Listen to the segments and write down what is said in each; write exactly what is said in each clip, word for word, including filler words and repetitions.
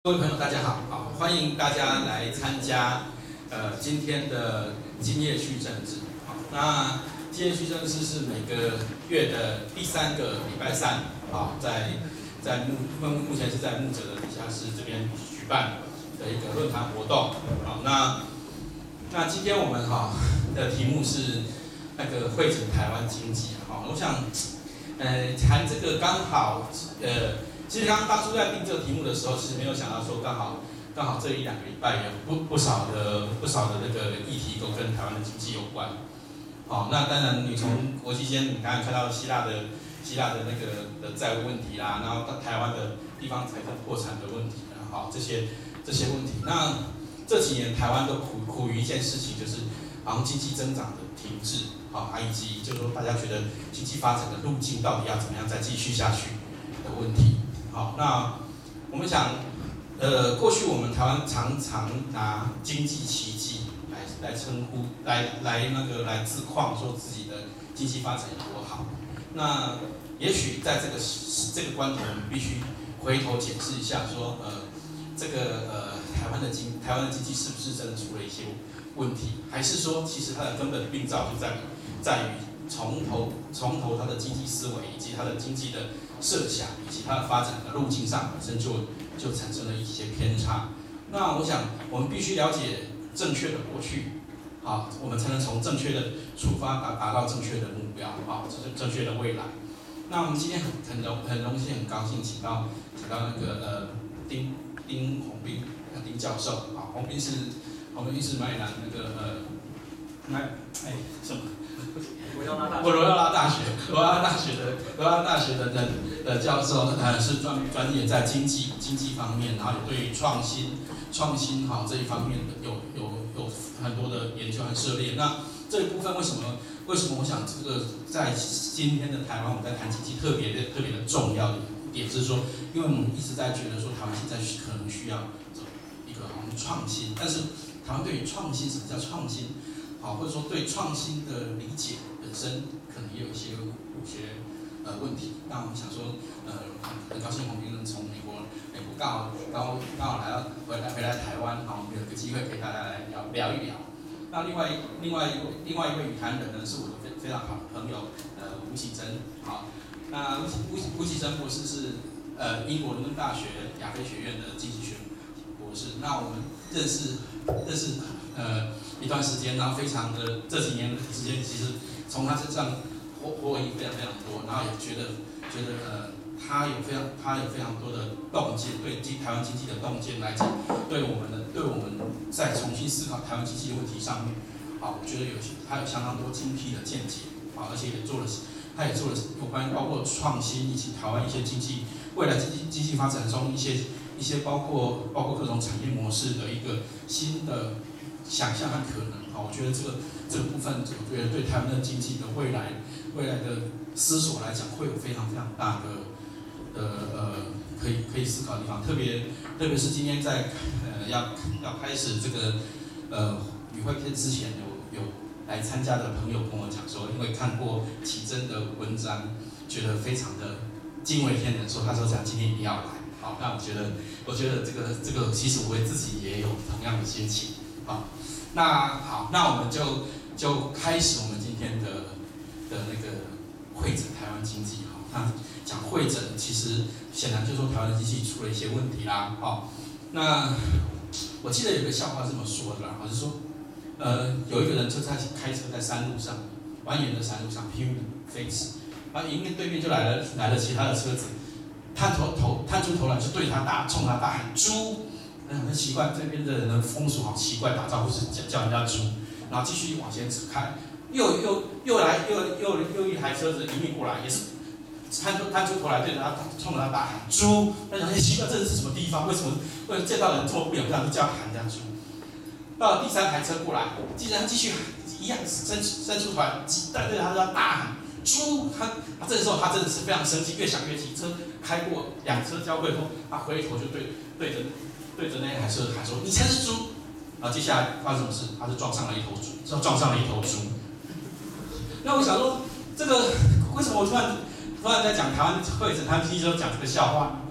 各位朋友，大家好，好，欢迎大家来参加呃今天的今夜去政治。好，那今夜去政治是每个月的第三个礼拜三，好，在在目目目前是在牧者的底下室这边举办的一个论坛活动。好，那那今天我们哈的题目是那个汇整台湾经济。好，我想呃谈这个刚好呃。其实刚当初在定这个题目的时候，其实没有想到说刚好刚好这一两个礼拜有不不少的不少的那个议题都跟台湾的经济有关。好，那当然你从国际间你刚才看到希腊的希腊的那个的债务问题啦，然后到台湾的地方财政破产的问题啦，好这些这些问题。那这几年台湾都苦苦于一件事情，就是好像经济增长的停滞，好，以及就是说大家觉得经济发展的路径到底要怎么样再继续下去的问题。好，那我们想，呃，过去我们台湾常常拿经济奇迹来来称呼，来来那个来自况，说自己的经济发展有多好。那也许在这个这个关头，我们必须回头检视一下，说，呃，这个呃台湾的经台湾的经济是不是真的出了一些问题，还是说其实它的根本病灶就在于在于从头从头它的经济思维以及它的经济的设想以及它的发展的路径上本身就就产生了一些偏差。那我想我们必须了解正确的过去，好，我们才能从正确的出发达达到正确的目标，好，这是正确的未来。那我们今天很很荣很荣幸很高兴请到请到那个呃丁丁宏斌丁教授，好，宏斌是宏斌是马里兰那个呃那哎什么？ 罗耀拉大学， 罗耀拉大学，罗耀拉大学的罗耀拉大学的的的教授，呃，是专专业在经济经济方面，然后也对于创新创新哈这一方面的有有有很多的研究和涉猎。那这一部分为什么为什么我想这个在今天的台湾，我们在谈经济特别的特别的重要的点是说，因为我们一直在觉得说台湾现在可能需要走一个好像创新，但是台湾对于创新，什么叫创新？好，或者说对创新的理解本身可能也有一些有些呃问题。那我们想说，呃，很高兴洪斌能从美国美国刚好刚刚好来到回来回来台湾，好，我们有个机会给大家来聊聊一聊。那另外另外一位另外一位语坛人呢，是我的非非常好的朋友，呃，吴启珍。好，那吴吴吴启珍博士是呃英国伦敦大学亚非学院的经济学博士。那我们认识认识呃。一段时间，然后非常的这几年的时间，其实从他身上获获益非常非常多，然后也觉得觉得呃，他有非常他有非常多的洞见，对经台湾经济的洞见来讲，对我们的对我们在重新思考台湾经济的问题上面，啊，我觉得有他有相当多精辟的见解，啊，而且也做了他也做了有关包括创新以及台湾一些经济未来经济经济发展中一些一些包括包括各种产业模式的一个新的想象和可能，好，我觉得这个这个部分，我觉得对台湾的经济的未来未来的思索来讲，会有非常非常大的呃呃可以可以思考的地方。特别特别是今天在呃要要开始这个呃与会之前，有有来参加的朋友跟我讲说，因为看过启真的文章，觉得非常的惊为天人，说他说讲今天一定要来。好，那我觉得我觉得这个这个其实我自己也有同样的心情。好，那好，那我们就就开始我们今天的的那个汇整台湾经济。好，那讲汇整，其实显然就说台湾经济出了一些问题啦。好，那我记得有个笑话这么说的啦，就是说，呃，有一个人就在开车在山路上，蜿蜒的山路上拼命飞驰，然后迎面对面就来了来了其他的车子，探头头探出头来就对他大冲他大喊猪。很奇怪，这边的人的风俗好奇怪，打招呼是叫叫人家猪，然后继续往前开，又又又来又又又一台车子迎面过来，也是探出探出头来对着他冲着他大喊猪。他想，哎，奇怪，这是什么地方？为什么为什么见到人这么不友善，就叫喊人家猪？到了第三台车过来，既然继续一样伸伸出头来，对着他大喊猪。他他这时候他真的是非常生气，越想越急，车开过两车交汇后，他回头就对对着。对着那台车喊说：“你才是猪！”然后接下来发生什么事？他就撞上了一头猪，撞上了一头猪。那我想说，这个为什么我突然突然在讲台湾汇整台湾经济，就讲这个笑话？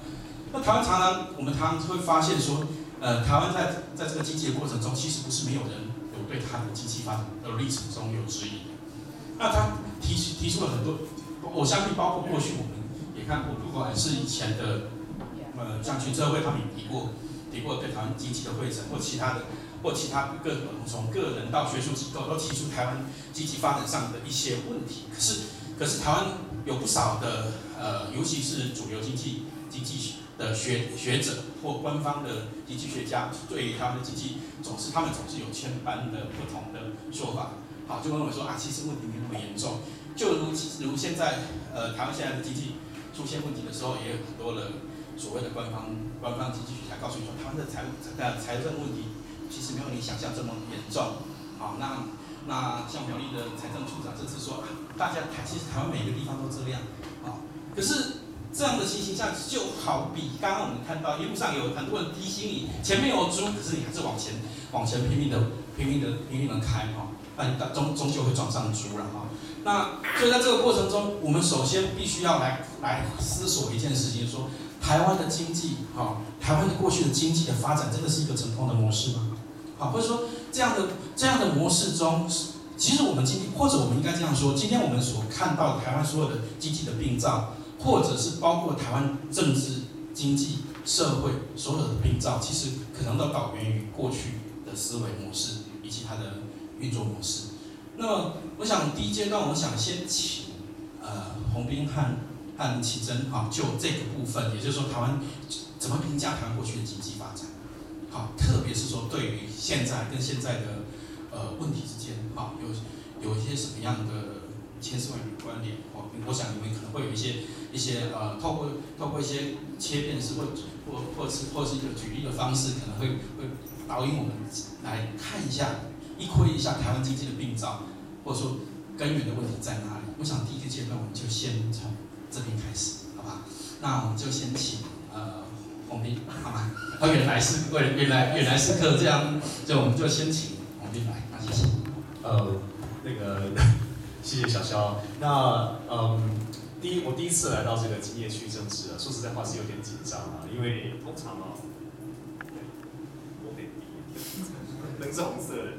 那台湾常常我们常常会发现说，呃，台湾在在这个经济的过程中，其实不是没有人有对它的经济发展的历程中有质疑的。那他提出提出了很多，我相信包括过去我们也看过，不管是以前的呃像群策会他们也提过提过对台湾经济的会诊，或其他的或其他各从个人到学术机构都提出台湾经济发展上的一些问题。可是可是台湾有不少的呃，尤其是主流经济经济的学学者或官方的经济学家，对于台湾的经济总是他们总是有千般的不同的说法。好，就认为说啊，其实问题没那么严重。就如如现在呃，台湾现在的经济出现问题的时候，也有很多的所谓的官方官方经济学家告诉你说，台湾的财务呃财政问题其实没有你想象这么严重。好，那那像苗栗的财政处长这次说，啊、大家台其实台湾每个地方都这样。好，可是这样的情形下，就好比刚刚我们看到一路上有很多人提醒你前面有猪，可是你还是往前往前拼命的拼命的拼命的开哈。那你终终究会撞上猪了哈。那所以在这个过程中，我们首先必须要来来思索一件事情，说台湾的经济，哈，台湾的过去的经济的发展，真的是一个成功的模式吗？好，或者说这样的这样的模式中，其实我们今天，或者我们应该这样说，今天我们所看到的台湾所有的经济的病灶，或者是包括台湾政治、经济、社会所有的病灶，其实可能都导源于过去的思维模式以及它的运作模式。那么，我想第一阶段，我想先请呃洪彬和和启真哈，就这个部分，也就是说台湾怎么评价台湾过去的经济发展，好，特别是说对于现在跟现在的呃问题之间，哈，有有一些什么样的千丝万缕的关联？我我想你们可能会有一些一些呃，透过透过一些切片式或或或是或是一个举例的方式，可能会会导引我们来看一下。一窥一下台湾经济的病灶，或者说根源的问题在哪里？我想第一个阶段我们就先从这边开始，好吧？那我们就先请呃洪彬，好吗？他原来是为了原来原来是客这样，就我们就先请洪彬来，那谢谢。 呃，那个谢谢小肖。那嗯，第一我第一次来到这个经业区政治啊，说实在话是有点紧张啊，因为通常啊，我得灯是红色的。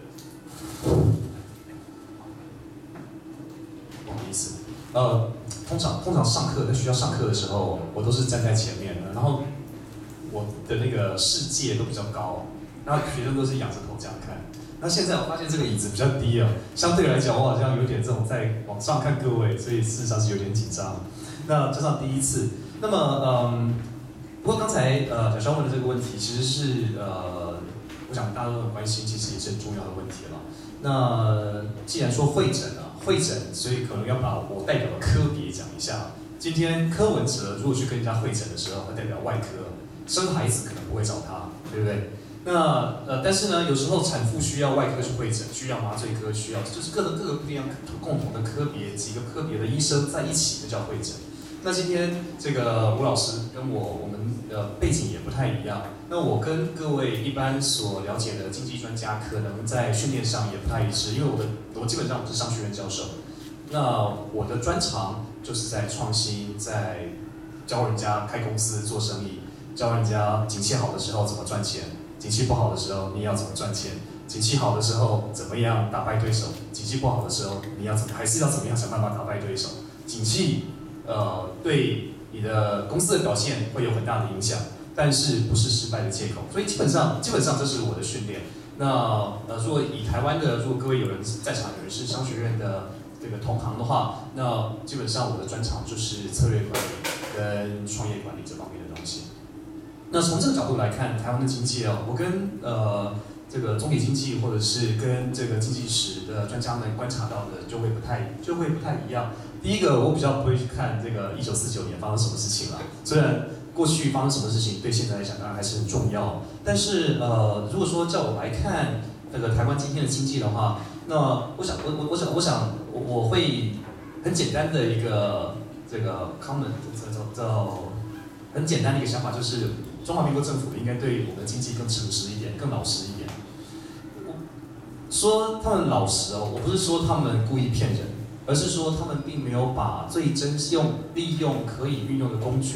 不好意思，呃，通常通常上课在学校上课的时候，我都是站在前面的，然后我的那个视界都比较高，然后学生都是仰着头这样看。那现在我发现这个椅子比较低啊，相对来讲我好像有点这种在往上看各位，所以事实上是有点紧张。那加上第一次，那么嗯，不过刚才呃小肖问的这个问题，其实是呃，我想大家都很关心，其实也是很重要的问题了。那既然说会诊啊，会诊，所以可能要把我代表的科别讲一下。今天柯文哲如果去跟人家会诊的时候，他代表外科，生孩子可能不会找他，对不对？那呃，但是呢，有时候产妇需要外科去会诊，需要麻醉科需要，就是各个各个不一样共同的科别，几个科别的医生在一起就叫会诊。那今天这个吴老师跟我，我们的背景也不太一样。那我跟各位一般所了解的经济专家，可能在训练上也不太一致，因为我的我基本上我是商学院教授。那我的专长就是在创新，在教人家开公司做生意，教人家景气好的时候怎么赚钱，景气不好的时候你要怎么赚钱，景气好的时候怎么样打败对手，景气不好的时候你要怎么还是要怎么样想办法打败对手。景气呃对你的公司的表现会有很大的影响，但是不是失败的借口。所以基本上基本上这是我的训练。那呃如果以台湾的，如果各位有人在场有人是商学院的这个同行的话，那基本上我的专长就是策略管理跟创业管理这方面的东西。那从这个角度来看，台湾的经济哦，我跟呃这个总体经济或者是跟这个经济史的专家们观察到的就会不太就会不太一样。第一个，我比较不会去看这个一九四九年发生什么事情了，虽然过去发生什么事情对现在来讲当然还是很重要，但是呃如果说叫我来看这个台湾今天的经济的话，那我想我我我想我想我我会很简单的一个这个 comment 叫叫很简单的一个想法，就是中华民国政府应该对我们的经济更诚实一点，更老实一点。我说他们老实哦，我不是说他们故意骗人，而是说他们并没有把最真用利用可以运用的工具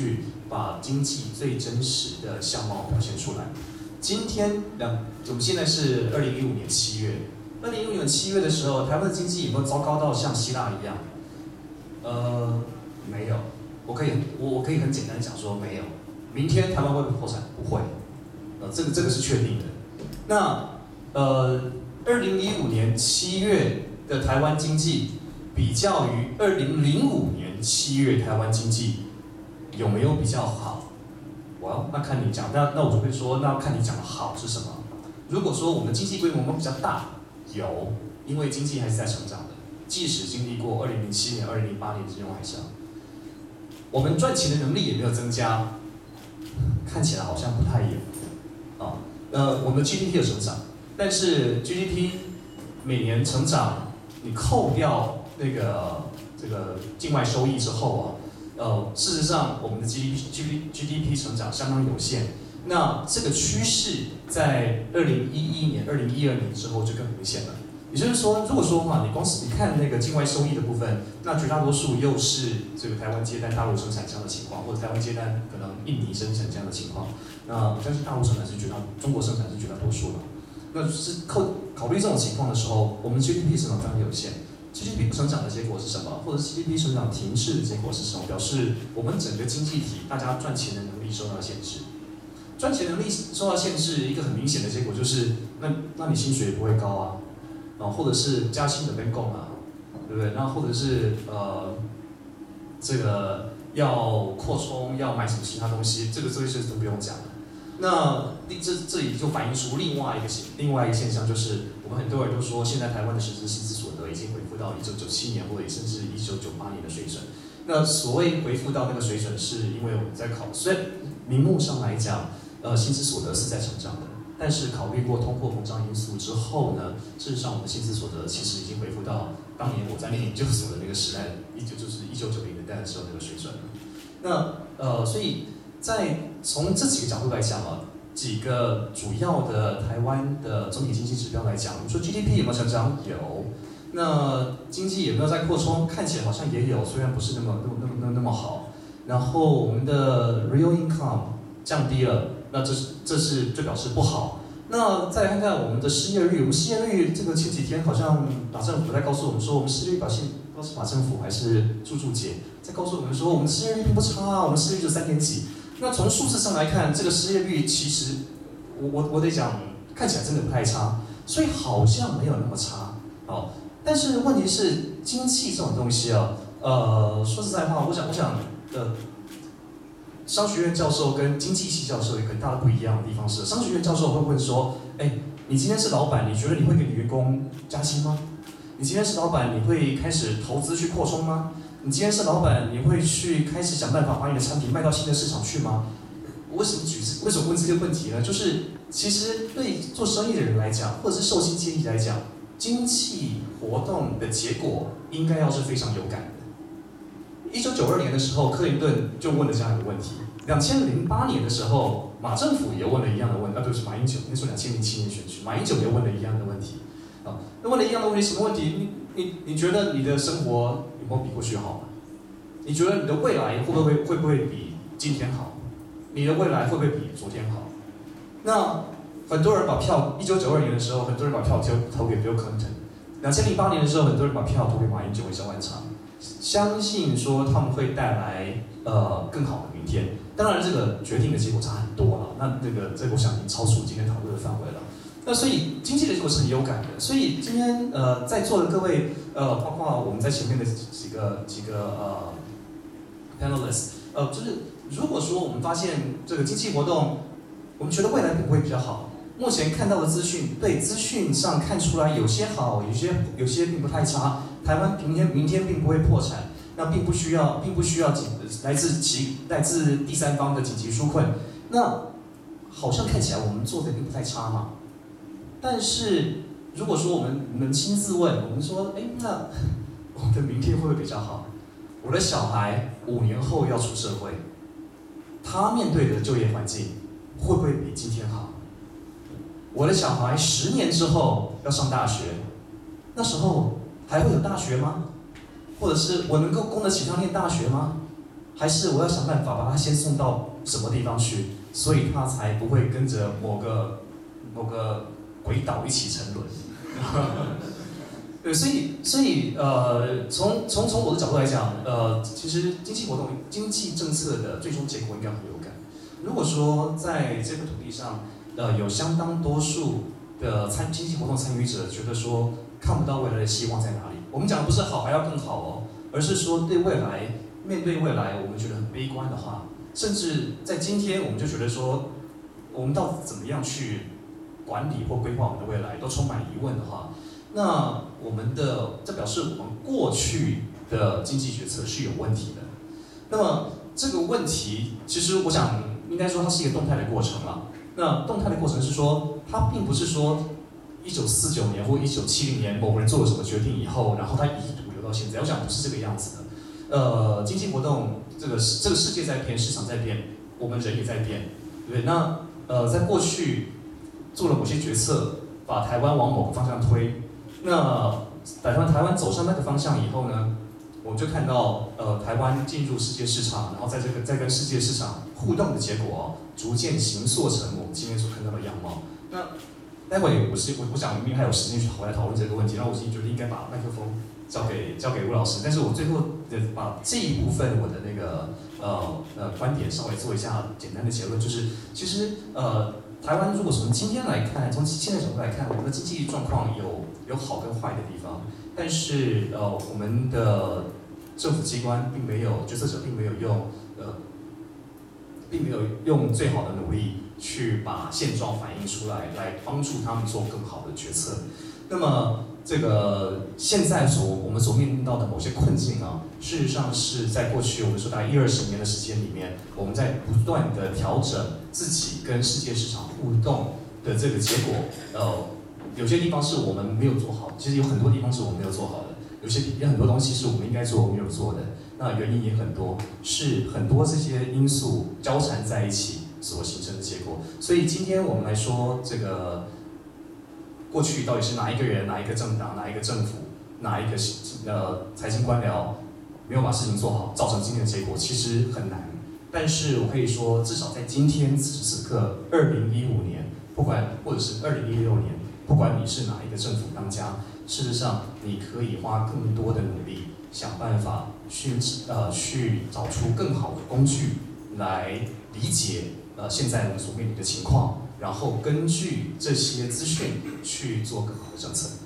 把经济最真实的相貌表现出来。今天两，我们现在是二零一五年七月，二零一五年七月的时候，台湾的经济有没有糟糕到像希腊一样？呃，没有。我可以，我我可以很简单讲说没有。明天台湾会不会破产？不会。呃，这个这个是确定的。那呃，二零一五年七月的台湾经济，比较于二零零五年七月台湾经济，有没有比较好？哇，那看你讲，那那我就会说，那看你讲的好是什么？如果说我们经济规模比较大，有，因为经济还是在成长的，即使经历过二零零七年、二零零八年金融海啸，我们赚钱的能力也没有增加，看起来好像不太有。啊，呃，我们的 G D P 有成长，但是 G D P 每年成长，你扣掉那个这个境外收益之后啊，呃，事实上我们的 G D P G D G D P 成长相当有限。那这个趋势在二零一一年、二零一二年之后就更明显了。也就是说，如果说嘛，你光是你看那个境外收益的部分，那绝大多数又是这个台湾接单大陆生产这样的情况，或者台湾接单可能印尼生产这样的情况。那我相信大陆生产是绝大，中国生产是绝大多数的。那是考考虑这种情况的时候，我们 G D P 成长非常有限。G D P 不成长的结果是什么？或者 G D P 成长停滞的结果是什么？表示我们整个经济体大家赚钱的能力受到限制。赚钱能力受到限制，一个很明显的结果就是，那那你薪水也不会高啊，啊，或者是加薪的变供啊，对不对？那或者是呃，这个要扩充，要买什么其他东西，这个这些都不用讲了。那这这里就反映出另外一个现另外一个现象，就是我们很多人都说，现在台湾的实质薪资所得已经恢复到一九九七年或者甚至一九九八年的水准。那所谓恢复到那个水准，是因为我们在考，虽然名目上来讲，呃，薪资所得是在成长的，但是考虑过通货膨胀因素之后呢，事实上我们的薪资所得其实已经恢复到当年我在念研究所的那个时代，一九就是一九九零年代的时候那个水准了。那呃，所以在从这几个角度来讲啊，几个主要的台湾的总体经济指标来讲，我们说 G D P 有没有成长？有。那经济有没有在扩充？看起来好像也有，虽然不是那么那么那么那么那么好。然后我们的 real income 降低了，那这是这是就表示不好。那再来看看我们的失业率，我们失业率这个前几天好像马政府在告诉我们说，我们失业率表现，不知道是马政府还是朱朱姐在告诉我们说，我们失业率并不差啊，我们失业率就三点几。那从数字上来看，这个失业率其实我我我得讲，看起来真的不太差，所以好像没有那么差哦。但是问题是，经济这种东西啊，呃，说实在话，我想我想呃。商学院教授跟经济系教授有一个很大的不一样的地方是，商学院教授会问说：“哎，你今天是老板，你觉得你会给你员工加薪吗？你今天是老板，你会开始投资去扩充吗？你今天是老板，你会去开始想办法把你的产品卖到新的市场去吗？”我为什么举为什么问这个问题呢？就是其实对做生意的人来讲，或者是受薪阶级来讲，经济活动的结果应该要是非常有感的。一九九二年的时候，克林顿就问了这样一个问题。两千零八年的时候，马政府也问了一样的问题，啊，对，是马英九，那时候两千零七年选举，马英九也问了一样的问题。啊，那问了一样的问题，什么问题？你你你觉得你的生活有没有比过去好？你觉得你的未来会不会会不会比今天好？你的未来会不会比昨天好？那很多人把票，一九九二年的时候，很多人把票投投给 Bill Clinton。两千零八年的时候，很多人把票投给马英九、萧万长。相信说他们会带来呃更好的明天，当然这个决定的结果差很多了。那这个这个我想已经超出今天讨论的范围了。那所以经济的结果是很有感的。所以今天呃在座的各位呃，包括我们在前面的几个几个呃 panelists， 呃就是如果说我们发现这个经济活动，我们觉得未来不会比较好。目前看到的资讯，对资讯上看出来有些好，有些有些并不太差。台湾明天明天并不会破产，那并不需要并不需要紧来自其来自第三方的紧急纾困，那好像看起来我们做的并不太差嘛。但是如果说我们扪心自问，我们说，哎，那我们的明天会不会比较好？我的小孩五年后要出社会，他面对的就业环境会不会比今天好？我的小孩十年之后要上大学，那时候还会有大学吗？或者是我能够供得起他念大学吗？ 还是我要想办法把它先送到什么地方去，所以它才不会跟着某个某个轨道一起沉沦。对，所以所以呃，从从从我的角度来讲，呃，其实经济活动、经济政策的最终结果应该很有感。如果说在这个土地上，呃，有相当多数的参经济活动参与者觉得说看不到未来的希望在哪里，我们讲的不是好还要更好哦，而是说对未来面对未来我们觉得很悲观的话，甚至在今天我们就觉得说，我们到底怎么样去管理或规划我们的未来都充满疑问的话，那我们的这表示我们过去的经济决策是有问题的。那么这个问题，其实我想应该说它是一个动态的过程啦。那动态的过程是说，它并不是说一九四九年或一九七零年某个人做了什么决定以后，然后他一直留到现在。我想不是这个样子的。呃，经济活动这个这个世界在变，市场在变，我们人也在变，对不对？那呃，在过去做了某些决策，把台湾往某个方向推。那台湾台湾走上那个方向以后呢，我们就看到呃台湾进入世界市场，然后在这个在跟世界市场互动的结果、哦，逐渐形塑成我们今天所看到的样貌。那待会我是我我想明明还有时间去回来讨论这个问题，那我今天觉得应该把麦克风交给交给吴老师，但是我最后的把这一部分我的那个呃呃观点稍微做一下简单的结论，就是其实呃台湾如果从今天来看，从现在角度来看，我们的经济状况有有好跟坏的地方，但是呃我们的政府机关并没有决策者并没有用呃并没有用最好的努力去把现状反映出来，来帮助他们做更好的决策。那么这个现在所我们所面临到的某些困境啊，事实上是在过去我们说大概一二十年的时间里面，我们在不断的调整自己跟世界市场互动的这个结果。呃，有些地方是我们没有做好，其实有很多地方是我们没有做好的，有些有很多东西是我们应该做我们没有做的。那原因也很多，是很多这些因素交缠在一起所形成的结果。所以今天我们来说这个。过去到底是哪一个人、哪一个政党、哪一个政府、哪一个呃财经官僚没有把事情做好，造成今天的结果，其实很难。但是我可以说，至少在今天此时此刻，二零一五年，不管或者是二零一六年，不管你是哪一个政府当家，事实上你可以花更多的努力，想办法去呃去找出更好的工具来理解呃现在我们所面临的情况。然后根据这些资讯去做更好的政策。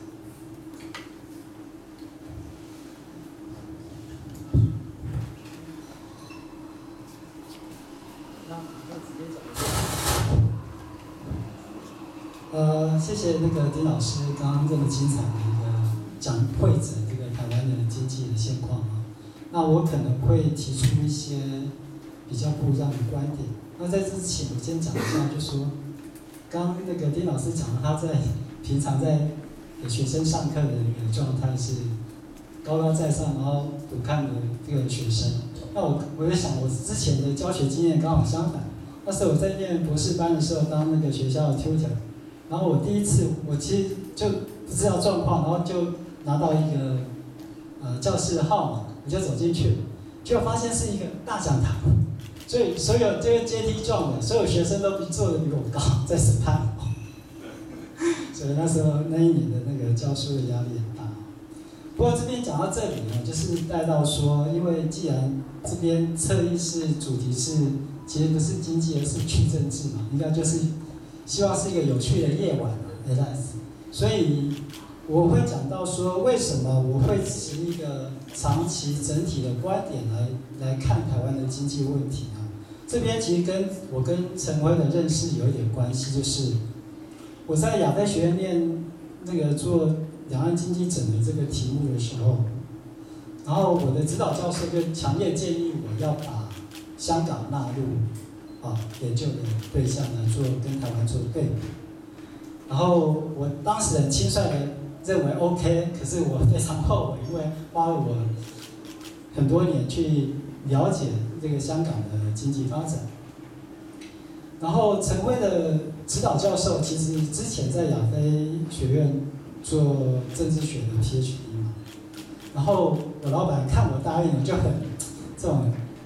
呃，谢谢那个丁老师刚刚这么精彩的一个讲会诊这个台湾的经济的现况啊。那我可能会提出一些比较不一样的观点。那在之前，我先讲一下，就说。刚那个丁老师讲了，他在平常在给学生上课的那个状态是高高在上，然后俯瞰的这个学生。那我我在想，我之前的教学经验刚好相反。那时候我在念博士班的时候，当那个学校的 tutor， 然后我第一次我其实就不知道状况，然后就拿到一个呃教室的号码，我就走进去了，结果发现是一个大讲堂。所以所有这个阶梯状的，所有学生都比坐的比我高，在审判我。所以那时候那一年的那个教书的压力很大。不过这边讲到这里呢，就是带到说，因为既然这边侧翼是主题是，其实不是经济，而是去政治嘛，应该就是希望是一个有趣的夜晚嘛 ，A S。所以我会讲到说，为什么我会持一个长期整体的观点来来看台湾的经济问题啊。这边其实跟我跟陈辉的认识有一点关系，就是我在亚非学院念那个做两岸经济整合这个题目的时候，然后我的指导教授就强烈建议我要把香港纳入啊研究的对象来做跟台湾做对比。然后我当时很轻率的认为 OK， 可是我非常后悔，因为花了我很多年去了解这个香港的经济发展。然后陈辉的指导教授其实之前在亚非学院做政治学的 PhD 嘛，然后我老板看我答应了，就很这种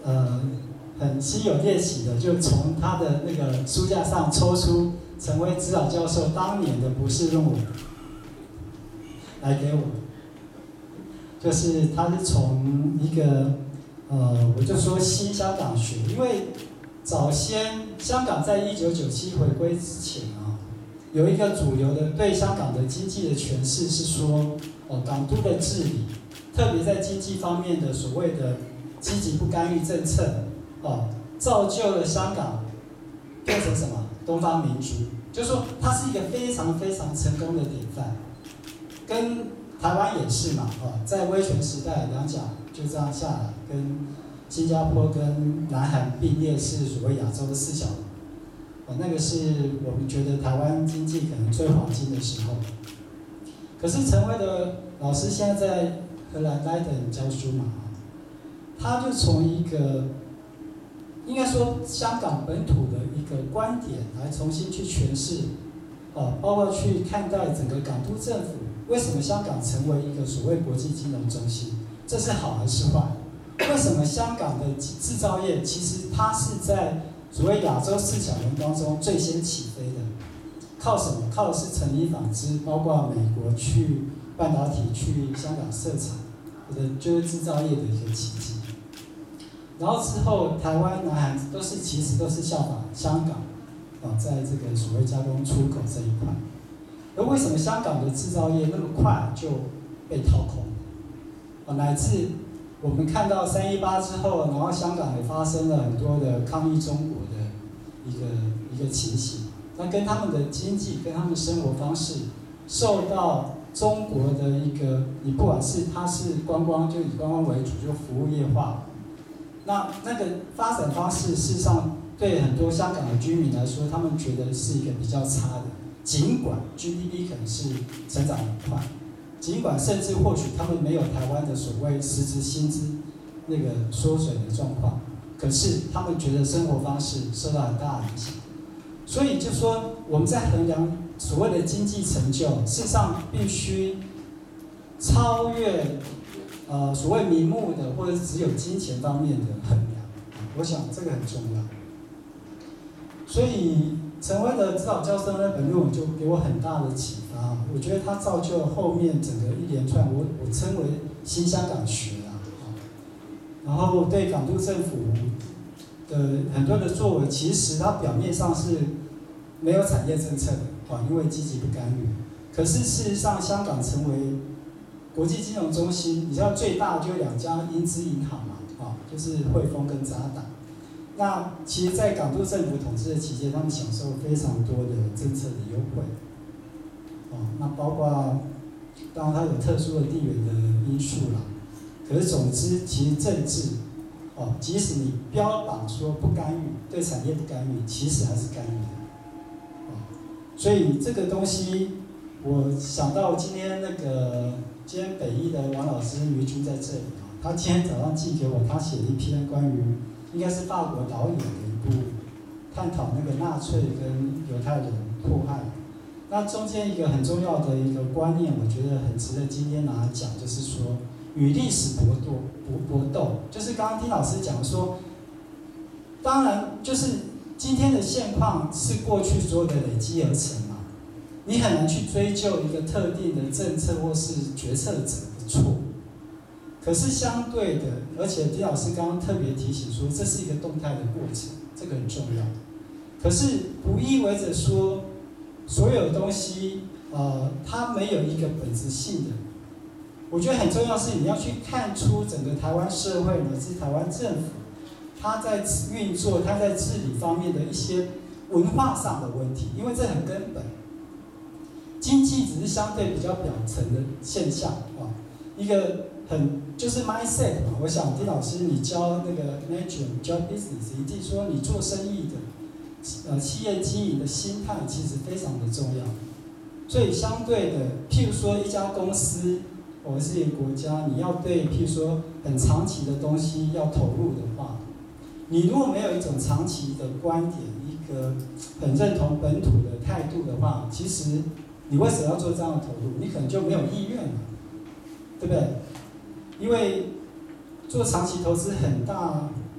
呃很稀有猎奇的，就从他的那个书架上抽出陈威指导教授当年的博士论文来给我，就是他是从一个呃，我就说新香港学，因为早先香港在一九九七回归之前啊，有一个主流的对香港的经济的诠释是说，哦，港督的治理，特别在经济方面的所谓的积极不干预政策，哦，造就了香港变成什么东方明珠，就是说它是一个非常非常成功的典范，跟台湾也是嘛，哦，在威权时代两蒋就这样下来，跟新加坡跟南韩并列是所谓亚洲的四小龙，哦，那个是我们觉得台湾经济可能最黄金的时候。可是陈威的老师现在在荷兰莱登教书嘛，他就从一个应该说香港本土的一个观点来重新去诠释，哦，包括去看待整个港督政府为什么香港成为一个所谓国际金融中心，这是好还是坏？为什么香港的制造业其实它是在所谓亚洲四小龙当中最先起飞的？靠什么？靠的是成衣纺织，包括美国去半导体去香港设厂，或者就是制造业的一个奇迹。然后之后台湾、南韩都是其实都是效仿香港，啊，在这个所谓加工出口这一块。而为什么香港的制造业那么快就被掏空？啊，乃至我们看到三一八之后，然后香港也发生了很多的抗议中国的一个一个情形。那跟他们的经济、跟他们生活方式受到中国的一个，你不管是它是观光，就以观光为主，就服务业化。那那个发展方式，事实上对很多香港的居民来说，他们觉得是一个比较差的。尽管 G D P 可能是成长很快，尽管甚至或许他们没有台湾的所谓实质薪资那个缩水的状况，可是他们觉得生活方式受到很大的影响。所以就说我们在衡量所谓的经济成就，事实上必须超越呃所谓名目的或者是只有金钱方面的衡量，我想这个很重要。所以陈威的指导教授那本论文就给我很大的启发，我觉得他造就了后面整个一连串我我称为新香港学啊，然后对港督政府的很多的作为，其实它表面上是没有产业政策的啊，因为积极不干预。可是事实上，香港成为国际金融中心，你知道最大就两家英资银行嘛，啊，就是汇丰跟渣打。那其实，在港督政府统治的期间，他们享受非常多的政策的优惠，哦，那包括当然它有特殊的地缘的因素啦。可是总之，其实政治，哦，即使你标榜说不干预，对产业不干预，其实还是干预的，哦，所以这个东西，我想到今天那个今天北医的王老师于军在这里啊，他今天早上寄给我，他写了一篇关于。应该是法国导演的一部探讨那个纳粹跟犹太人迫害。那中间一个很重要的一个观念，我觉得很值得今天拿来讲，就是说与历史搏斗，搏搏斗，就是刚刚丁老师讲说，当然就是今天的现况是过去所有的累积而成嘛，你很难去追究一个特定的政策或是决策者的错。可是相对的，而且狄老师刚刚特别提醒说，这是一个动态的过程，这个很重要。可是不意味着说，所有东西，呃，它没有一个本质性的。我觉得很重要是你要去看出整个台湾社会乃至台湾政府，它在运作、它在治理方面的一些文化上的问题，因为这很根本。经济只是相对比较表层的现象啊，一个。很就是 mindset 嘛，我想丁老师你教那个 management 教 business， 一定说你做生意的，呃，企业经营的心态其实非常的重要。所以相对的，譬如说一家公司或者是一个国家，你要对譬如说很长期的东西要投入的话，你如果没有一种长期的观点，一个很认同本土的态度的话，其实你为什么要做这样的投入？你可能就没有意愿了，对不对？因为做长期投资很大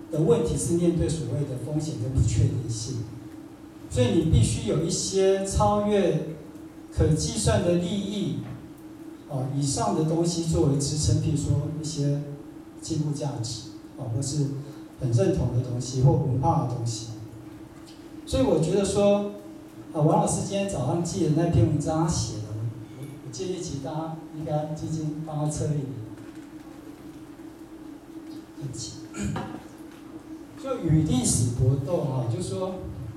的问题是面对所谓的风险跟不确定性，所以你必须有一些超越可计算的利益哦以上的东西作为支撑，譬如说一些进步价值哦，或是很认同的东西或文化的东西。所以我觉得说，呃，王老师今天早上寄的那篇文章他写的，我我建议其实大家应该基金帮他策略。就与历史搏斗哈，就说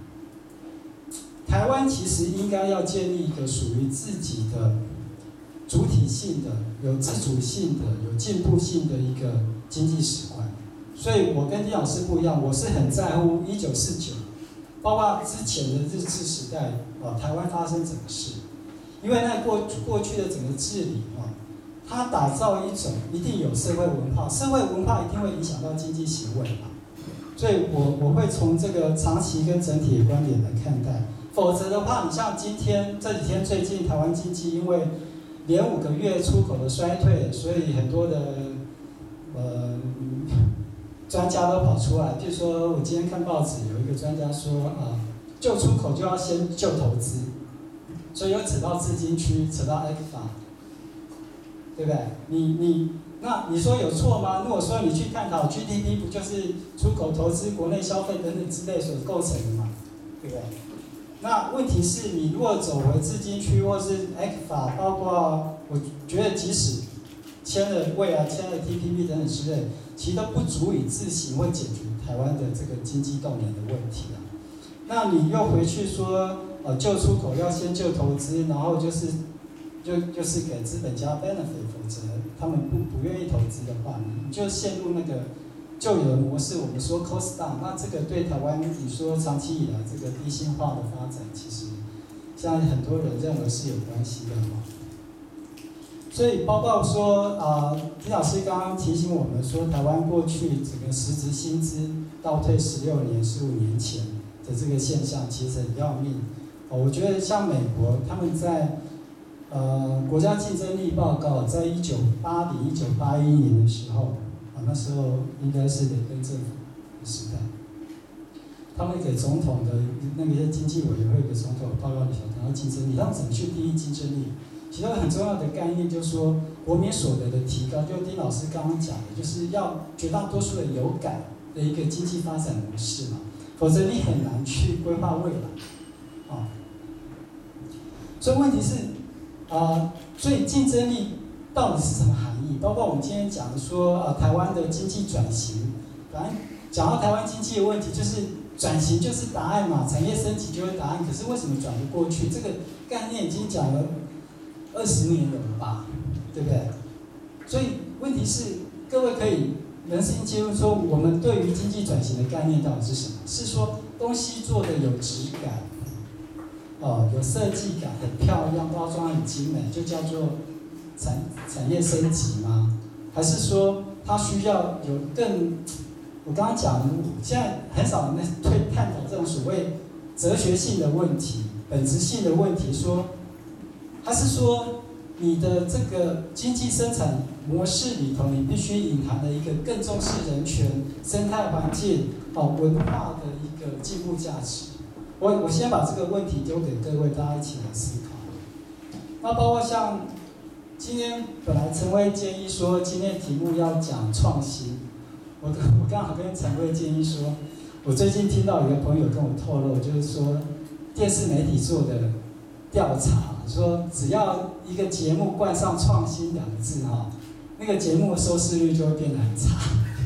台湾其实应该要建立一个属于自己的主体性的、有自主性的、有进步性的一个经济史观。所以我跟丁老师不一样，我是很在乎一九四九，包括之前的日治时代啊，台湾发生什么事，因为那过过去的整个治理啊。它打造一种一定有社会文化，社会文化一定会影响到经济行为嘛，所以我我会从这个长期跟整体的观点来看待。否则的话，你像今天这几天最近台湾经济因为连五个月出口的衰退，所以很多的呃专家都跑出来，譬如说我今天看报纸有一个专家说啊、呃，救出口就要先救投资，所以又扯到资金区，扯到 A 股法。对不对？你你那你说有错吗？如果说你去探讨 G D P， 不就是出口、投资、国内消费等等之类所构成的嘛？对不对？那问题是你如果走回资金区或是 A 股法，包括我觉得即使签了未来签了 T P P 等等之类，其实都不足以自行会解决台湾的这个经济动能的问题啊。那你又回去说，呃，救出口要先救投资，然后就是。就就是给资本家 benefit， 否则他们不不愿意投资的话，你就陷入那个旧有的模式。我们说 cost down， 那这个对台湾你说长期以来这个低薪化的发展，其实现在很多人认为是有关系的嘛。所以包括说啊，丁老师刚刚提醒我们说，台湾过去整个实质薪资倒退十六年、十五年前的这个现象，其实很要命。哦，我觉得像美国他们在呃，国家竞争力报告在一九八零、一九八一年的时候，啊，那时候应该是雷根政府的时代，他们给总统的那个经济委员会给总统报告里头谈到竞争力，他们怎么去定义竞争力？其中很重要的概念就是说，国民所得的提高，就丁老师刚刚讲的，就是要绝大多数人有感的一个经济发展模式嘛，否则你很难去规划未来，啊，所以问题是。啊、呃，所以竞争力到底是什么含义？包括我们今天讲的说，啊、呃，台湾的经济转型，反正讲到台湾经济的问题，就是转型就是答案嘛，产业升级就是答案。可是为什么转不过去？这个概念已经讲了二十年了吧，对不对？所以问题是，各位可以人心接入说，我们对于经济转型的概念到底是什么？是说东西做的有质感。哦，有设计感，很漂亮，包装很精美，就叫做产产业升级吗？还是说它需要有更？我刚刚讲的，现在很少人会探讨这种所谓哲学性的问题、本质性的问题，说，还是说你的这个经济生产模式里头，你必须隐含了一个更重视人权、生态环境、哦文化的一个进步价值。我我先把这个问题丢给各位，大家一起来思考。那包括像今天本来陈薇建议说，今天题目要讲创新，我我刚好跟陈薇建议说，我最近听到有个朋友跟我透露，就是说电视媒体做的调查，说只要一个节目冠上创新两个字哈，那个节目的收视率就会变得很差。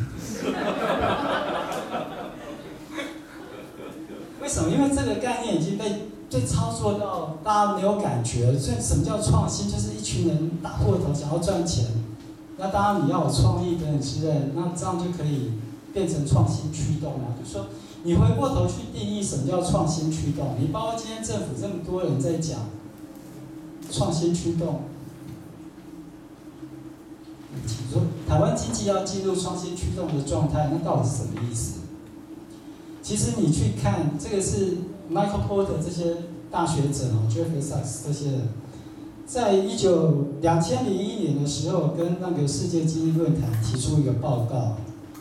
为什么？因为这个概念已经被被操作到大家没有感觉。所以什么叫创新？就是一群人打破头想要赚钱，那当然你要有创意等等之类，那这样就可以变成创新驱动嘛。就是说，你回过头去定义什么叫创新驱动。你包括今天政府这么多人在讲创新驱动，你说台湾经济要进入创新驱动的状态，那到底是什么意思？其实你去看，这个是 Michael Porter 这些大学者哦 ，Jeffrey Sachs 这些人，在一九两千零一年的时候，跟那个世界经济论坛提出一个报告，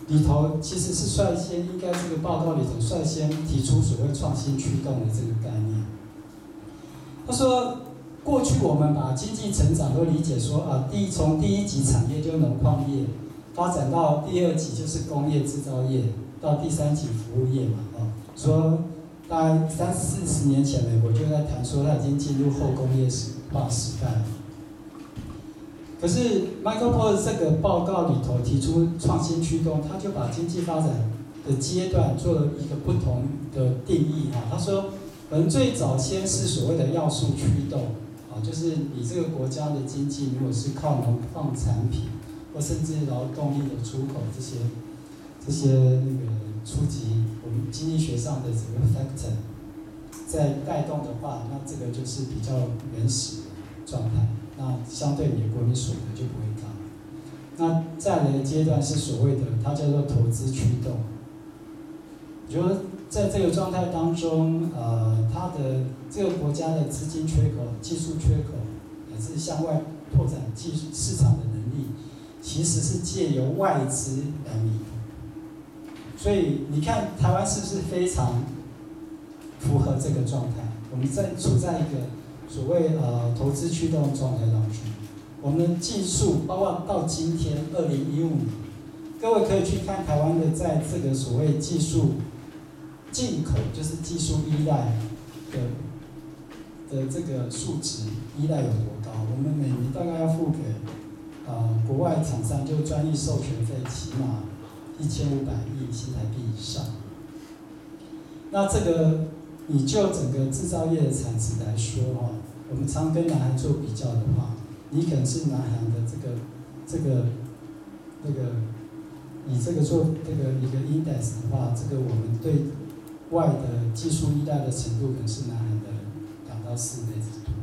里头其实是率先，应该这个报告里头率先提出所谓创新驱动的这个概念。他说，过去我们把经济成长都理解说啊，第一从第一级产业就是农矿业，发展到第二级就是工业制造业，到第三级服务业嘛，哦，说大概三四十年前，美国就在谈说它已经进入后工业化时代了。可是 Michael Porter 这个报告里头提出创新驱动，他就把经济发展的阶段做了一个不同的定义啊。他说，可能最早先是所谓的要素驱动啊，就是你这个国家的经济如果是靠农矿产品或甚至劳动力的出口这些这些那个初级我们经济学上的这个 factor 在带动的话，那这个就是比较原始的状态。那相对你的国民所得就不会高。那再来的阶段是所谓的，它叫做投资驱动。我觉得在这个状态当中，呃，它的这个国家的资金缺口、技术缺口，乃至向外拓展技术市场的能力，其实是借由外资来弥补。所以你看，台湾是不是非常符合这个状态？我们在处在一个所谓呃投资驱动的状态当中，我们的技术包括到今天二零一五年，各位可以去看台湾的在这个所谓技术进口，就是技术依赖的的这个数值依赖有多高？我们每年大概要付给呃国外厂商就专利授权费起码一千五百亿新台币以上。那这个你就整个制造业的产值来说哈，我们常跟南韩做比较的话，你可能是南韩的这个这个那个以这个做这个一个 index 的话，这个我们对外的技术依赖的程度可能是南韩的两到四倍之多。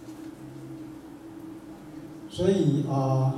所以啊、呃，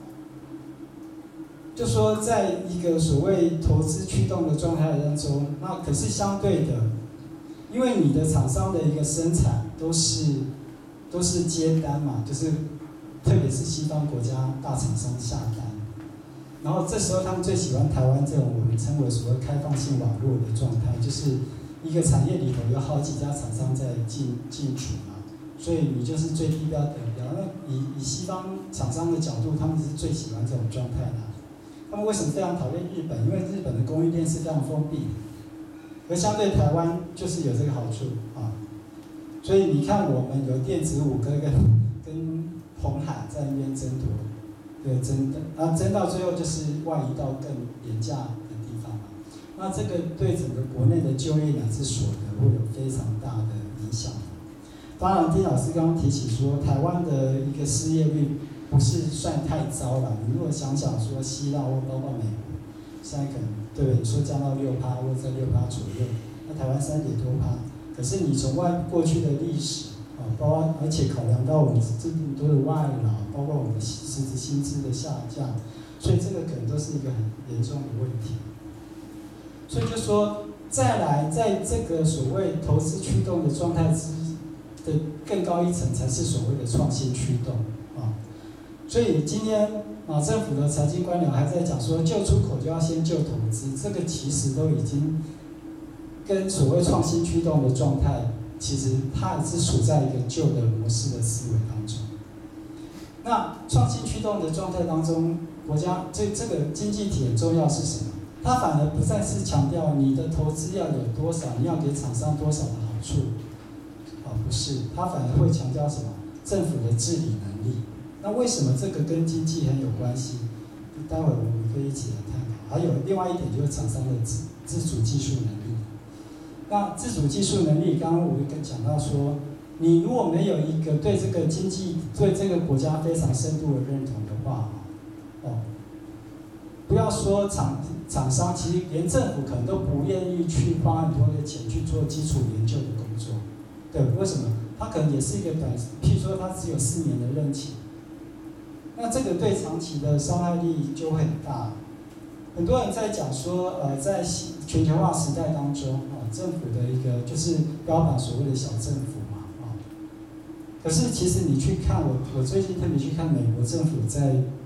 就说在一个所谓投资驱动的状态当中，那可是相对的，因为你的厂商的一个生产都是都是接单嘛，就是特别是西方国家大厂商下单，然后这时候他们最喜欢台湾这种我们称为所谓开放性网络的状态，就是一个产业里头有好几家厂商在进进出嘛，所以你就是最低标得标。那以以西方厂商的角度，他们是最喜欢这种状态的。他们为什么非常讨厌日本？因为日本的供应链是非常封闭的，而相对台湾就是有这个好处啊。所以你看，我们有电子五哥跟跟鸿海在那边争夺，对争的，啊争到最后就是外移到更廉价的地方嘛。那这个对整个国内的就业乃至所得会有非常大的影响。当然，丁老师刚刚提起说，台湾的一个失业率不是算太糟了。你如果想想说希腊或包括美国，现在可能对你说降到六趴或者在六趴左右，那台湾三点多趴。可是你从外过去的历史啊，包括而且考量到我们这么多的外劳，包括我们的实质薪资的下降，所以这个可能都是一个很严重的问题。所以就说再来，在这个所谓投资驱动的状态之的更高一层，才是所谓的创新驱动啊。所以今天啊，政府的财经官僚还在讲说，救出口就要先救投资，这个其实都已经跟所谓创新驱动的状态，其实它也是处在一个旧的模式的思维当中。那创新驱动的状态当中，国家这这个经济体很重要是什么？它反而不再是强调你的投资要有多少，你要给厂商多少的好处，啊，不是，它反而会强调什么？政府的治理能力。那为什么这个跟经济很有关系？待会我们可以一起来探讨。还有另外一点就是厂商的自自主技术能力。那自主技术能力，刚刚我跟讲到说，你如果没有一个对这个经济、对这个国家非常深度的认同的话，哦，不要说厂厂商，其实连政府可能都不愿意去花很多的钱去做基础研究的工作。对，为什么？它可能也是一个短，譬如说它只有四年的任期，那这个对长期的伤害力就会很大。很多人在讲说，呃，在全球化时代当中，啊，政府的一个就是标榜所谓的小政府嘛，啊，可是其实你去看我，我最近特别去看美国政府在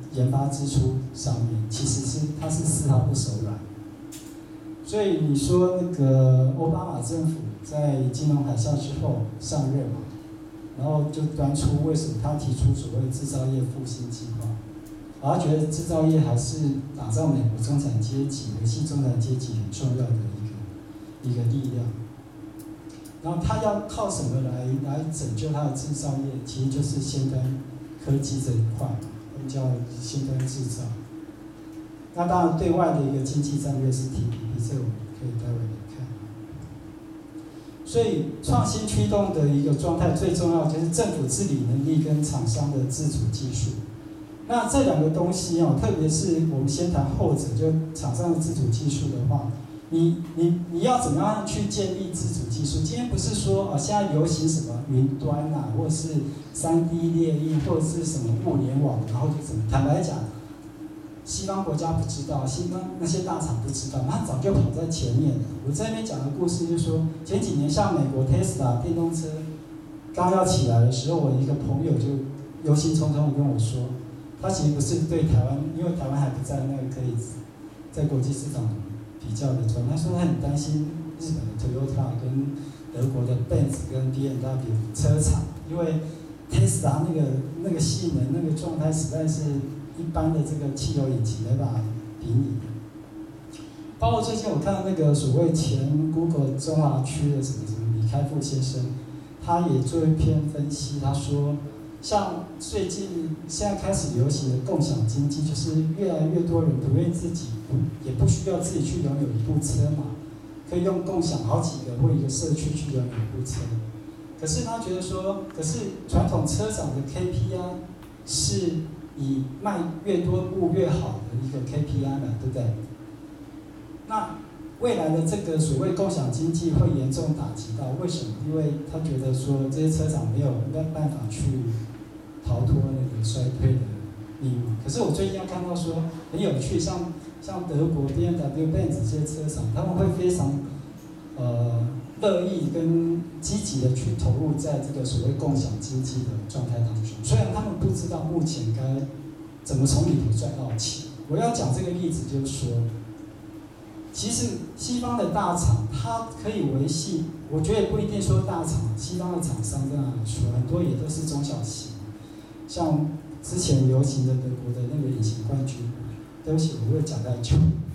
研发支出上面，其实是它是丝毫不手软。所以你说那个奥巴马政府在金融海啸之后上任嘛，然后就端出为什么他提出所谓制造业复兴计划，而他觉得制造业还是打造美国中产阶级、维系中产阶级很重要的一个一个力量。然后他要靠什么来来拯救他的制造业？其实就是先端科技这一块，我们叫先端制造。那当然，对外的一个经济战略是 T P P， 这个我们可以待会来看。所以创新驱动的一个状态，最重要就是政府治理能力跟厂商的自主技术。那这两个东西哦，特别是我们先谈后者，就厂商的自主技术的话，你你你要怎么样去建立自主技术？今天不是说啊，现在流行什么云端啊，或者是三 D 列印，或者是什么物联网，然后就怎么？坦白讲，西方国家不知道，西方那些大厂不知道，他早就跑在前面了。我在那边讲的故事就是说，前几年像美国 Tesla 电动车刚要起来的时候，我一个朋友就忧心忡忡地跟我说，他其实不是对台湾，因为台湾还不在那个可以在国际市场比较的状态，他说他很担心日本的 Toyota 跟德国的 Benz 跟 B M W 车厂，因为 Tesla 那个那个性能那个状态实在是一般的这个汽油引擎没办法比拟的。包括最近我看到那个所谓前 Google 中华区的什么什么李开复先生，他也做一篇分析，他说，像最近现在开始流行的共享经济，就是越来越多人不愿意自己，也不需要自己去拥有一部车嘛，可以用共享好几个或一个社区去拥有一部车。可是他觉得说，可是传统车厂的 K P I 是以卖越多部越好的一个 K P I 嘛，对不对？那未来的这个所谓共享经济会严重打击到，为什么？因为他觉得说这些车厂没有办法去逃脱那个衰退的命运。可是我最近要看到说很有趣，像像德国 B M W、Benz 这些车厂，他们会非常呃乐意跟积极的去投入在这个所谓共享经济的状态当中。虽然他们不知道目前该怎么从里头赚到钱。我要讲这个例子就是说，其实西方的大厂它可以维系，我觉得也不一定说大厂，西方的厂商这样来说，很多也都是中小型。像之前流行的德国的那个隐形冠军，对不起，我会讲太久。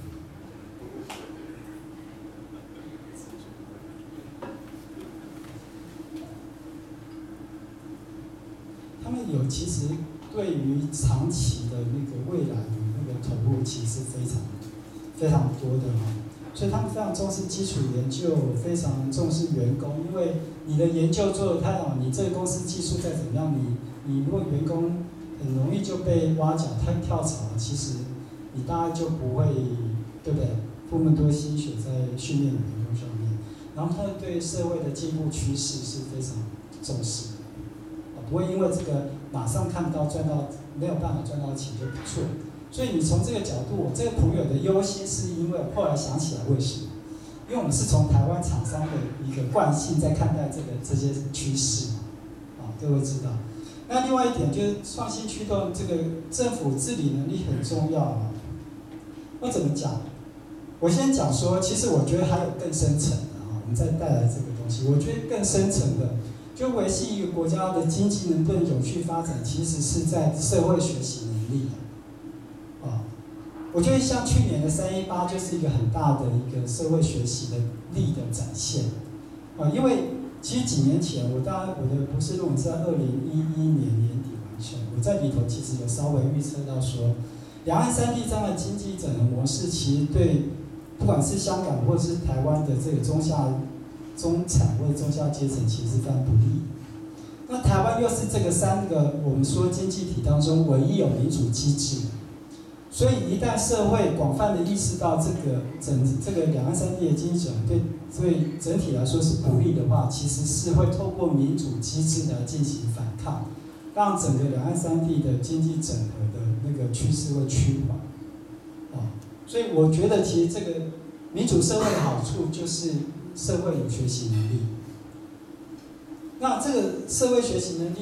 他们有其实对于长期的那个未来的那个投入，其实非常非常多的哈。所以他们非常重视基础研究，非常重视员工，因为你的研究做得太好，你这个公司技术再怎么样，你你如果员工很容易就被挖角、太跳槽，其实你大概就不会，对不对？付那么多心血在训练员工上面，然后他们对社会的进步趋势是非常重视的，不会因为这个马上看到赚到没有办法赚到钱就不错。所以你从这个角度，我这个朋友的忧心是因为我后来想起来为什么？因为我们是从台湾厂商的一个惯性在看待这个这些趋势，啊，各位知道。那另外一点就是创新驱动，这个政府治理能力很重要啊。我怎么讲？我先讲说，其实我觉得还有更深层的啊，我们再带来这个东西。我觉得更深层的，就维系一个国家的经济能不能永续发展，其实是在社会学习能力啊。我觉得像去年的三一八就是一个很大的一个社会学习的力的展现，啊，因为其实几年前我当然我的博士论文是在二零一一年年底完成，我在里头其实有稍微预测到说，两岸三地这样的经济整合模式，其实对不管是香港或者是台湾的这个中下中产或者中下阶层，其实非常不利。那台湾又是这个三个我们说经济体当中唯一有民主机制的。所以，一旦社会广泛的意识到这个整这个两岸三地的经济整合对对整体来说是不利的话，其实是会透过民主机制来进行反抗，让整个两岸三地的经济整合的那个趋势会趋缓。啊，所以我觉得其实这个民主社会的好处就是社会有学习能力。那这个社会学习能力，你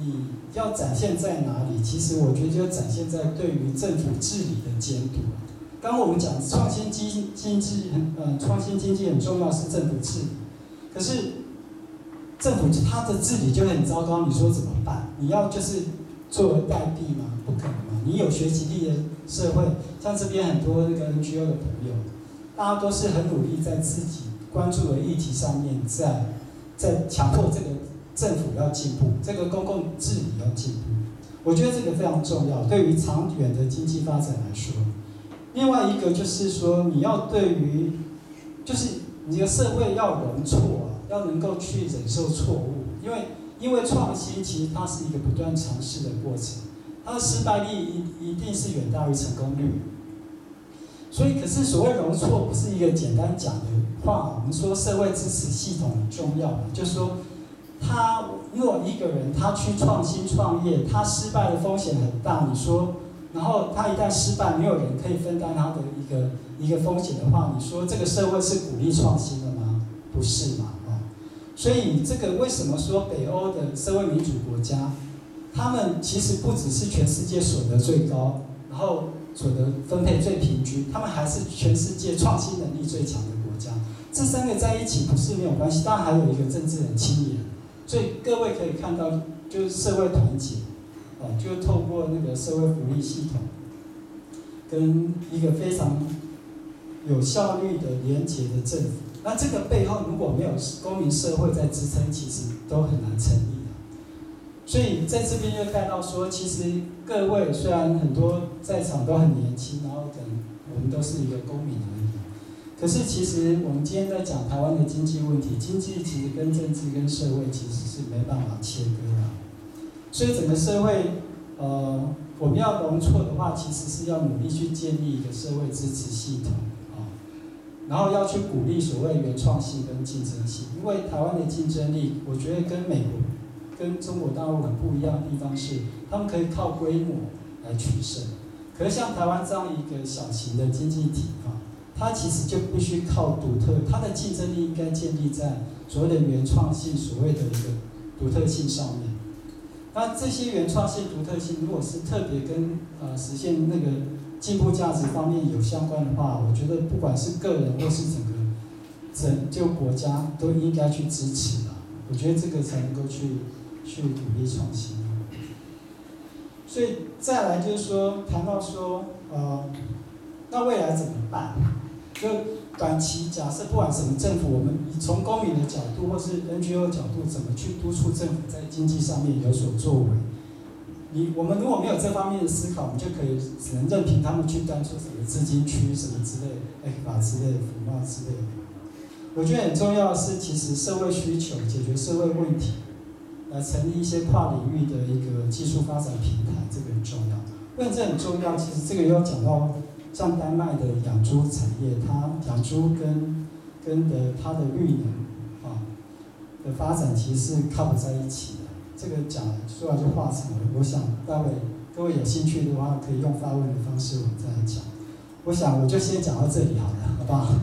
你要展现在哪里？其实我觉得就展现在对于政府治理的监督。刚刚我们讲创新经经济很呃创新经济很重要是政府治理，可是政府它的治理就很糟糕，你说怎么办？你要就是坐而待毙吗？不可能嘛！你有学习力的社会，像这边很多那个 N G O 的朋友，大家都是很努力在自己关注的议题上面，在在强迫这个政府要进步，这个公共治理要进步。我觉得这个非常重要，对于长远的经济发展来说。另外一个就是说，你要对于，就是你的社会要容错啊，要能够去忍受错误，因为因为创新其实它是一个不断尝试的过程，它的失败率一一定是远大于成功率。所以，可是所谓容错不是一个简单讲的话，我们说社会支持系统很重要嘛，就是说，他如果一个人他去创新创业，他失败的风险很大，你说。然后他一旦失败，没有人可以分担他的一个一个风险的话，你说这个社会是鼓励创新的吗？不是嘛，哦。所以这个为什么说北欧的社会民主国家，他们其实不只是全世界所得最高，然后所得分配最平均，他们还是全世界创新能力最强的国家。这三个在一起不是没有关系，当然还有一个政治很青年，所以各位可以看到，就是社会团结。哦，就透过那个社会福利系统，跟一个非常有效率的连结的政府，那这个背后如果没有公民社会在支撑，其实都很难成立的。所以在这边就带到说，其实各位虽然很多在场都很年轻，然后等我们都是一个公民而已，可是其实我们今天在讲台湾的经济问题，经济其实跟政治跟社会其实是没办法切割的。所以整个社会，呃，我们要容错的话，其实是要努力去建立一个社会支持系统啊、哦，然后要去鼓励所谓原创性跟竞争性。因为台湾的竞争力，我觉得跟美国、跟中国大陆很不一样的地方是，他们可以靠规模来取胜。可是像台湾这样一个小型的经济体啊，它其实就必须靠独特，它的竞争力应该建立在所谓的原创性、所谓的一个独特性上面。那这些原创性、独特性，如果是特别跟呃实现那个进步价值方面有相关的话，我觉得不管是个人或是整个整就国家都应该去支持的。我觉得这个才能够去去鼓励创新。所以再来就是说，谈到说呃，那未来怎么办？就短期假设不管什么政府，我们从公民的角度或是 N G O 角度，怎么去督促政府在经济上面有所作为？你我们如果没有这方面的思考，我们就可以只能任凭他们去端出什么资金区什么之类的 ，A 法之类的、服贸之类的。我觉得很重要的是，其实社会需求解决社会问题，来成立一些跨领域的一个技术发展平台，这个很重要。为什么这很重要？其实这个又要讲到。像丹麦的养猪产业，它养猪跟跟的它的绿能啊的发展其实是靠不在一起的。这个讲说来就话长了，我想待会各位有兴趣的话，可以用发问的方式我们再来讲。我想我就先讲到这里好了，好不好？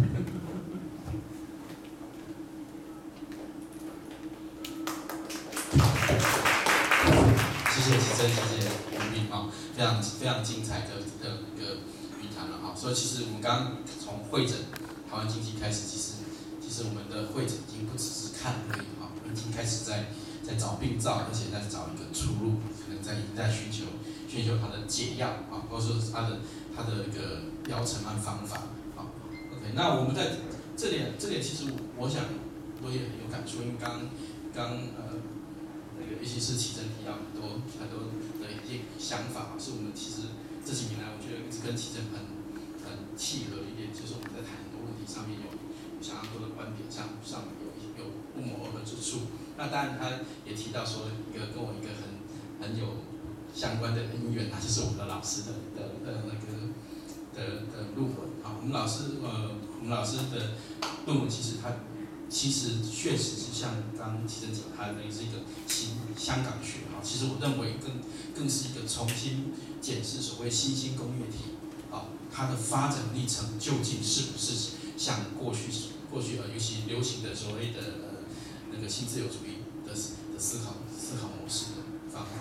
谢谢齐真，谢谢吴斌啊，非常非常精彩的的一个。所以其实我们刚刚从会诊台湾经济开始，其实其实我们的会诊已经不只是看而已啊，我们已经开始在在找病灶，而且在找一个出路，可能在已经在寻求寻求它的解药啊，或者说它的它的一个疗程和方法啊。OK， 那我们在这里这里其实我想我也很有感触，因为刚刚呃那个尤其是齐真提到很多很多的一些想法，是我们其实这几年来我觉得一直跟齐真很。很契合一点，就是我们在谈很多问题上面有相当多的观点上上有有不谋而合之处。那当然，他也提到说一个跟我一个很很有相关的因缘，那就是我们的老师的的的那个的的论文啊。我们老师呃，我们老师的论文其实他其实确实是像刚刚齐真讲，他那是一个新香港学啊。其实我认为更更是一个重新检视所谓新兴工业体。啊，它的发展历程究竟是不是像过去过去呃，尤其流行的所谓的呃那个新自由主义的的思考思考模式的方法？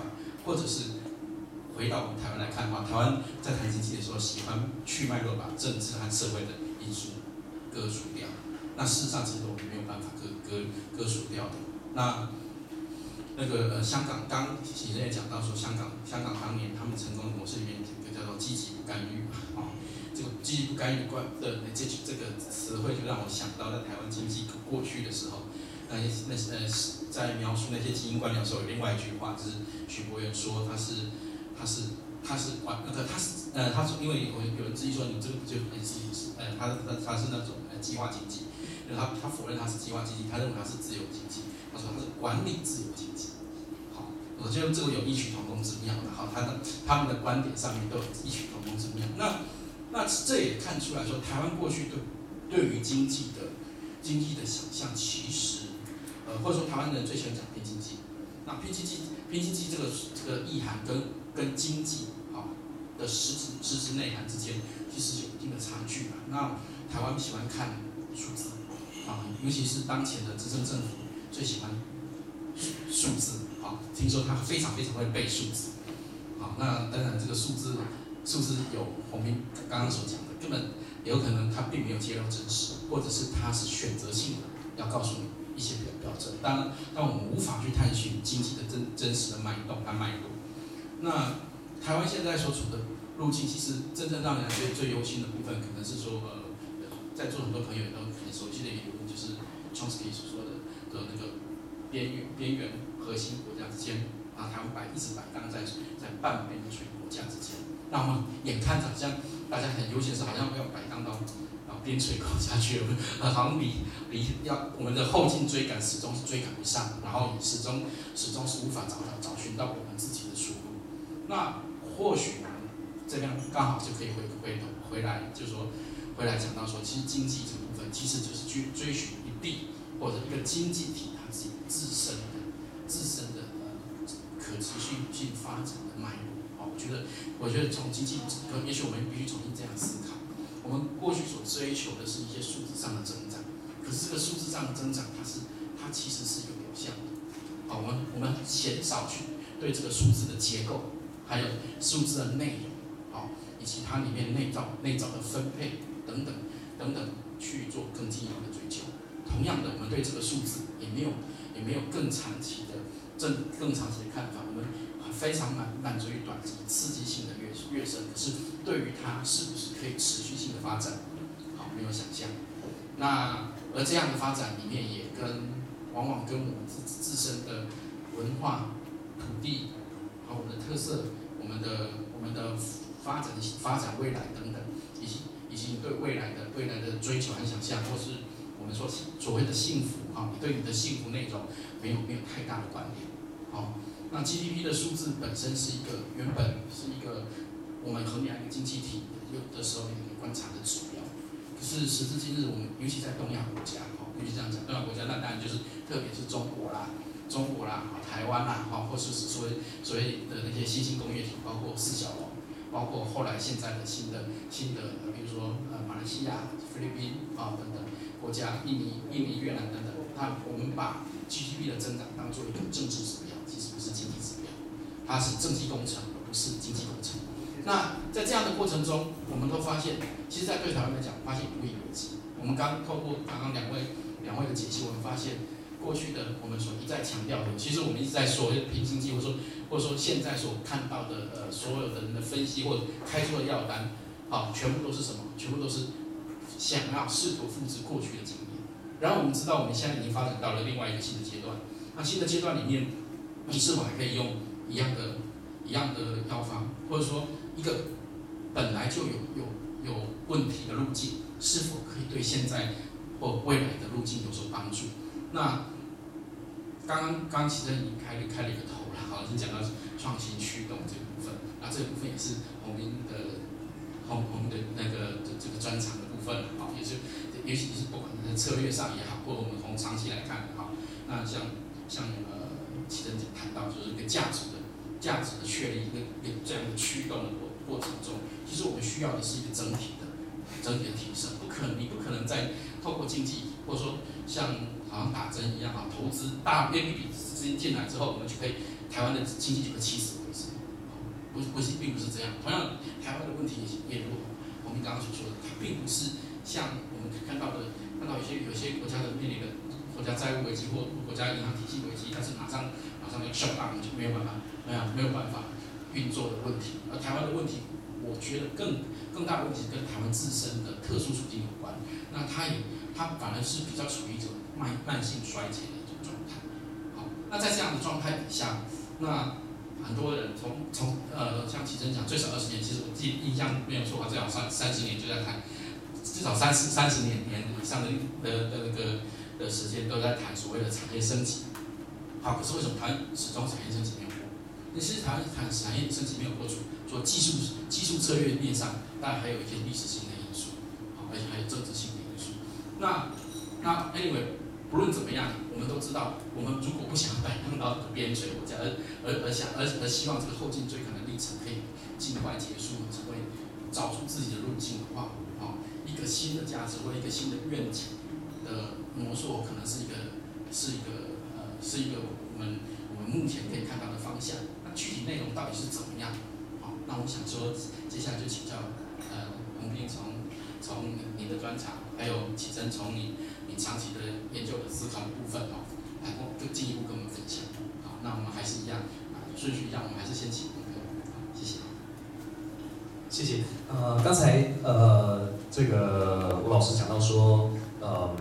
或者是回到我们台湾来看的话，台湾在谈经济的时候，喜欢去脉络把政治和社会的因素割除掉。那事实上，其实我们没有办法割割割除掉的。那那个呃，香港刚其实也讲到说，香港香港当年他们成功的模式里面有一个叫做积极不干预嘛，啊、哦，这个积极不干预关的这这个词汇就让我想到在台湾经济过去的时候，那那呃在描述那些精英官僚的时候，有另外一句话，就是许博远说他是他是他是管那个他是呃他说因为有有人质疑说你这个就很是呃他他他是那种呃计划经济，他他否认他是计划经济，他认为他是自由经济。他说他是管理自由经济，好，我觉得这个有异曲同工之妙的，好，他的他们的观点上面都有异曲同工之妙。那那这也看出来说，台湾过去对对于经济的经济的想象，其实呃或者说台湾人最喜欢讲拼经济，那拼经济拼经济这个这个意涵跟跟经济好的实质实质内涵之间，其实有一定的差距嘛。那台湾喜欢看数字啊，尤其是当前的执政政府。最喜欢数字，好，听说他非常非常会背数字，好，那当然这个数字数字有洪明刚刚所讲的，根本有可能他并没有揭露真实，或者是他是选择性的要告诉你一些标标准，当然，但我们无法去探寻经济的真真实的脉动和脉络。那台湾现在所处的路径，其实真正让人最最忧心的部分，可能是说呃，在座很多朋友也都很熟悉的一个部分，就是 Chomsky 所说的。的那个边缘边缘核心国家之间，啊，台湾摆一直摆荡在在半边陲国家之间，那我们眼看着好像大家很悠闲是好像要摆荡到啊边陲国家去了，啊，好像离离要我们的后进追赶始终是追赶不上，然后始终始终是无法找到找寻到我们自己的出路。那或许我们这边刚好就可以回回头回来，就是说回来讲到说，其实经济这部分其实就是去追寻一地。或者一个经济体它自己自身的、自身的呃可持续性发展的脉络，好，我觉得，我觉得从经济，可能也许我们必须重新这样思考。我们过去所追求的是一些数字上的增长，可是这个数字上的增长，它是它其实是有流向的。好，我们我们鲜少去对这个数字的结构，还有数字的内容，好，以及它里面内造内造的分配等等等等去做更进一步的追求。同样的，我们对这个数字也没有也没有更长期的正更长期的看法，我们非常满满足于短期刺激性的跃跃升，可是对于它是不是可以持续性的发展，好，没有想象。那而这样的发展里面也跟往往跟我们自自身的文化、土地和我们的特色、我们的我们的发展发展未来等等，以及以及对未来的未来的追求和想象，或是我们说所谓的幸福哈，你对你的幸福内容没有没有太大的关联。好，那 G D P 的数字本身是一个原本是一个我们衡量一个经济体有的时候一个观察的指标。可是时至今日，我们尤其在东亚国家，哈，尤其这样讲，东亚国家那当然就是特别是中国啦、中国啦、台湾啦，哈，或是所谓所谓的那些新兴工业体，包括四小龙，包括后来现在的新的新的，比如说呃马来西亚、菲律宾啊等等。国家，印尼、印尼、越南等等，它我们把 G D P 的增长当做一个政治指标，其实不是经济指标，它是政绩工程，而不是经济工程。那在这样的过程中，我们都发现，其实，在对台湾来讲，发现无以为继。我们刚透过刚刚两位两位的解析，我们发现过去的我们所一再强调的，其实我们一直在说拼经济，或者说或者说现在所看到的呃所有的人的分析或者开出的药单，好，全部都是什么？全部都是。想要试图复制过去的经验，然后我们知道我们现在已经发展到了另外一个新的阶段。那新的阶段里面，你是否还可以用一样的、一样的药方，或者说一个本来就有有有问题的路径，是否可以对现在或未来的路径有所帮助？那刚刚刚刚其实已经开了开了一个头了，好，已经讲到创新驱动这个部分。那这个部分也是洪斌的洪洪的那个这个专长的部分，好，也是尤其是不管在策略上也好，或者我们从长期来看，好，那像像呃齐珍姐谈到就是一个价值的价值的确立，一个一个这样的驱动的过过程中，其实我们需要的是一个整体的整体的提升，不可能你不可能在透过经济或者说像好像打针一样啊，投资大量一笔资金进来之后，我们就可以台湾的经济就会起死回生，不不是并不是这样。同样，台湾的问题也如我们刚刚所说的，它并不是像我们看到的，看到有些有些国家的面临的国家债务危机或国家银行体系危机，但是马上马上要 shut down 就没有办法，没有没有办法运作的问题。而台湾的问题，我觉得更更大的问题跟台湾自身的特殊处境有关。那它也它反而是比较处于一种慢慢性衰竭的一种状态。好，那在这样的状态底下，那很多人从从呃像启真讲最少二十年，其实我自己印象没有错，最少三三十年就在谈，至少三十三十年年以上的的的那个的时间都在谈所谓的产业升级。好，可是为什么台湾始终产业升级没有过？其实台湾谈产业升级没有过，除了技术技术策略面上，当然还有一些历史性的因素，好，而且还有政治性的因素。那那 anyway。不论怎么样，我们都知道，我们如果不想摆荡到边陲国家，而而而想而而希望这个后进追赶的历程可以尽快结束，只会找出自己的路径的话，哦，一个新的价值或一个新的愿景的模塑，可能是一个是一个呃是一个我们我们目前可以看到的方向。那具体内容到底是怎么样？好，那我想说，接下来就请教呃洪斌从从你的专长，还有启真从你。你长期的研究的思考的部分哦，来更进一步跟我们分享。好，那我们还是一样，顺序一样，我们还是先请洪哥。谢谢。 谢谢。呃，刚才呃，这个吴老师讲到说，呃，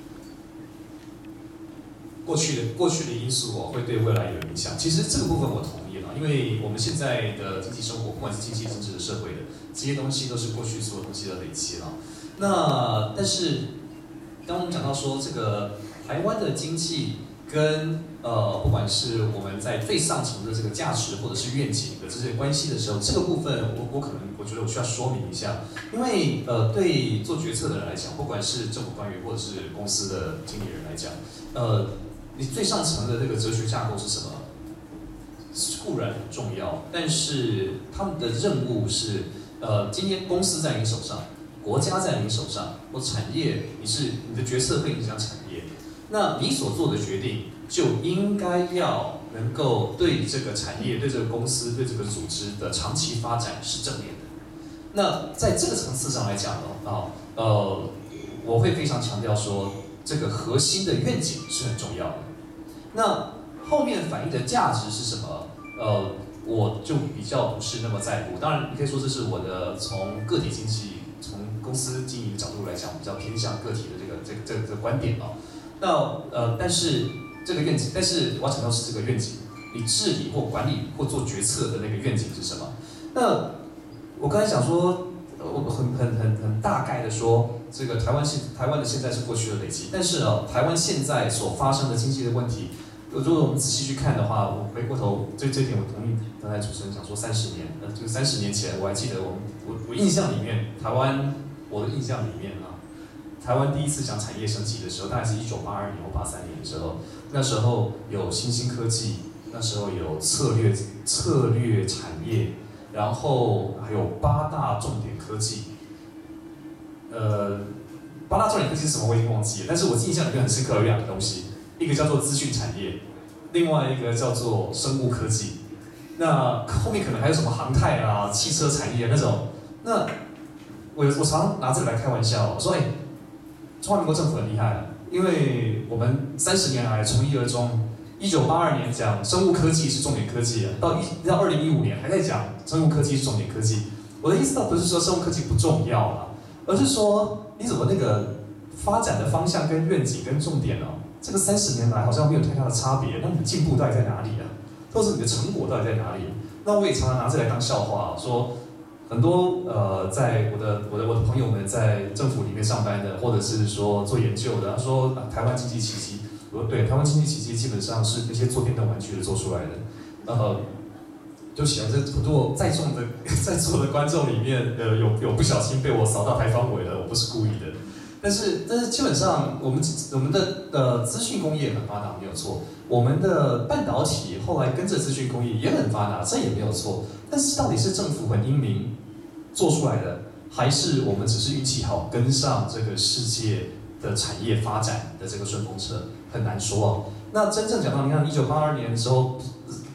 过去的过去的因素哦，会对未来有影响。其实这个部分我同意了，因为我们现在的经济生活，不管是经济、政治的、社会的这些东西，都是过去所有东西的累积了。那但是。当我们讲到说这个台湾的经济跟呃，不管是我们在最上层的这个价值或者是愿景的这些关系的时候，这个部分我我可能我觉得我需要说明一下，因为呃，对做决策的人来讲，不管是政府官员或者是公司的经理人来讲，呃，你最上层的这个哲学架构是什么？固然很重要，但是他们的任务是呃，今天公司在你手上。国家在你手上，或产业，你是你的决策会影响产业，那你所做的决定就应该要能够对这个产业、对这个公司、对这个组织的长期发展是正面的。那在这个层次上来讲呢，啊，呃，我会非常强调说，这个核心的愿景是很重要的。那后面反映的价值是什么？呃，我就比较不是那么在乎。当然，你可以说这是我的从个体经济。从公司经营的角度来讲，比较偏向个体的这个这个这个这个观点哦。那呃，但是这个愿景，但是我要强调是这个愿景，你治理或管理或做决策的那个愿景是什么？那我刚才讲说，我很很很很大概的说，这个台湾现台湾的现在是过去的累积，但是啊，台湾现在所发生的经济的问题。如果我们仔细去看的话，我回过头，这这点我同意刚才主持人讲说三十年，呃，就是三十年前，我还记得我们我我印象里面，台湾我的印象里面啊，台湾第一次讲产业升级的时候，大概是一九八二年或八三年的时候，那时候有新兴科技，那时候有策略策略产业，然后还有八大重点科技，呃，八大重点科技是什么我已经忘记了，但是我印象里面很深刻有两个东西。一个叫做资讯产业，另外一个叫做生物科技。那后面可能还有什么航太啊、汽车产业那种。那我我常常拿这个来开玩笑，我说哎，中华民国政府很厉害，因为我们三十年来从一而终。一九八二年讲生物科技是重点科技啊，到一到二零一五年还在讲生物科技是重点科技。我的意思倒不是说生物科技不重要啊，而是说你怎么那个发展的方向跟愿景跟重点哦。这个三十年来好像没有太大的差别，那你的进步到底在哪里啊？或者你的成果到底在哪里？那我也常常拿这来当笑话，说很多呃，在我的我的我的朋友们在政府里面上班的，或者是说做研究的，他说、啊、台湾经济奇迹，我说对，台湾经济奇迹基本上是那些做电动玩具的做出来的。呃，对不起啊，这如果在座的在座的观众里面，呃，有有不小心被我扫到台方尾了，我不是故意的。但是，但是基本上，我们我们的呃资讯工业很发达，没有错。我们的半导体后来跟着资讯工业也很发达，这也没有错。但是，到底是政府很英明做出来的，还是我们只是运气好跟上这个世界的产业发展的这个顺风车，很难说哦。那真正讲到，你看一九八二年的时候，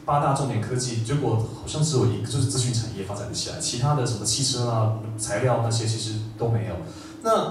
八大重点科技，结果好像只有一个就是资讯产业发展得起来，其他的什么汽车啊、材料那些其实都没有。那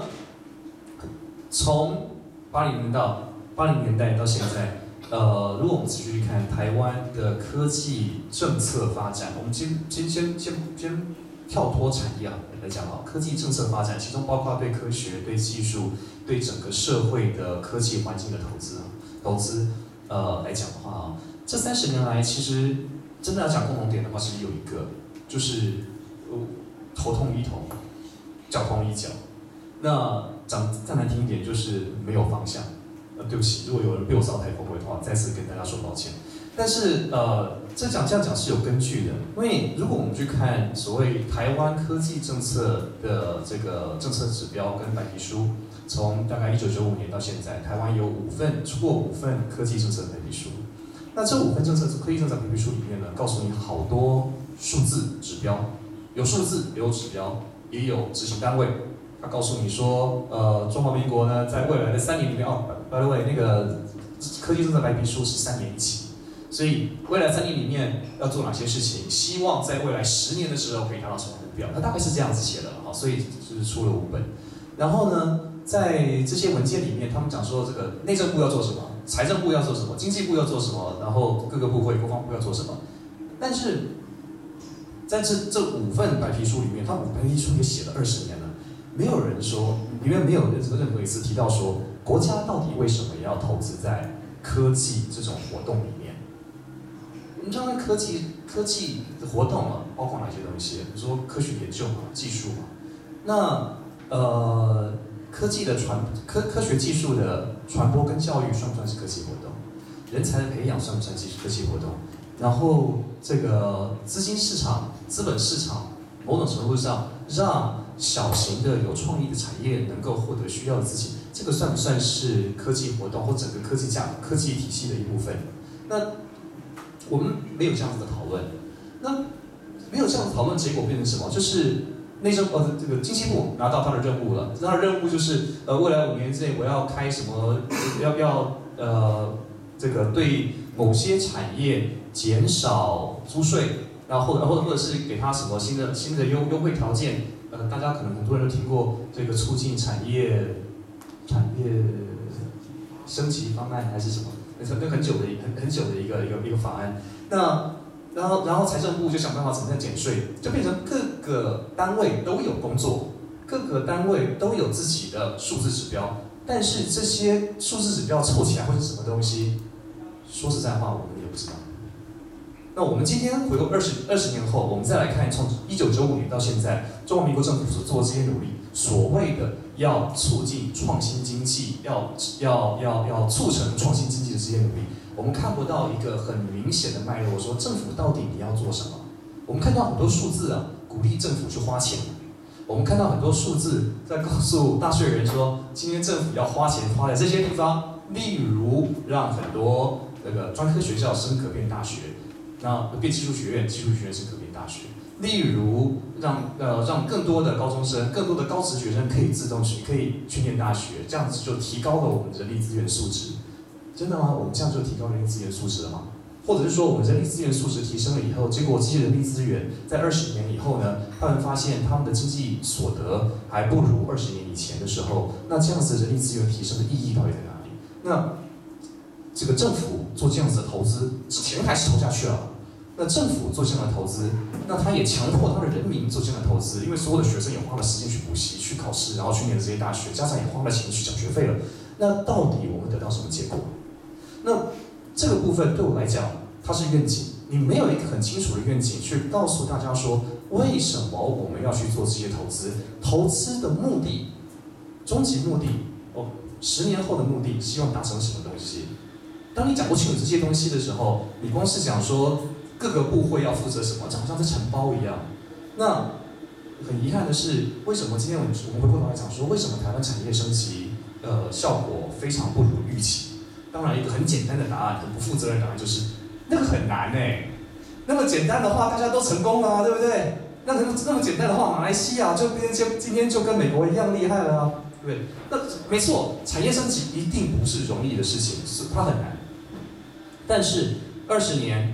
从八零年到八零年代到现在，呃，如果我们仔细去看台湾的科技政策发展，我们先先先先先跳脱产业来讲哈，科技政策发展，其中包括对科学、对技术、对整个社会的科技环境的投资投资，呃来讲的话啊，这三十年来其实真的要讲共同点的话，其实有一个就是呃头痛医头，脚痛医脚。那讲再难听一点，就是没有方向。呃，对不起，如果有人被我扫台风尾的话，再次跟大家说抱歉。但是呃，这讲这样讲是有根据的，因为如果我们去看所谓台湾科技政策的这个政策指标跟白皮书，从大概一九九五年到现在，台湾有五份出过五份科技政策白皮书。那这五份政策科技政策白皮书里面呢，告诉你好多数字指标，有数字也有指标，也有执行单位。他告诉你说，呃，中华民国呢，在未来的三年里面，哦 ，by the way， 那个科技政策白皮书是三年一期。所以未来三年里面要做哪些事情？希望在未来十年的时候可以达到什么目标？那大概是这样子写的哈，所以就是出了五本。然后呢，在这些文件里面，他们讲说这个内政部要做什么，财政部要做什么，经济部要做什么，然后各个部会、国防部要做什么。但是在这这五份白皮书里面，他五白皮书也写了二十年了，没有人说，里面没有任何任何一次提到说，国家到底为什么要投资在科技这种活动里面？我们知道那科技科技的活动啊，包括哪些东西？比如说科学研究嘛，技术嘛。那呃，科技的传科科学技术的传播跟教育算不算是科技活动？人才的培养算不算是科技活动？然后这个资金市场、资本市场，某种程度上让小型的有创意的产业能够获得需要的资金，这个算不算是科技活动或整个科技架科技体系的一部分？那我们没有这样子的讨论，那没有这样的讨论，结果变成什么？就是内政呃这个经济部拿到他的任务了，他的任务就是呃未来五年之内我要开什么，要要呃这个对某些产业减少租税，然后或者或者或者是给他什么新的新的优优惠条件，呃大家可能很多人都听过这个促进产业产业升级方案还是什么？那很久的很很久的一个一个一个法案，那然后然后财政部就想办法怎么样减税，就变成各个单位都有工作，各个单位都有自己的数字指标，但是这些数字指标凑起来会是什么东西？说实在话，我们也不知道。那我们今天回过二十二十年后，我们再来看从一九九五年到现在，中华民国政府所做的这些努力，所谓的要促进创新经济，要要要要促成创新经济的这些努力，我们看不到一个很明显的脉络，说政府到底你要做什么？我们看到很多数字啊，鼓励政府去花钱。我们看到很多数字在告诉纳税人说，今天政府要花钱花在这些地方，例如让很多那个专科学校升格变大学。那变技术学院，技术学院是可变大学。例如让呃让更多的高中生、更多的高职学生可以自动去可以去念大学，这样子就提高了我们人力资源素质。真的吗？我们这样就提高人力资源素质了吗？或者是说我们人力资源素质提升了以后，结果这些人力资源在二十年以后呢，他们发现他们的经济所得还不如二十年以前的时候，那这样子人力资源提升的意义到底在哪里？那这个政府做这样子的投资，钱还是投下去了。那政府做这样的投资，那他也强迫他的人民做这样的投资，因为所有的学生也花了时间去补习、去考试，然后去念这些大学，家长也花了钱去缴学费了。那到底我们得到什么结果？那这个部分对我来讲，它是愿景。你没有一个很清楚的愿景，去告诉大家说，为什么我们要去做这些投资？投资的目的，终极目的，哦，十年后的目的，希望达成什么东西？当你讲不清楚这些东西的时候，你光是讲说各个部会要负责什么，就好像在承包一样。那很遗憾的是，为什么今天我们我们回过头来讲说，为什么台湾产业升级呃效果非常不如预期？当然，一个很简单的答案，很不负责任的答案就是那个很难哎。那么简单的话，大家都成功了、啊，对不对？那那么那么简单的话，马来西亚就跟就今天就跟美国一样厉害了、啊，对不对？那没错，产业升级一定不是容易的事情，是它很难。但是二十年，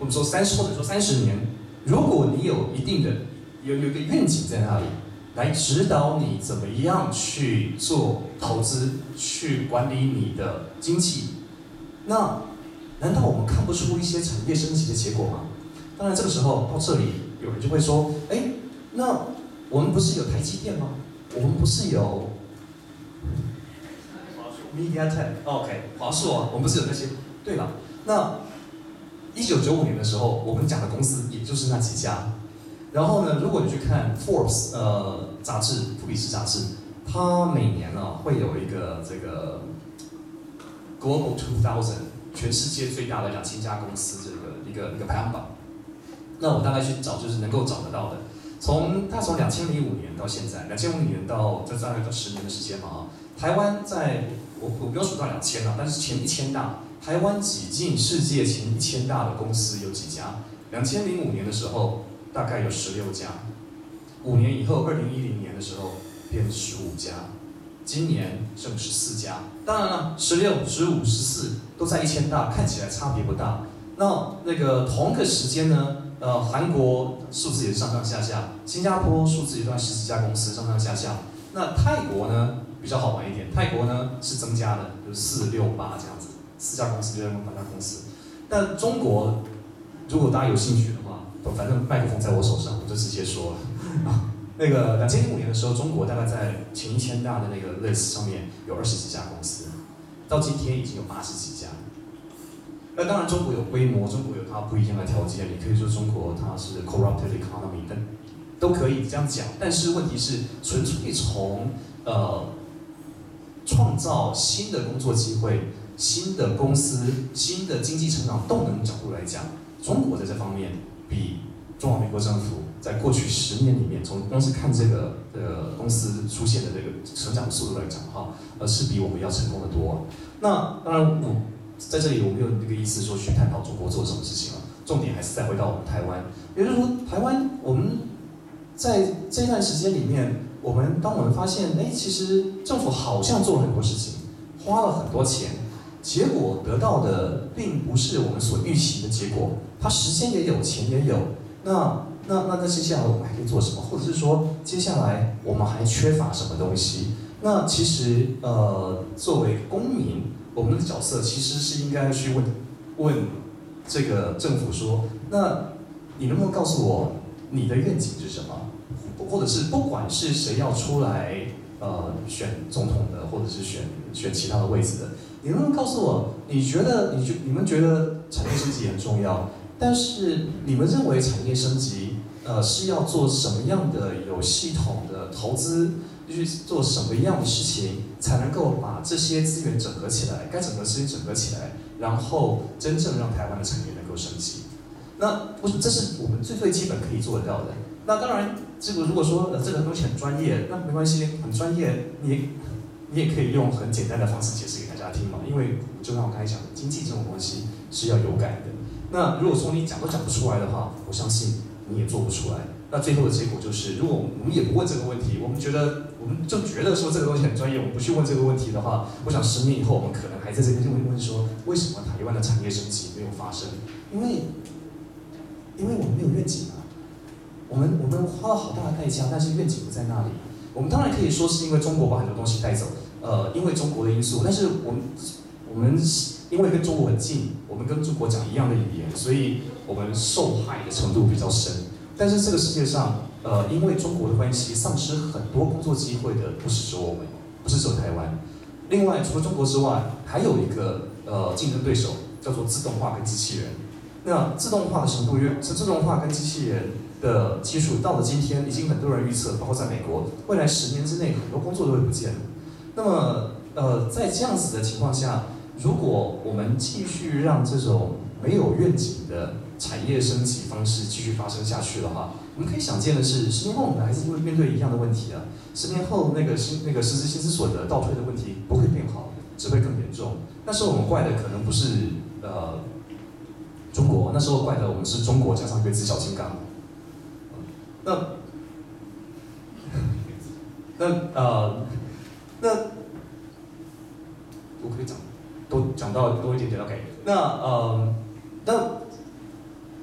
我们说三十或者说三十年，如果你有一定的有有一个愿景在那里，来指导你怎么样去做投资，去管理你的经济，那难道我们看不出一些产业升级的结果吗？当然，这个时候到这里，有人就会说，哎，那我们不是有台积电吗？我们不是有 MediaTek、OK 华硕啊，我们不是有那些？对了，那一九九五年的时候，我们讲的公司也就是那几家。然后呢，如果你去看 Forbes 呃杂志，福比斯杂志，它每年呢、啊、会有一个这个 Global two thousand 全世界最大的两千家公司这个一个一个排行榜。那我大概去找，就是能够找得到的。从它从两千零五年到现在，两千零五年到这大概到十年的时间嘛啊，台湾在我我没有数到两千了，但是前一千大，台湾挤进世界前一千大的公司有几家？两千零五年的时候大概有十六家，五年以后二零一零年的时候变十五家，今年剩十四家。当然了，十六、十五、十四都在一千大，看起来差别不大。那那个同个时间呢？呃，韩国数字也是上上下下，新加坡数字也在十几家公司上上下下。那泰国呢比较好玩一点，泰国呢是增加的，就是四六八这样子，四家公司就在八家公司。但中国，如果大家有兴趣的话，反正麦克风在我手上，我就直接说了。啊，那个两千零五年的时候，中国大概在前一千大的那个 list 上面有二十几家公司，到今天已经有八十几家。那当然，中国有规模，中国有它不一样的条件。你可以说中国它是 corrupted economy， 但都可以这样讲。但是问题是，纯粹从呃创造新的工作机会、新的公司、新的经济成长动能角度来讲，中国在这方面比中华民国政府在过去十年里面，从光是看这个呃公司出现的这个成长速度来讲哈，呃是比我们要成功的多。那当然我。在这里我没有那个意思说去探讨中国做什么事情了，重点还是再回到我们台湾。也就是说，台湾我们在这段时间里面，我们当我们发现，哎，其实政府好像做了很多事情，花了很多钱，结果得到的并不是我们所预期的结果。它时间也有，钱也有，那那那那接下来我们还可以做什么？或者是说，接下来我们还缺乏什么东西？那其实呃，作为公民。我们的角色其实是应该去问问这个政府说，那你能不能告诉我你的愿景是什么？或者是不管是谁要出来呃选总统的，或者是选选其他的位置的，你能不能告诉我，你觉得你觉你们觉得产业升级很重要，但是你们认为产业升级呃是要做什么样的有系统的投资？去做什么样的事情才能够把这些资源整合起来？该整合资源整合起来，然后真正让台湾的产业能够升级。那我这是我们最最基本可以做得到的。那当然，这个如果说呃这个东西很专业，那没关系，很专业，你你也可以用很简单的方式解释给大家听嘛。因为就像我刚才讲的，经济这种东西是要有感的。那如果说你讲都讲不出来的话，我相信你也做不出来。那最后的结果就是，如果我们也不问这个问题，我们觉得我们就觉得说这个东西很专业，我们不去问这个问题的话，我想十年以后我们可能还在这边问问说，为什么台湾的产业升级没有发生？因为，因为我们没有愿景啊，我们我们花了好大的代价，但是愿景不在那里。我们当然可以说是因为中国把很多东西带走，呃，因为中国的因素，但是我们我们因为跟中国很近，我们跟中国讲一样的语言，所以我们受害的程度比较深。但是这个世界上，呃，因为中国的关系，丧失很多工作机会的不是只有我们，不是只有台湾。另外，除了中国之外，还有一个呃竞争对手叫做自动化跟机器人。那自动化的程度越，是自动化跟机器人的技术到了今天，已经很多人预测，包括在美国，未来十年之内很多工作都会不见了。那么，呃，在这样子的情况下，如果我们继续让这种没有愿景的产业升级方式继续发生下去的话，我们可以想见的是，十年后我们还是会面对一样的问题啊。十年后那个薪那个实质薪资所得倒退的问题不会变好，只会更严重。那时候我们怪的可能不是呃中国，那时候怪的我们是中国加上一个只小金刚。那那呃那我可以讲多讲到多一点点 ，OK。那呃那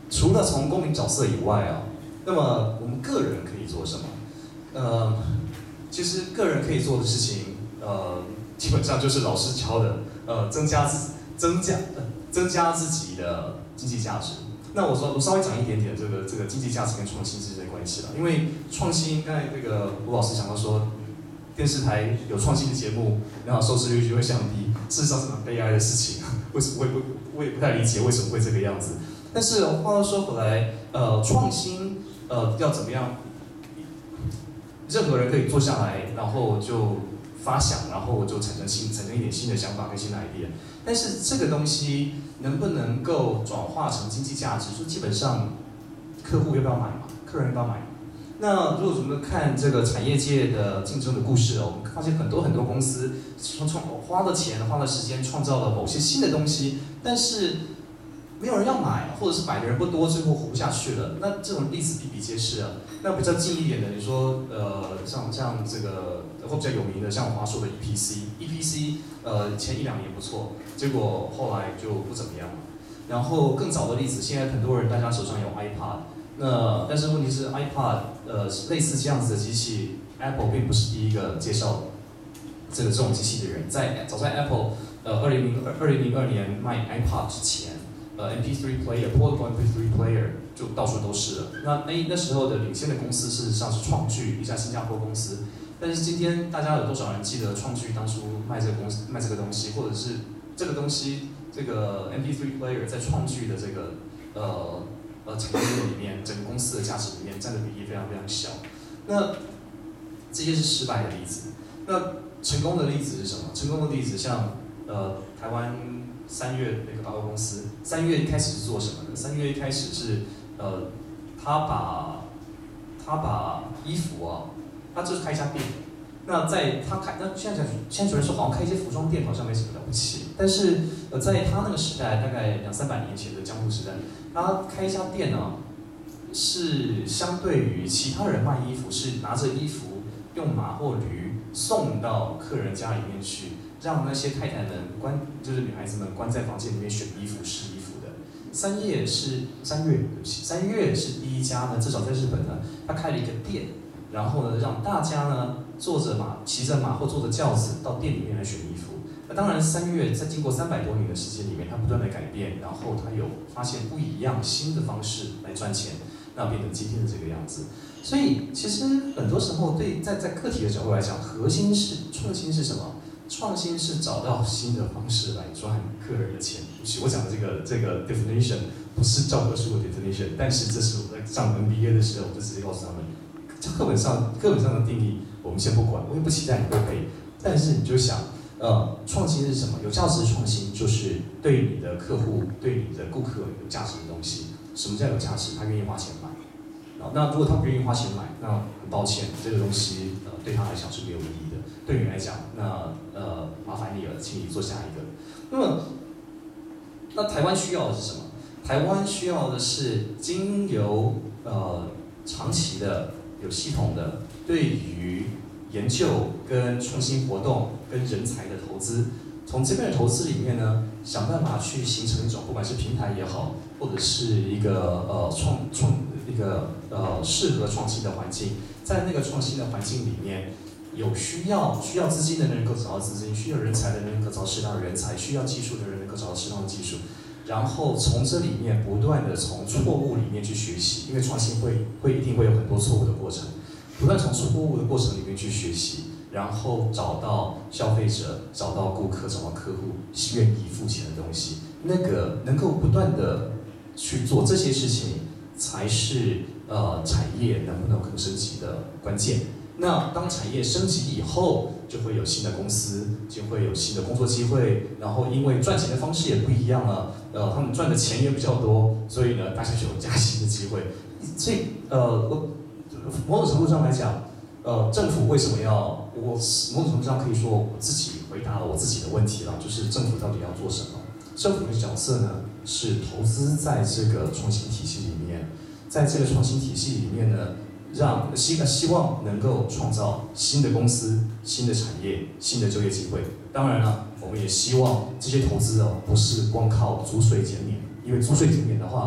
除了从公民角色以外啊，那么我们个人可以做什么？呃，其实个人可以做的事情，呃，基本上就是老师教的，呃，增加自增加、呃、增加自己的经济价值。那我说我稍微讲一点点这个这个经济价值跟创新之间的关系了，因为创新刚才那个吴老师讲到说，电视台有创新的节目，然后收视率就会降低，事实上是蛮悲哀的事情。为什么我也不我也不太理解为什么会这个样子。但是话又说回来，呃，创新呃要怎么样？任何人可以坐下来，然后就发想，然后就产生新产生一点新的想法跟新的 idea。但是这个东西能不能够转化成经济价值？就基本上客户要不要买嘛？客人要不要买嘛？那如果我们看这个产业界的竞争的故事哦，我们发现很多很多公司创创花了钱花了时间创造了某些新的东西，但是没有人要买，或者是买的人不多，最后活不下去了。那这种例子比比皆是啊。那比较近一点的，你说呃，像像这个或比较有名的，像华硕的 E P C，E P C 呃前一两年不错，结果后来就不怎么样了。然后更早的例子，现在很多人大家手上有 iPad， 那但是问题是 iPad 呃类似这样子的机器 ，Apple 并不是第一个介绍这个这种机器的人，在早在 Apple 呃二零零二零零二年卖 iPad 之前。呃 ，M P 三 player，portable M P 三 player 就到处都是了。那那那时候的领先的公司事实上是创炬，一家新加坡公司。但是今天大家有多少人记得创炬当初卖这个公司卖这个东西，或者是这个东西这个 M P 三 player 在创炬的这个呃呃产业链里面，整个公司的价值里面占的比例非常非常小。那这些是失败的例子。那成功的例子是什么？成功的例子像呃台湾。三月那个百货公司，三月一开始是做什么的？三月一开始是，呃，他把，他把衣服啊，他就是开一家店。那在他开，那现在讲，现在有人说好像开一些服装店好像没什么了不起，但是呃，在他那个时代，大概两三百年前的江户时代，他开一家店啊，是相对于其他人卖衣服，是拿着衣服用马或驴送到客人家里面去。让那些太太们关，就是女孩子们关在房间里面选衣服、试衣服的。三叶是三月，对不起，三月是第一家呢，至少在日本呢，他开了一个店，然后呢，让大家呢坐着马、骑着马或坐着轿子到店里面来选衣服。那当然，三月在经过三百多年的时间里面，他不断的改变，然后他有发现不一样新的方式来赚钱，那变成今天的这个样子。所以其实很多时候对在在个体的角度来讲，核心是创新是什么？创新是找到新的方式来赚客人的钱。我讲的这个这个 definition 不是教科书的 definition， 但是这是我在上 M B A 的时候，我就直接告诉他们，这课本上课本上的定义我们先不管，我也不期待你都可以。但是你就想，呃，创新是什么？有价值的创新就是对你的客户、对你的顾客有价值的东西。什么叫有价值？他愿意花钱买。那如果他不愿意花钱买，那很抱歉，这个东西呃对他来讲是没有意义的。对你来讲，那呃麻烦你了，请你做下一个。那么，那台湾需要的是什么？台湾需要的是经由呃长期的、有系统的对于研究跟创新活动跟人才的投资，从这边的投资里面呢，想办法去形成一种不管是平台也好，或者是一个呃创创一个呃适合创新的环境，在那个创新的环境里面。有需要需要资金的人能够找到资金，需要人才的人能够找到适当的人才，需要技术的人能够找到适当的技术，然后从这里面不断的从错误里面去学习，因为创新会会一定会有很多错误的过程，不断从错误的过程里面去学习，然后找到消费者，找到顾客，找到客户愿意付钱的东西，那个能够不断的去做这些事情，才是呃产业能不能更升级的关键。那当产业升级以后，就会有新的公司，就会有新的工作机会，然后因为赚钱的方式也不一样了，呃，他们赚的钱也比较多，所以呢，大家就有加薪的机会。所以，呃，我某种程度上来讲，呃，政府为什么要我某种程度上可以说我自己回答了我自己的问题了，就是政府到底要做什么？政府的角色呢，是投资在这个创新体系里面，在这个创新体系里面呢。让希希望能够创造新的公司、新的产业、新的就业机会。当然了，我们也希望这些投资哦，不是光靠租税减免，因为租税减免的话，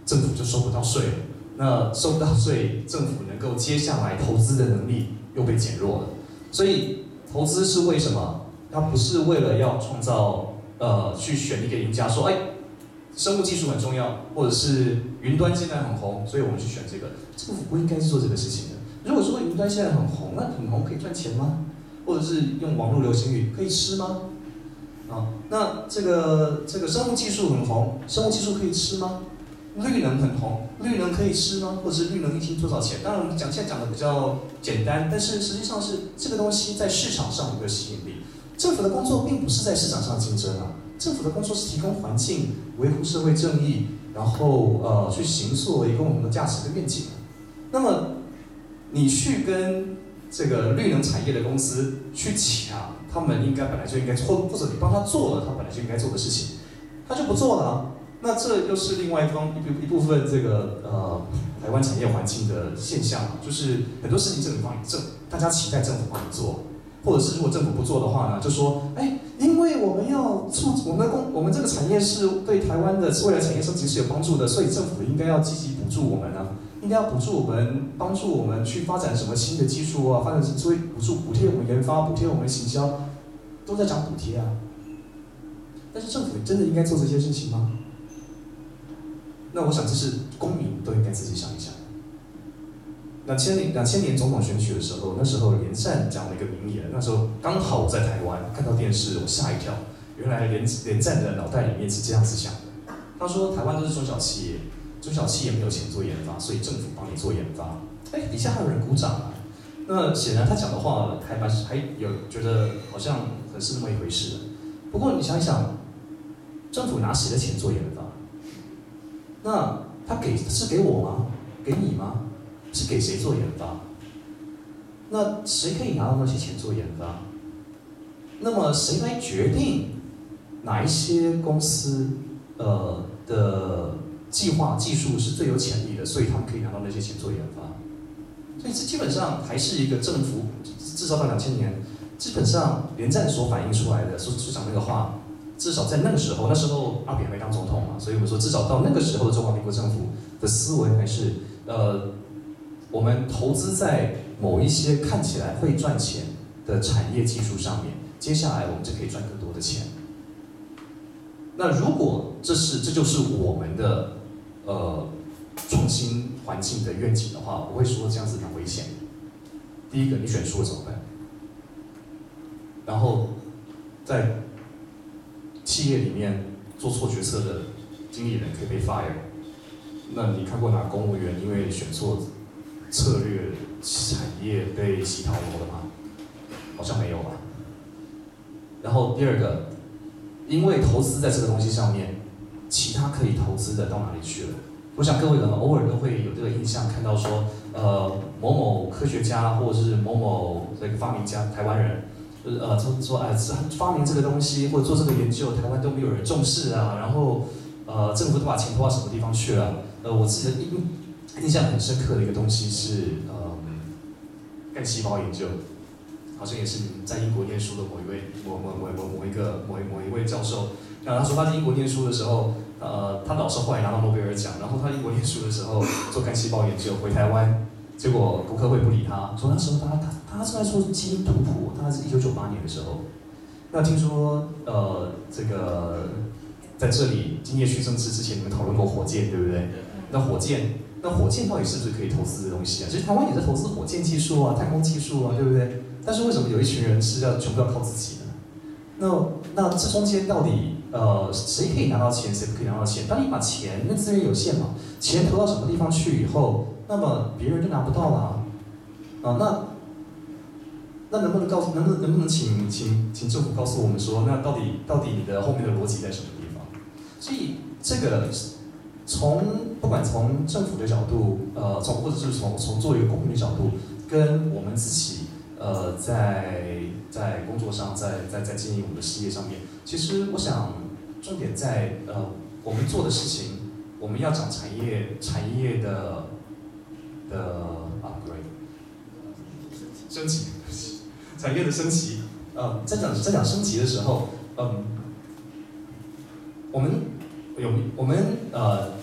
政府就收不到税了。那收不到税，政府能够接下来投资的能力又被减弱了。所以投资是为什么？它不是为了要创造呃去选一个赢家，说哎，生物技术很重要，或者是云端现在很红，所以我们去选这个。政府不应该是做这个事情的。如果说云端现在很红，那很红可以赚钱吗？或者是用网络流行语可以吃吗？啊，那这个这个生物技术很红，生物技术可以吃吗？绿能很红，绿能可以吃吗？或者是绿能一斤多少钱？当然，我们讲现在讲的比较简单，但是实际上是这个东西在市场上有个吸引力。政府的工作并不是在市场上竞争啊，政府的工作是提供环境、维护社会正义，然后呃去形塑一个共同的价值跟愿景。那么你去跟这个绿能产业的公司去抢，他们应该本来就应该或或者你帮他做了他本来就应该做的事情，他就不做了啊。那这又是另外一方一一部分这个呃台湾产业环境的现象啊，就是很多事情政府帮你政，大家期待政府帮你做，或者是如果政府不做的话呢，就说哎，因为我们要促我们的工我们这个产业是对台湾的未来产业升级是有帮助的，所以政府应该要积极补助我们啊，应该要补助我们，帮助我们去发展什么新的技术啊，发展所以补助补贴我们研发，补贴我们行销，都在讲补贴啊。但是政府真的应该做这些事情吗？那我想这是公民都应该自己想一想。两千年两千年总统选举的时候，那时候连战讲了一个名言，那时候刚好我在台湾看到电视，我吓一跳，原来连连战的脑袋里面是这样子想的。他说台湾都是中小企业，中小企业没有钱做研发，所以政府帮你做研发。哎，底下还有人鼓掌啊。那显然他讲的话还蛮还有觉得好像很是那么一回事的。不过你想一想，政府拿谁的钱做研发？那他给是给我吗？给你吗？是给谁做研发？那谁可以拿到那些钱做研发？那么谁来决定哪一些公司呃的计划技术是最有潜力的，所以他们可以拿到那些钱做研发？所以这基本上还是一个政府，至少到两千年，基本上连战所反映出来的所所讲那个话。至少在那个时候，那时候阿扁还没当总统嘛，所以我说至少到那个时候的中华民国政府的思维还是，呃，我们投资在某一些看起来会赚钱的产业技术上面，接下来我们就可以赚更多的钱。那如果这是这就是我们的呃创新环境的愿景的话，我会说这样子蛮危险的。第一个，你选输了怎么办？然后在企业里面做错决策的经理人可以被 fire。那你看过哪个公务员因为选错策略产业被洗逃楼的吗？好像没有吧。然后第二个，因为投资在这个东西上面，其他可以投资的到哪里去了？我想各位人偶尔都会有这个印象，看到说，呃，某某科学家或者是某某这个发明家，台湾人。就是呃说说哎，发明这个东西或者做这个研究，台湾都没有人重视啊，然后呃政府都把钱投到什么地方去了？呃，我自己的印印象很深刻的一个东西是呃干细胞研究，好像也是你在英国念书的某一位某某某某某一个某某一位教授，那他说他在英国念书的时候，呃他老师后来拿到诺贝尔奖，然后他英国念书的时候做干细胞研究，回台湾。结果国科会不理他，说那时候他他他正在做基因图谱，他是一九九八年的时候。那听说呃这个在这里今夜去政治之前，你们讨论过火箭，对不对？那火箭那火箭到底是不是可以投资的东西啊？其实台湾也在投资火箭技术啊、太空技术啊，对不对？但是为什么有一群人是要全部要靠自己呢？那那这中间到底呃谁可以拿到钱，谁不可以拿到钱？当你把钱，那资源有限嘛，钱投到什么地方去以后？那么别人就拿不到了啊，啊那那能不能告诉能不能能不能请请请政府告诉我们说，那到底到底你的后面的逻辑在什么地方？所以这个从不管从政府的角度，呃，从或者是从从作为一个公民的角度，跟我们自己呃在在工作上，在在在经营我们的事业上面，其实我想重点在呃我们做的事情，我们要讲产业产业的。的 upgrade， 升级，产业的升级，呃，在讲在讲升级的时候，嗯，我们有我们呃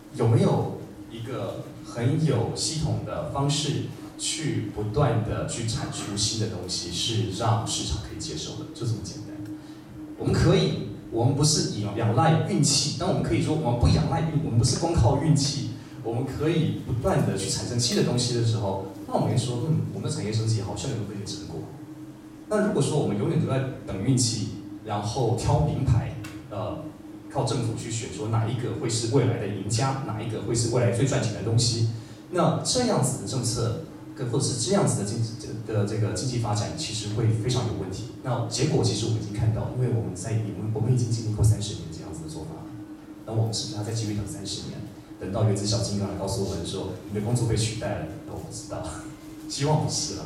有没有一个很有系统的方式去不断的去产出新的东西，是让市场可以接受的，就这么简单。我们可以，我们不是仰仰赖运气，但我们可以说我们不仰赖运，我们不是光靠运气，我们可以不断的去产生新的东西的时候，那我们会说，嗯，我们的产业升级好像有这点成果。那如果说我们永远都在等运气，然后挑名牌，呃，靠政府去选说哪一个会是未来的赢家，哪一个会是未来最赚钱的东西，那这样子的政策跟或者是这样子的经济的这个经济发展，其实会非常有问题。那结果其实我们已经看到，因为我们在我们我们已经经历过三十年这样子的做法，那我们是不是要再继续等三十年？等到原子小金刚来告诉我们说你的工作被取代了，那我不知道，希望不是了。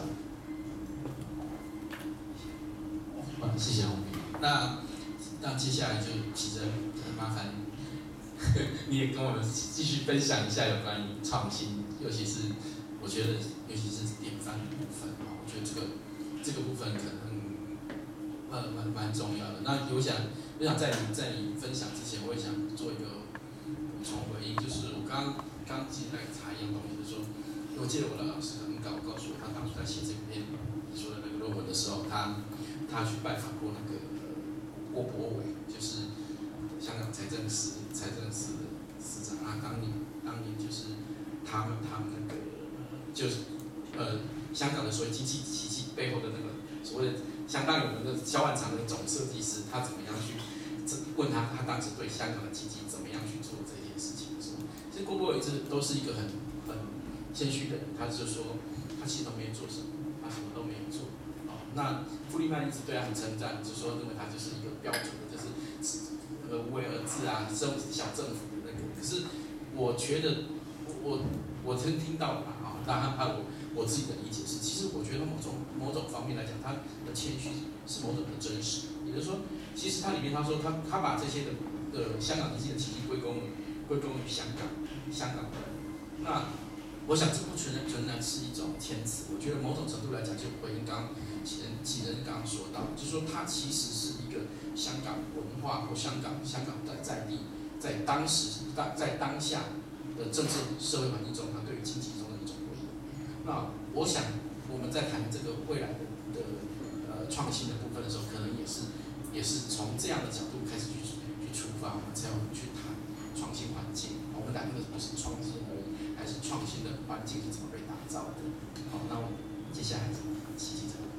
好，谢谢洪斌。那那接下来就其实很麻烦，你也跟我们继续分享一下有关于创新，尤其是我觉得尤其是典范的部分啊，我觉得这个这个部分可能呃蛮蛮重要的。那我想我想在你在你分享之前，我也想做一个补充回应，就是我刚刚其实在查一样东西，就是说，我记得我的老师很告告诉我，他当初在写这篇你说的那个论文的时候，他他去拜访过那个郭伯伟，就是香港财政司财政司的司长啊，当年当年就是他们他们那个就是呃香港的所谓经济奇迹背后的那个所谓的相当于我们的萧万长的总设计师，他怎么样去问他他当时对香港的经济怎么样去做这件事情的时候，其实郭伯伟一直都是一个很很谦虚的人，他就说他其实都没有做什么，他什么都没有做。哦，那傅利曼一直对他很称赞，就说认为他就是一个标准的，就是呃无为而治啊，政小政府的那个。可是我觉得我我曾听到嘛，啊，当然还有我我自己的理解是，其实我觉得某种某种方面来讲，他的谦虚是某种的真实，也就是说，其实他里面他说他他把这些的的香港经济的奇迹归功于归功于香港香港人，那我想这不全然全然是一种谦词，我觉得某种程度来讲，就回应刚几人几人刚刚说到，就是说它其实是一个香港文化或香港香港在在地在当时在在当下的政治社会环境中，它对于经济中的一种回应。那我想我们在谈这个未来的的呃创新的部分的时候，可能也是也是从这样的角度开始去去出发，我们才要去谈创新环境。我们谈的不是创新而已，还是创新的环境是怎么被打造的。好，那我们接下来琪琪这个。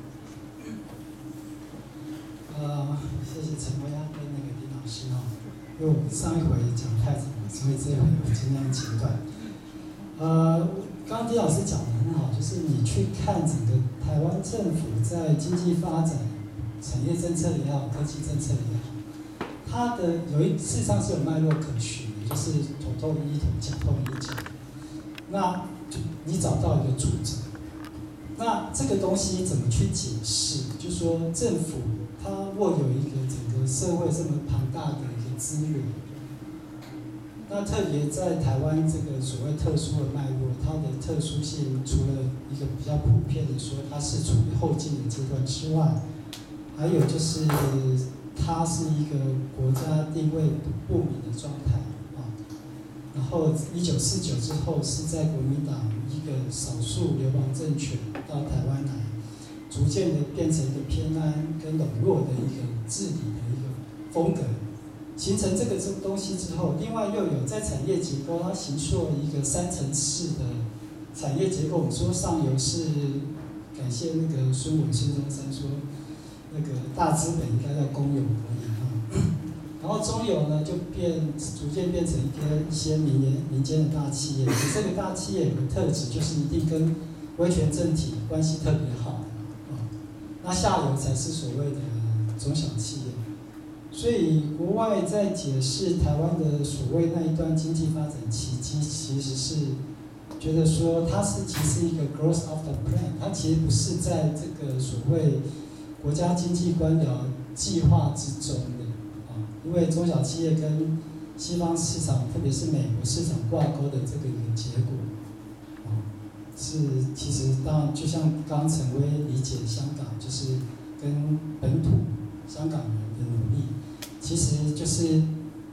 呃，谢谢陈国亚跟那个林老师哈，因为我上一回讲太长了，所以这一回我尽量简短。呃，刚刚丁老师讲的很好，就是你去看整个台湾政府在经济发展、产业政策也好、科技政策也好，它的有一事实上是有脉络可循的，就是头痛医头，脚痛医脚。那你找到一个主轴，那这个东西怎么去解释？就说政府它握有一个整个社会这么庞大的一个资源。那特别在台湾这个所谓特殊的脉络，它的特殊性除了一个比较普遍的说它是处于后进的阶段之外，还有就是它是一个国家定位不明的状态啊。然后一九四九之后是在国民党一个少数流亡政权到台湾来，逐渐的变成一个偏安跟笼络的一个治理的一个风格。形成这个东西之后，另外又有在产业结构，它形塑了一个三层次的产业结构。我们说上游是感谢那个孙文孙中山说，那个大资本应该要公有国营啊。然后中游呢就变逐渐变成一个一些民营民间的大企业，这个大企业有个特质就是一定跟威权政体关系特别好啊。那下游才是所谓的中小企业。所以国外在解释台湾的所谓那一段经济发展奇迹，其实是觉得说它是其实一个 growth of the plan， 它其实不是在这个所谓国家经济官僚计划之中的啊，因为中小企业跟西方市场，特别是美国市场挂钩的这个一个结果啊，是其实当然就像刚刚陈威理解香港，就是跟本土香港人的努力。其实就是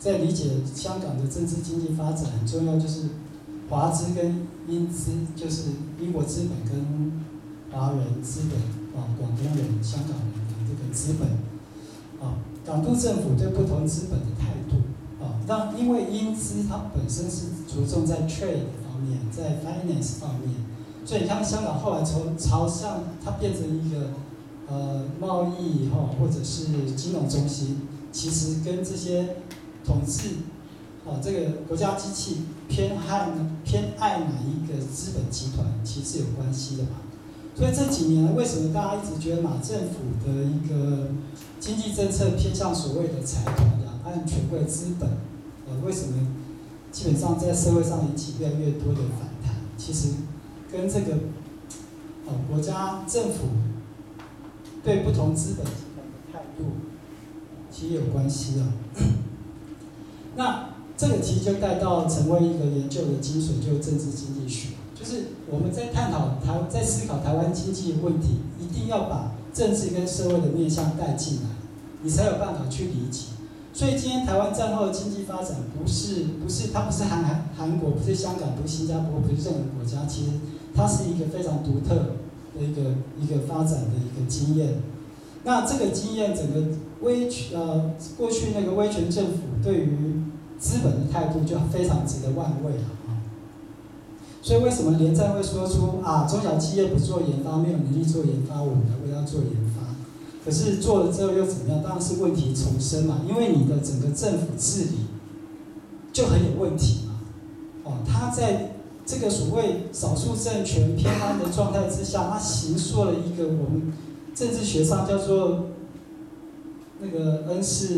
在理解香港的政治经济发展很重要，就是华资跟英资，就是英国资本跟华人资本啊，广东人、香港人的这个资本啊，港督政府对不同资本的态度啊，让因为英资它本身是着重在 trade 方面，在 finance 方面，所以你看香港后来从朝向它变成一个呃贸易哈、或者是金融中心，其实跟这些统治啊这个国家机器偏爱偏爱哪一个资本集团，其实是有关系的嘛。所以这几年为什么大家一直觉得马政府的一个经济政策偏向所谓的财团啊，按权贵资本，呃，为什么基本上在社会上引起越来越多的反弹？其实跟这个呃国家政府对不同资本集团的态度其实有关系啊。那这个其实就带到成为一个研究的精髓，就是政治经济学。就是我们在探讨台，在思考台湾经济的问题，一定要把政治跟社会的面向带进来，你才有办法去理解。所以今天台湾战后的经济发展，不是不是它不是韩韩韩国，不是香港，不是新加坡，不是任何国家，其实它是一个非常独特的一个一个发展的一个经验。那这个经验，整个威呃过去那个威权政府对于资本的态度就非常值得玩味了啊。所以为什么连战会说出啊，中小企业不做研发，没有能力做研发，我们才会要做研发。可是做了之后又怎么样？当然是问题丛生嘛，因为你的整个政府治理就很有问题嘛。哦，他在这个所谓少数政权偏安的状态之下，他形塑了一个我们政治学上叫做那个恩式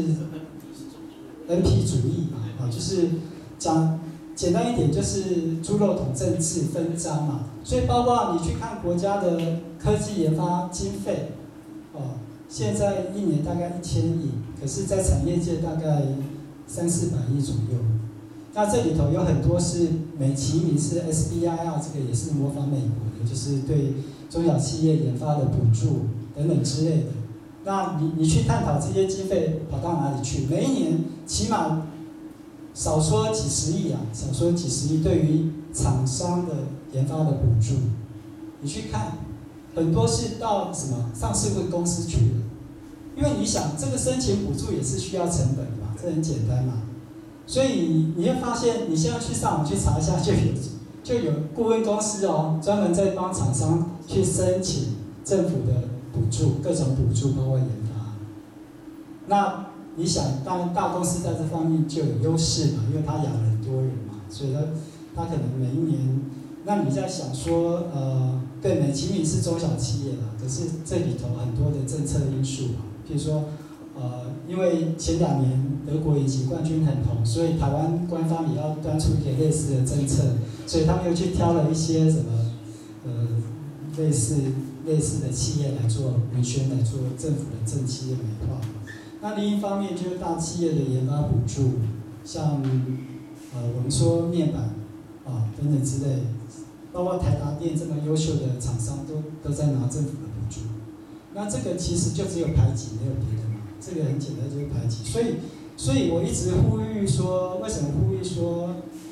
N P 主义嘛，啊，就是讲简单一点就是猪肉桶政治分赃嘛。所以包括你去看国家的科技研发经费，哦，现在一年大概一千亿，可是在产业界大概三四百亿左右。那这里头有很多是美其名是 S B I 啊，这个也是模仿美国的，就是对中小企业研发的补助等等之类的。那你你去探讨这些经费跑到哪里去？每一年起码少说几十亿啊，少说几十亿对于厂商的研发的补助，你去看，很多是到什么上市会公司去的，因为你想这个申请补助也是需要成本的嘛，这很简单嘛。所以你会发现，你现在去上网去查一下，就有就有顾问公司哦，专门在帮厂商去申请政府的补助，各种补助包括研发。那你想，当然大公司在这方面就有优势嘛，因为他养了很多人嘛，所以他他可能每一年，那你在想说，呃，对，美其名是中小企业啦，可是这里头很多的政策因素嘛，譬如说。呃，因为前两年德国引擎冠军很红，所以台湾官方也要端出一个类似的政策，所以他们又去挑了一些什么，呃，类似类似的企业来做文宣，来做政府的正企业美化。那另一方面就是大企业的研发补助，像呃我们说面板啊等等之类，包括台达电这么优秀的厂商都都在拿政府的补助。那这个其实就只有排挤，没有别的嘛。这个很简单，就是排挤。所以，所以我一直呼吁说，为什么呼吁说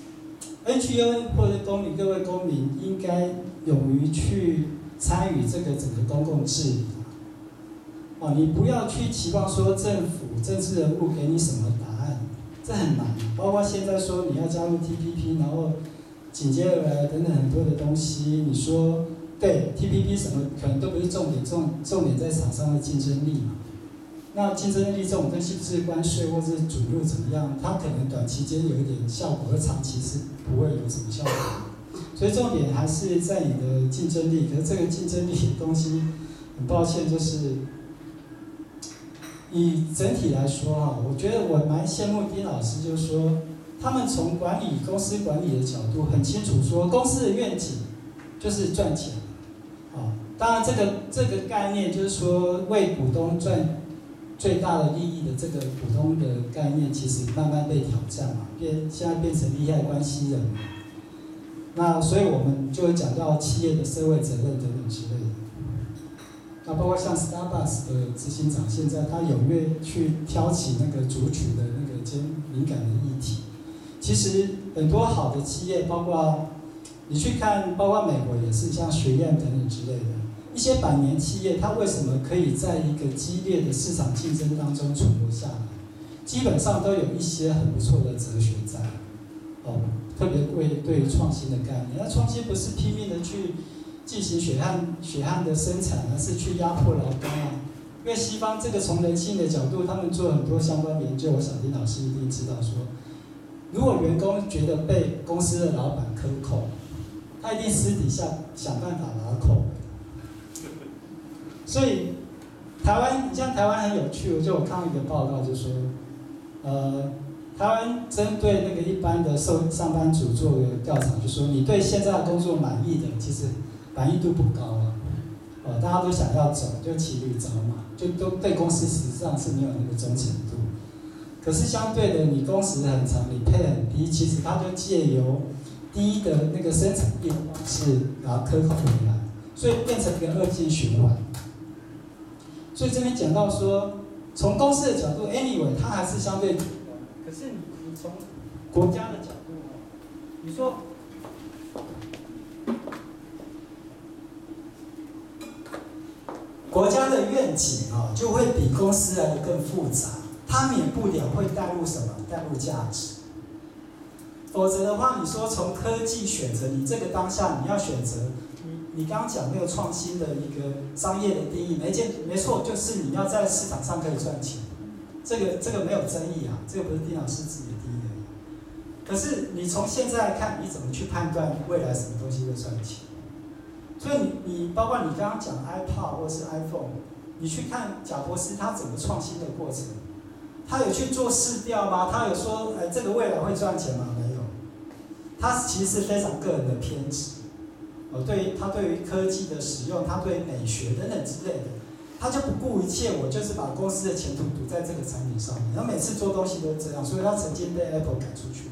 ，N G O 或者公民，各位公民应该勇于去参与这个整个公共治理。哦，你不要去期望说政府、政治人物给你什么答案，这很难。包括现在说你要加入 T P P， 然后紧接而来等等很多的东西，你说对 T P P 什么可能都不是重点，重重点在厂商的竞争力嘛。那竞争力这种东西不是关税或是准入怎么样，它可能短期间有一点效果，而长期是不会有什么效果。所以重点还是在你的竞争力。可是这个竞争力的东西，很抱歉，就是以整体来说哈，我觉得我蛮羡慕丁老师，就是说他们从管理公司管理的角度很清楚，说公司的愿景就是赚钱。啊，当然这个这个概念就是说为股东赚最大的利益的这个股东的概念，其实慢慢被挑战嘛，变现在变成利害关系人嘛。那所以我们就会讲到企业的社会责任等等之类的。那包括像 Starbucks 的执行长，现在他踊跃去挑起那个主曲的那个监敏感的议题。其实很多好的企业，包括你去看，包括美国也是，像学院等等之类的一些百年企业，它为什么可以在一个激烈的市场竞争当中存活下来？基本上都有一些很不错的哲学在，哦，特别为对于创新的概念。那创新不是拼命的去进行血汗血汗的生产，而是去压迫劳工啊。因为西方这个从人性的角度，他们做很多相关研究，我想丁老师一定知道说，如果员工觉得被公司的老板克扣，他一定私底下想办法把他扣回来。所以台湾，像台湾很有趣，我就我看到一个报告，就说。呃，台湾针对那个一般的受上班族做个调查，就说你对现在的工作满意的，其实满意度不高啊。呃，大家都想要走，就骑驴找马，就都对公司实际上是没有那个忠诚度。可是相对的，你工时很长，你配很低，其实它就借由低的那个生产力的方式，然后克扣回来，所以变成一个恶性循环。所以这边讲到说。从公司的角度 ，anyway， 它还是相对主观。可是你你从国家的角度，你说国家的愿景啊，就会比公司来的更复杂。它免不了会带入什么？带入价值。否则的话，你说从科技选择，你这个当下你要选择。你刚刚讲那个创新的一个商业的定义，没见没错，就是你要在市场上可以赚钱，这个这个没有争议啊，这个不是丁老师自己的定义。可是你从现在来看，你怎么去判断未来什么东西会赚钱？所以你你包括你刚刚讲 iPod 或是 iPhone， 你去看贾伯斯他整个创新的过程，他有去做市调吗？他有说，哎，这个未来会赚钱吗？没有，他其实是非常个人的偏执。哦，对于他对于科技的使用，他对美学等等之类的，他就不顾一切，我就是把公司的前途赌在这个产品上面。然后每次做东西都是这样，所以他曾经被 Apple 赶出去。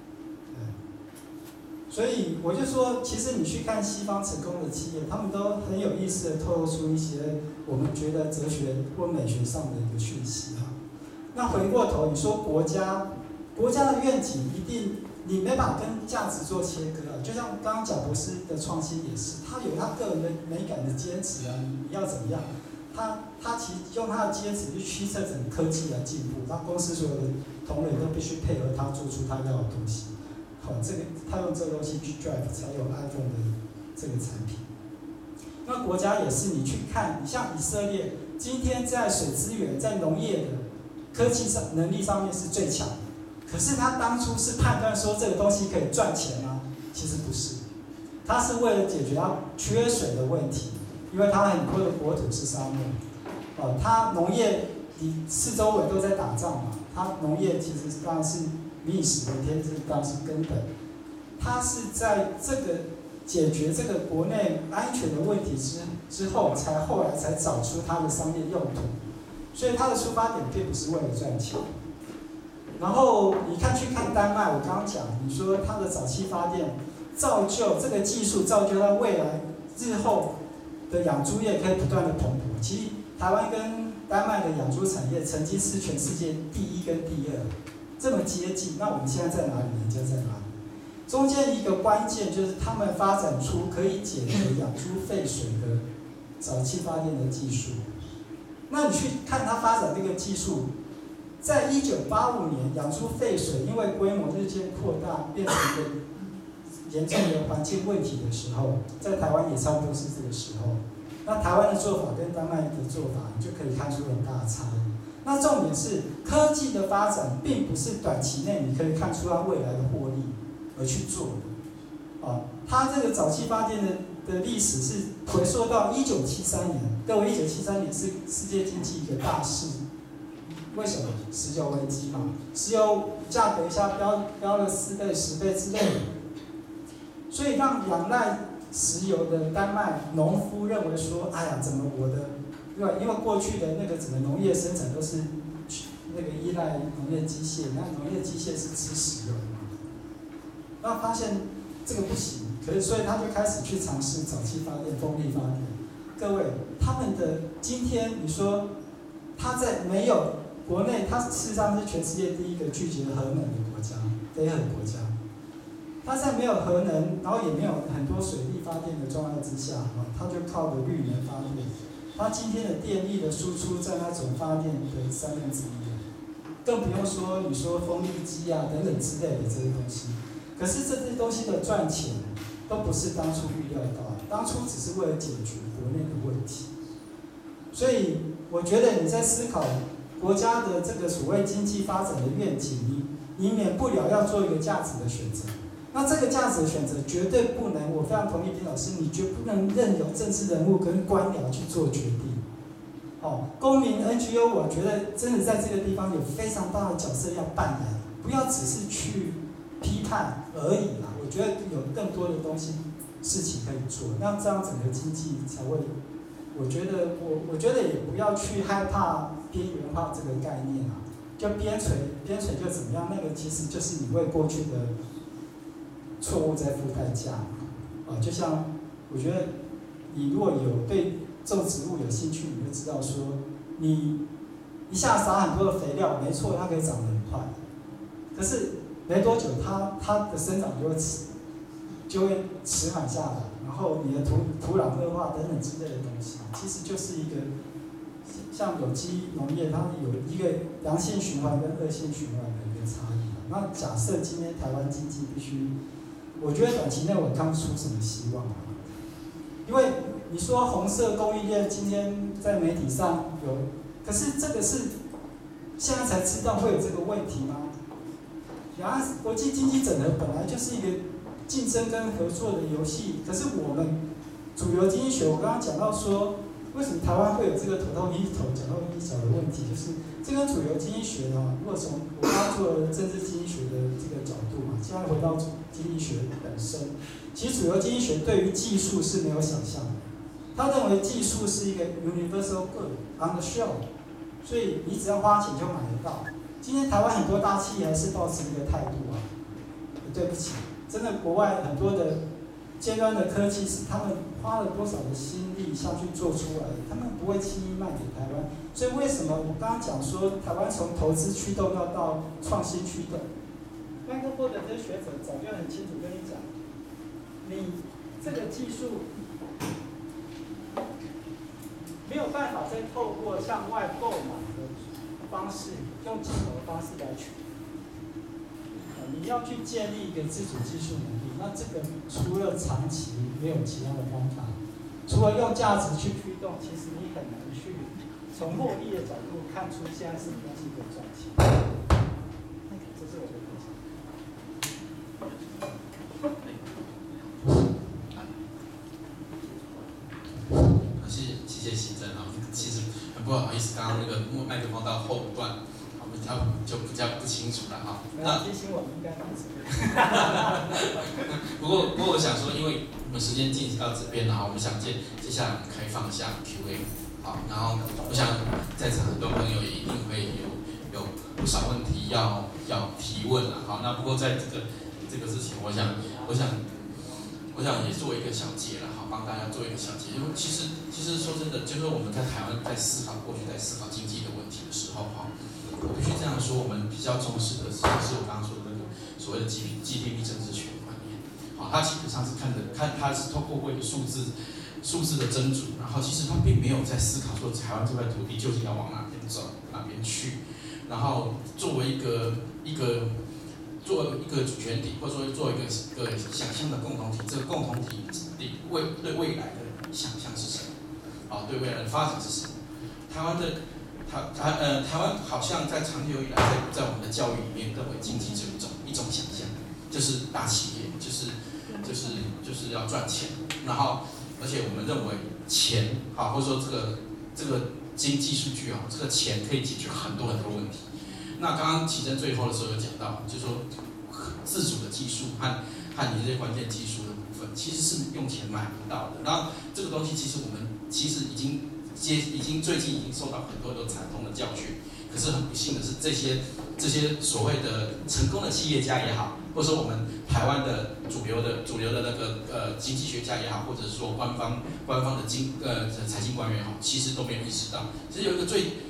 所以我就说，其实你去看西方成功的企业，他们都很有意思的透露出一些我们觉得哲学或美学上的一个讯息哈。那回过头，你说国家，国家的愿景一定。你没办法跟价值做切割啊，就像刚刚贾博士的创新也是，他有他个人的美感的坚持啊，你要怎么样？他他其实用他的坚持去驱策整个科技来进步，他公司所有的同仁都必须配合他做出他要的东西。好，这个他用这个东西去 drive 才有 iPhone 的这个产品。那国家也是，你去看，你像以色列，今天在水资源、在农业的科技上能力上面是最强的。可是他当初是判断说这个东西可以赚钱吗？其实不是，他是为了解决他缺水的问题，因为他很多的国土是沙漠，呃，他农业你四周围都在打仗嘛，他农业其实当然是民以食为天，这当然是根本。他是在这个解决这个国内安全的问题之之后，才后来才找出它的商业用途，所以他的出发点并不是为了赚钱。然后你看去看丹麦，我刚刚讲，你说它的早期发电造就这个技术，造就它未来日后的养猪业可以不断的蓬勃。其实台湾跟丹麦的养猪产业曾经是全世界第一跟第二，这么接近。那我们现在在哪里？人家在哪里？中间一个关键就是他们发展出可以解决养猪废水的早期发电的技术。那你去看它发展这个技术。在一九八五年，养猪废水因为规模日渐扩大，变成一个严重的环境问题的时候，在台湾也差不多是这个时候。那台湾的做法跟丹麦的做法，你就可以看出很大的差异。那重点是科技的发展，并不是短期内你可以看出它未来的获利而去做的。啊，它这个早期发电的的历史是回溯到一九七三年。各位，一九七三年是世界经济一个大事。为什么？石油危机嘛，石油价格一下飙飙了四倍、十倍之类的，所以让仰赖石油的丹麦农夫认为说：“哎呀，怎么我的，因为因为过去的那个整个农业生产都是那个依赖农业机械，那农业机械是吃石油嘛，那发现这个不行，可是所以他就开始去尝试早期发电、风力发电。各位，他们的今天你说他在没有国内它事实上是全世界第一个拒绝核能的国家，非核国家。它在没有核能，然后也没有很多水力发电的状态之下，啊，它就靠着绿能发电。它今天的电力的输出占它总发电的三分之一，更不用说你说风力机啊等等之类的这些东西。可是这些东西的赚钱都不是当初预料到的，当初只是为了解决国内的问题。所以我觉得你在思考国家的这个所谓经济发展的愿景，你你免不了要做一个价值的选择。那这个价值的选择绝对不能，我非常同意丁老师，你绝不能任由政治人物跟官僚去做决定。哦，公民 N G O， 我觉得真的在这个地方有非常大的角色要扮演，不要只是去批判而已啦。我觉得有更多的东西事情可以做，那这样整个经济才会。我觉得我我觉得也不要去害怕边缘化这个概念啊，就边陲边陲就怎么样，那个其实就是你为过去的错误在付代价啊。就像我觉得你如果有对种植物有兴趣，你就知道说，你一下撒很多的肥料，没错，它可以长得很快，可是没多久它它的生长就会迟就会迟缓下来。然后你的土土壤恶化等等之类的东西，其实就是一个像有机农业，它有一个良性循环跟恶性循环的一个差异。那假设今天台湾经济必须，我觉得短期内我看不出什么希望啊，因为你说红色供应链今天在媒体上有，可是这个是现在才知道会有这个问题吗？两岸国际经济整合本来就是一个竞争跟合作的游戏，可是我们主流经济学，我刚刚讲到说，为什么台湾会有这个头痛医头脚痛医脚的问题，就是这跟主流经济学啊，如果从我刚刚做了政治经济学的这个角度嘛，现在回到经济学本身，其实主流经济学对于技术是没有想象的，他认为技术是一个 universal good on the shelf， 所以你只要花钱就买得到。今天台湾很多大企业还是抱持一个态度啊，对不起。真的，国外很多的尖端的科技是他们花了多少的心力下去做出来的，他们不会轻易卖给台湾。所以为什么我刚刚讲说，台湾从投资驱动要到创新驱动？麦克波的这些学者早就很清楚跟你讲，你这个技术没有办法再透过向外购买的方式，用进口的方式来取。你要去建立一个自主技术能力，那这个除了长期没有其他的方法，除了用价值去驱动，其实你很难去从获利的角度看出现在什么东西可以赚钱。这是我的分享。 谢谢谢谢习珍啊，其实很不好意思，刚刚那个麦克风到后段。比较就比较不清楚了哈。 那提醒我应该放什么？ 不过不过我想说，因为我们时间进行到这边了哈，我们想接接下来我们开放一下 Q A， 好，然后我想在场很多朋友也一定会有有不少问题要要提问了，好，那不过在这个这个之前，我想我想我想也做一个小结了，好，帮大家做一个小结，因为其实其实说真的，就是我们在台湾在思考过去在思考经济的问题的时候哈。我必须这样说，我们比较重视的是，是我刚刚说的那个所谓的 G D P 政治学观念。好，它基本上是看的，看它是透过为了数字、数字的增足，然后其实它并没有在思考说台湾这块土地究竟要往哪边走、哪边去。然后作为一个一个作为一个主权体，或者说作为一个一个想象的共同体，这个共同体未对未来的想象是什么？啊，对未来的发展是什么？台湾的。台台呃台湾好像在长久以来在在我们的教育里面认为经济只有一种一种想象，就是大企业，就是就是就是要赚钱，然后而且我们认为钱啊，或者说这个这个经济数据啊，这个钱可以解决很多很多问题。那刚刚启真最后的时候有讲到，就是说自主的技术和和你这些关键技术的部分，其实是用钱买不到的。然后这个东西其实我们其实已经。接已经最近已经受到很多的惨痛的教训，可是很不幸的是，这些这些所谓的成功的企业家也好，或者说我们台湾的主流的主流的那个呃经济学家也好，或者是说官方官方的经呃财经官员也好，其实都没有意识到，其实有一个最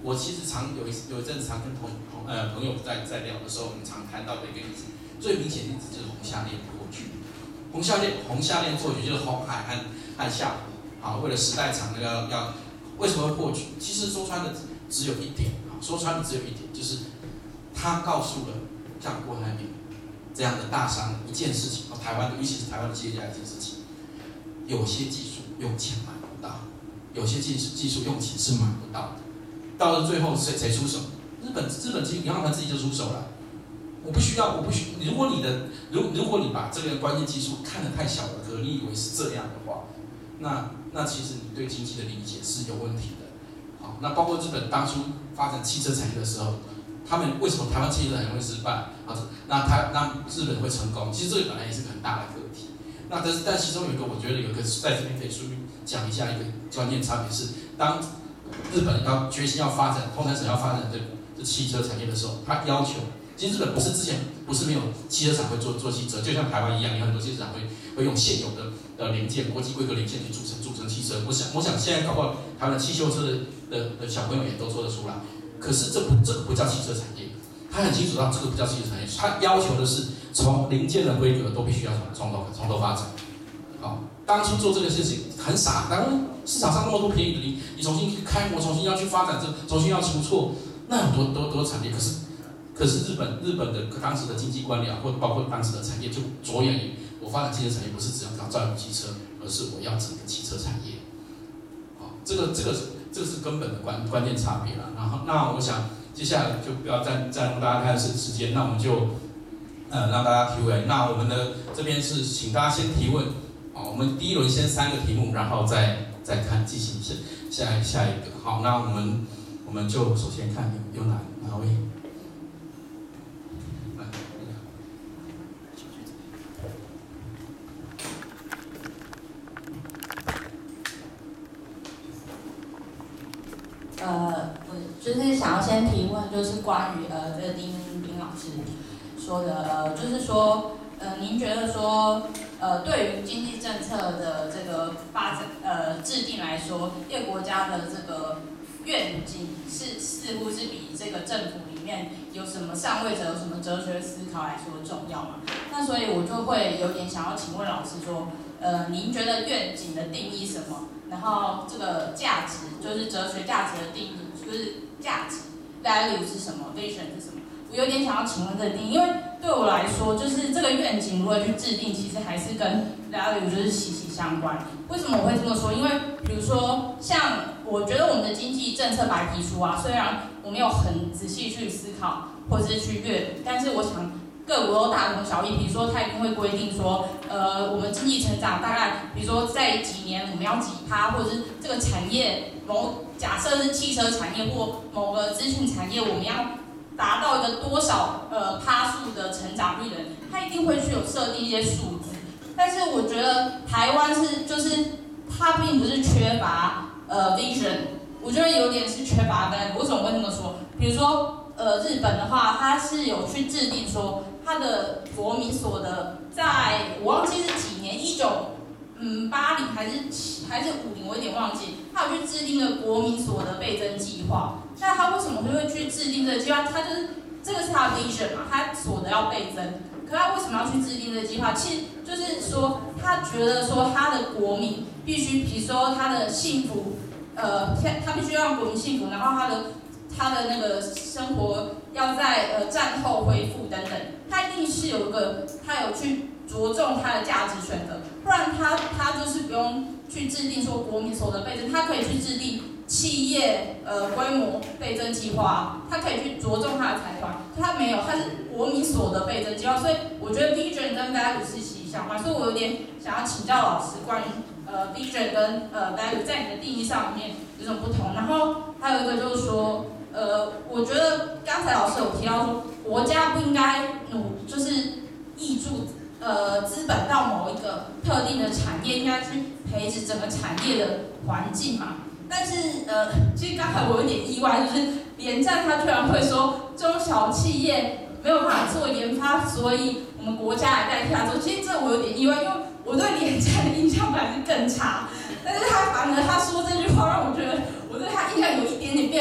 我其实常有一有一阵子常跟同同呃朋友在在聊的时候，我们常谈到的一个例子，最明显的例子就是红下链破局。红下链红下链破局就是红海和和下湖，好，为了时代长那个要为什么会破局？其实说穿的只有一点，说穿的只有一点，就是他告诉了像郭台铭这样的大商一件事情，台湾的尤其是台湾的企业家一件事情，有些技术用钱买不到，有些技术技术用钱是买不到的。到了最后谁谁出手？日本日本银行团自己就出手了。我不需要，我不需。如果你的如如果你把这个关键技术看得太小了，可你以为是这样的话，那那其实你对经济的理解是有问题的。好，那包括日本当初发展汽车产业的时候，他们为什么台湾汽车产业会失败？啊，那台那日本会成功？其实这个本来也是个很大的课题。那但是但其中有一个，我觉得有一个在这边可以顺便讲一下一个关键差别是，当日本要决心要发展，通产省要发展这这汽车产业的时候，他要求，其实日本不是之前不是没有汽车厂会做做汽车，就像台湾一样，有很多汽车厂会会用现有的呃零件，国际规格零件去组成组成汽车。我想我想现在搞不好台湾的汽修车的的的小朋友也都做得出来。可是这不这个不叫汽车产业，他很清楚到这个不叫汽车产业，他要求的是从零件的规格都必须要从从头从头发展。好，当初做这个事情很傻，当然市场上那么多便宜的，你你重新去开模，重新要去发展，这重新要出错，那有多多多产业。可是可是日本日本的当时的经济官僚，或包括当时的产业，就着眼于我发展汽车产业不是只要搞造油汽车，而是我要整个汽车产业。好，这个这个这个是根本的关关键差别了。然后那我想接下来就不要占占用大家看时时间，那我们就呃让大家 Q A。那我们的这边是请大家先提问。好，我们第一轮先三个题目，然后再再看进行下下下一个。好，那我们我们就首先看有有哪哪位？来， 呃，我就是想要先提问，就是关于呃这个丁丁老师说的，呃，就是说，呃，您觉得说。呃，对于经济政策的这个发展呃制定来说，一个国家的这个愿景是似乎是比这个政府里面有什么上位者有什么哲学思考来说重要嘛？那所以我就会有点想要请问老师说，呃，您觉得愿景的定义什么？然后这个价值就是哲学价值的定义，就是价值 value 是什么 ，vision 是什么？我有点想要请问这个定义，因为对我来说，就是这个愿景如何去制定，其实还是跟 value 就是息息相关。为什么我会这么说？因为比如说，像我觉得我们的经济政策白皮书啊，虽然我没有很仔细去思考或者是去阅读，但是我想各国都大同小异。比如说，它一定会规定说，呃，我们经济成长大概，比如说在几年我们要几趴，或者是这个产业某假设是汽车产业或某个资讯产业，我们要达到一个多少呃趴数的成长率的，它一定会去有设定一些数字。但是我觉得台湾是就是它并不是缺乏呃 vision， 我觉得有点是缺乏 value。为什么会这么说？比如说呃日本的话，它是有去制定说它的国民所得在我忘记是几年，一九嗯八零还是还是五零，我有点忘记，它有去制定了国民所得倍增计划。那他为什么会去制定这个计划？他就是这个是他的 vision 嘛，他所得要倍增。可他为什么要去制定这个计划？其实就是说，他觉得说他的国民必须，比如说他的幸福，呃，他必须让国民幸福，然后他的他的那个生活要在呃战后恢复等等，他一定是有一个，他有去着重他的价值选择，不然他他就是不用去制定说国民所得倍增，他可以去制定。企业呃规模倍增计划，它可以去着重它的财团，它没有，它是国民所得倍增计划，所以我觉得 vision 跟 value 是息息相关，所以我有点想要请教老师关于呃 vision 跟呃 value 在你的定义上面有什么不同，然后还有一个就是说，呃，我觉得刚才老师有提到说，国家不应该努就是挹注呃资本到某一个特定的产业，应该去培植整个产业的环境嘛。但是呃，其实刚才我有点意外，就是连战他居然会说中小企业没有办法做研发，所以我们国家来代替他做。其实这我有点意外，因为我对连战的印象本来是更差，但是他反而他说这句话让我觉得我对他印象有一点点变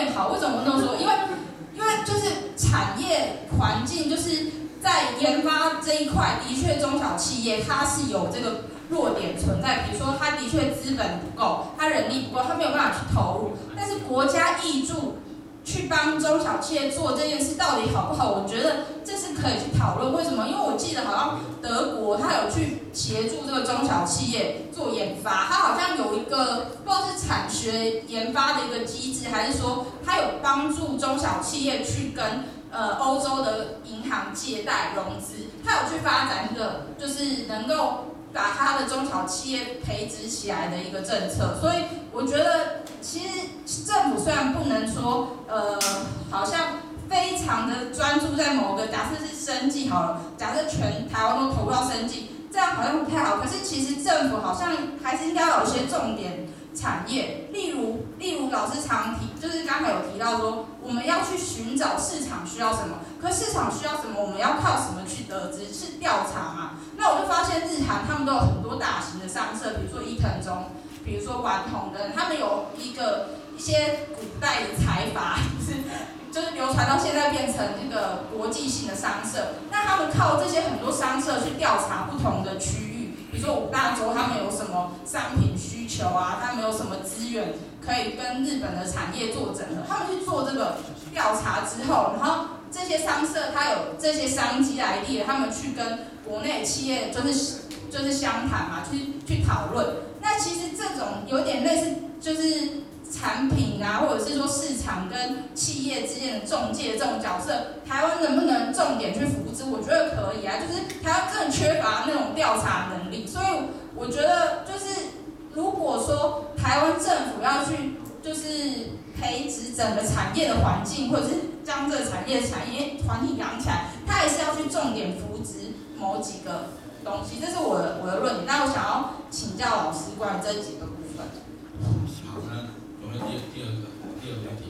变好。为什么我那么说？因为因为就是产业环境，就是在研发这一块，的确中小企业它是有这个弱点存在。比如说，它的确资本不够，它人力不够，它没有办法去投入。但是国家挹注去帮中小企业做这件事到底好不好？我觉得这是可以去讨论。为什么？因为我记得好像德国它有去协助这个中小企业做研发，它好像有一个不知道是产学研发的一个机制，还是说它有帮助中小企业去跟呃欧洲的银行借贷融资，它有去发展一个就是能够把它的中小企业培植起来的一个政策。所以我觉得其实政府虽然不能说呃好像非常的专注在某个，假设是生技好了，假设全台湾都投入到生技，这样好像不太好。可是其实政府好像还是应该有一些重点产业，例如例如老师常提，就是刚才有提到说，我们要去寻找市场需要什么，可市场需要什么，我们要靠什么去得知？是调查嘛？那我就发现日韩他们都有很多大型的商社，比如说伊藤忠，比如说丸红的，他们有一个一些古代的财阀，就是就是流传到现在变成这个国际性的商社。那他们靠这些很多商社去调查不同的区域，比如说五大洲他们有什么商品需求啊，他们有什么资源可以跟日本的产业做整合，他们去做这个调查之后，然后这些商社它有这些商机来历，他们去跟国内企业就是就是相谈嘛，去去讨论。那其实这种有点类似就是产品啊，或者是说市场跟企业之间的中介这种角色，台湾能不能重点去扶植？我觉得可以啊，就是台湾真的缺乏那种调查能力，所以我觉得就是如果说台湾政府要去就是培植整个产业的环境，或者是将这个产业产业团体养起来，它还是要去重点扶植某几个东西，这是我的我的论点。那我想要请教老师关于这几个部分。 好，那有没有第二第二个第二个问题？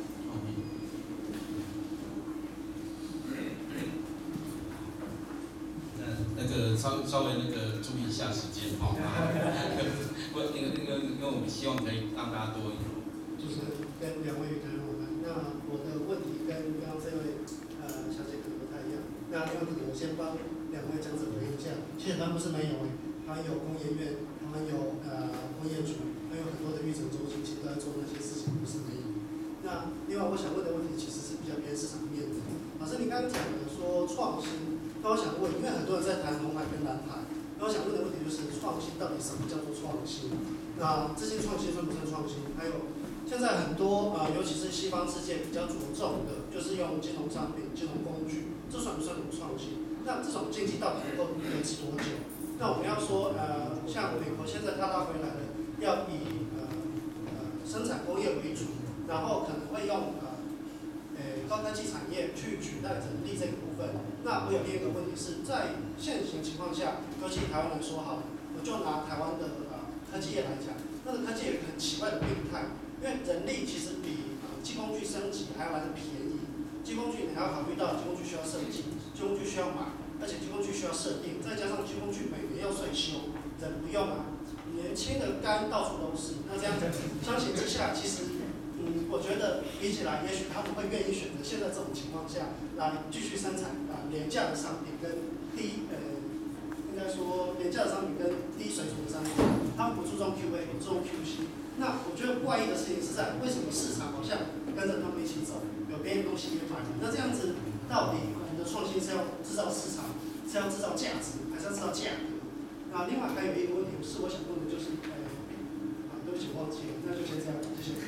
那那个稍稍微那个注意一下时间哈。不，那个那个，因为我们希望可以让大家多。 就是跟两位谈我们，那我的问题跟刚刚这位呃小姐可能不太一样。那问题我先帮两位讲者回应一下。其实他们不是没有，他们有工研院，他们有呃工业局，还有很多的育成中心，其实都在做那些事情，不是没有。那另外我想问的问题其实是比较偏市场面的。老师，你刚刚讲的说创新，那我想问，因为很多人在谈红海跟蓝海，那我想问的问题就是创新到底什么叫做创新？那这些创新算不算创新？还有现在很多呃，尤其是西方世界比较着重的，就是用金融商品、金融工具，这算不算有创新？那这种经济到底能够维持多久？那我们要说呃，像美国现在它拉回来了，要以呃呃生产工业为主，然后可能会用呃呃高科技产业去取代人力这个部分。那我有另一个问题是在现行情况下，尤其台湾来说好了，我就拿台湾的呃科技业来讲，那个科技业有一个很奇怪的病态。因为人力其实比呃机工具升级还要来的便宜，机工具你还要考虑到机工具需要设计，机工具需要买，而且机工具需要设定，再加上机工具每年要税修，人不用啊，年轻的肝到处都是，那这样子相形之下，其实嗯，我觉得比起来，也许他们会愿意选择现在这种情况下来继续生产啊、呃、廉价的商品跟低呃应该说廉价的商品跟低水准的商品，他们不注重 Q A， 不注重 Q C。那我觉得怪异的事情是在为什么市场好像跟着他们一起走，有别的东西也买，那这样子到底我们的创新是要制造市场，是要制造价值，还是要制造价格？那另外还有一个问题是我想问的就是，呃，啊，对不起忘记了，那就先这样，谢谢。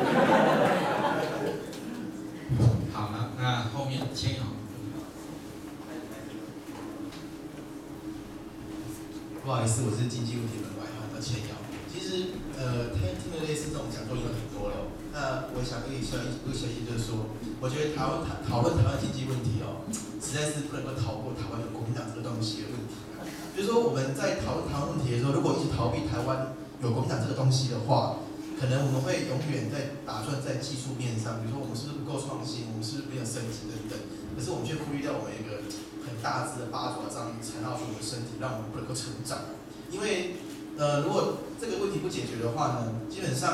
好，那那后面千瑶。 不好意思，我是经济问题的外行，叫千瑶。其实，呃，听听了类似这种讲座已经很多了。那我想一个小一个小意就是说，我觉得台湾讨讨论台湾经济问题哦，实在是不能够逃过台湾有国民党这个东西的问题。就是说我们在讨论台湾问题的时候，如果一直逃避台湾有国民党这个东西的话，可能我们会永远在打算在技术面上，比如说我们是不是不够创新，我们是不是没有升级等等。可是我们却忽略掉我们一个很大只的八爪章鱼缠绕住我们的身体，让我们不能够成长。因为呃，如果这个问题不解决的话呢，基本上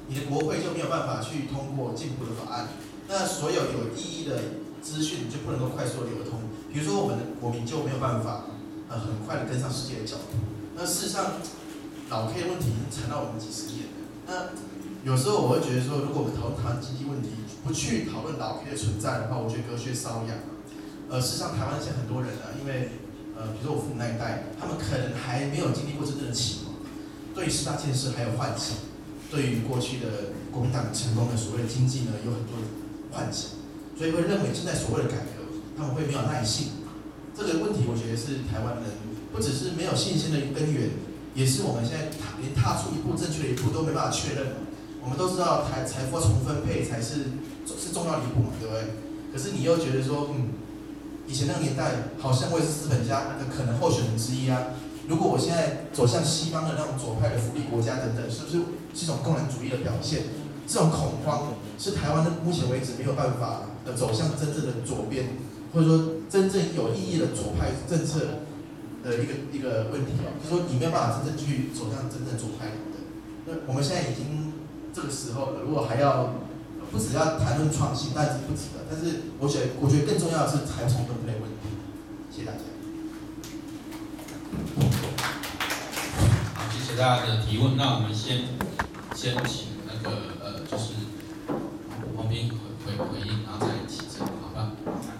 你的国会就没有办法去通过进步的法案。那所有有意义的资讯就不能够快速流通，比如说我们的国民就没有办法呃很快的跟上世界的脚步。那事实上，老 K 的问题已经缠到我们几十年了。那有时候我会觉得说，如果我们讨论台湾经济问题，不去讨论老 K 的存在的话，我觉得隔靴搔痒。呃，事实上台湾现在很多人啊，因为呃，比如说我父母那一代，他们可能还没有经历过真正的启蒙，对于十大建设还有幻想，对于过去的国民党成功的所谓的经济呢，有很多的幻想，所以会认为现在所谓的改革，他们会没有耐性。这个问题，我觉得是台湾人不只是没有信心的根源，也是我们现在踏连踏出一步正确的一步都没办法确认。我们都知道财财富重分配才是是重要的一步嘛，对不对？可是你又觉得说，嗯，以前那个年代好像我也是资本家的可能候选人之一啊。如果我现在走向西方的那种左派的福利国家等等，是不是是一种共产主义的表现？这种恐慌是台湾的目前为止没有办法的走向真正的左边，或者说真正有意义的左派政策的一个一个问题哦，就是说你没有办法真正去走向真正左派的。那我们现在已经这个时候了，如果还要不只要谈论创新，但是不止的，但是我觉得我觉得更重要的是财重分配问题。谢谢大家。 好，谢谢大家的提问。那我们先先请那个呃，就是王斌回回回应，然后再提问，好吧？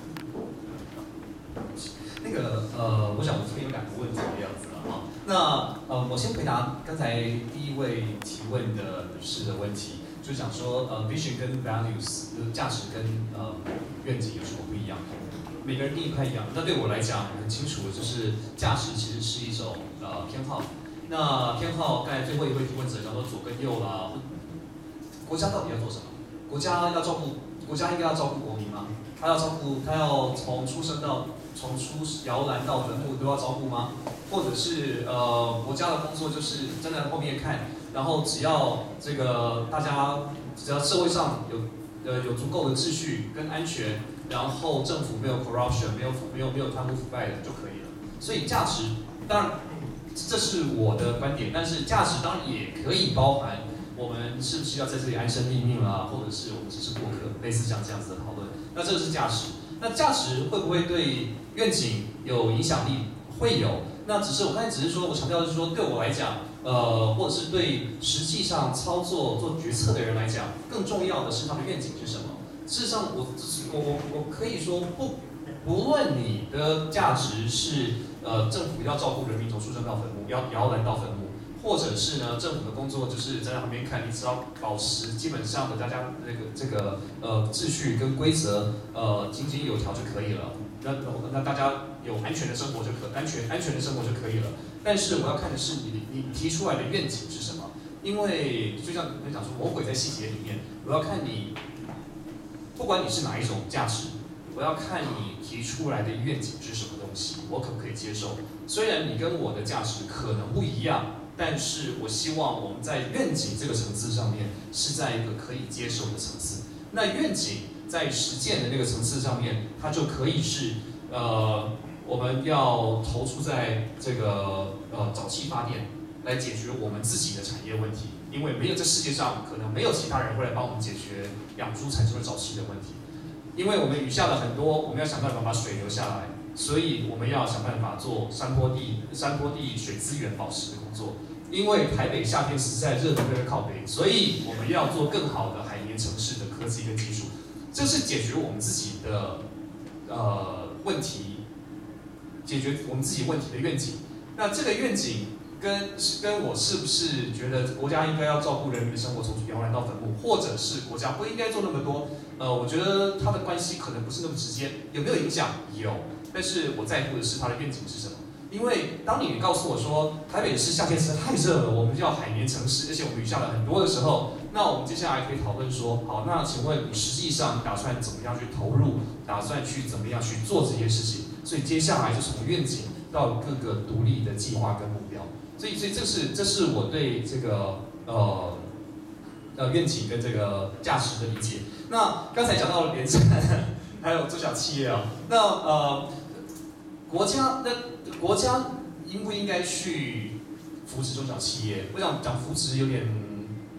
那个呃，我想我这边有两个问题的样子了哈。那呃，我先回答刚才第一位提问的女士的问题，就讲说呃 ，vision 跟 values 就是价值跟呃愿景有什么不一样？每个人定义不太一样。那对我来讲很清楚的就是价值其实是一种呃偏好。那偏好刚才最后一位提问者讲说左跟右啦，国家到底要做什么？国家要照顾，国家应该要照顾国民吗？他要照顾，他要从出生到从出摇篮到坟墓都要照顾吗？或者是呃国家的工作就是站在后面看，然后只要这个大家只要社会上有呃有足够的秩序跟安全，然后政府没有 corruption 没有没有没有贪污腐败的就可以了。所以价值当然这是我的观点，但是价值当然也可以包含我们是不是要在这里安身立命啦，或者是我们只是过客，类似像这样子的讨论。那这个是价值。那价值会不会对愿景有影响力？会有。那只是我刚才只是说，我强调的是说，对我来讲，呃，或者是对实际上操作做决策的人来讲，更重要的是他的愿景是什么。事实上我，我我我可以说不，不论你的价值是呃政府要照顾人民从出生到坟墓，要摇篮到坟墓。或者是呢，政府的工作就是站在旁边看，你只要保持基本上的大家那个这个呃秩序跟规则呃井井有条就可以了。那那大家有安全的生活就可安全安全的生活就可以了。但是我要看的是你你提出来的愿景是什么？因为就像你讲说，魔鬼在细节里面，我要看你不管你是哪一种价值，我要看你提出来的愿景是什么东西，我可不可以接受？虽然你跟我的价值可能不一样。但是我希望我们在愿景这个层次上面是在一个可以接受的层次。那愿景在实践的那个层次上面，它就可以是呃我们要投注在这个呃沼气发电来解决我们自己的产业问题，因为没有这世界上可能没有其他人会来帮我们解决养猪产生的沼气的问题，因为我们雨下了很多，我们要想办法把水留下来，所以我们要想办法做山坡地山坡地水资源保持的工作。因为台北夏天实在热得跟靠北，所以我们要做更好的海绵城市的科技跟技术，这是解决我们自己的呃问题，解决我们自己问题的愿景。那这个愿景跟跟我是不是觉得国家应该要照顾人民的生活从摇篮到坟墓，或者是国家不应该做那么多？呃，我觉得它的关系可能不是那么直接，有没有影响？有，但是我在乎的是它的愿景是什么。因为当你告诉我说台北市夏天实在太热了，我们要海绵城市，而且我们雨下了很多的时候，那我们接下来可以讨论说，好，那请问你实际上打算怎么样去投入，打算去怎么样去做这件事情？所以接下来就从愿景到各个独立的计划跟目标。所以，所以这是这是我对这个呃呃愿景跟这个价值的理解。那刚才讲到连战，还有中小企业啊，那呃国家那。国家应不应该去扶持中小企业？我想讲扶持有点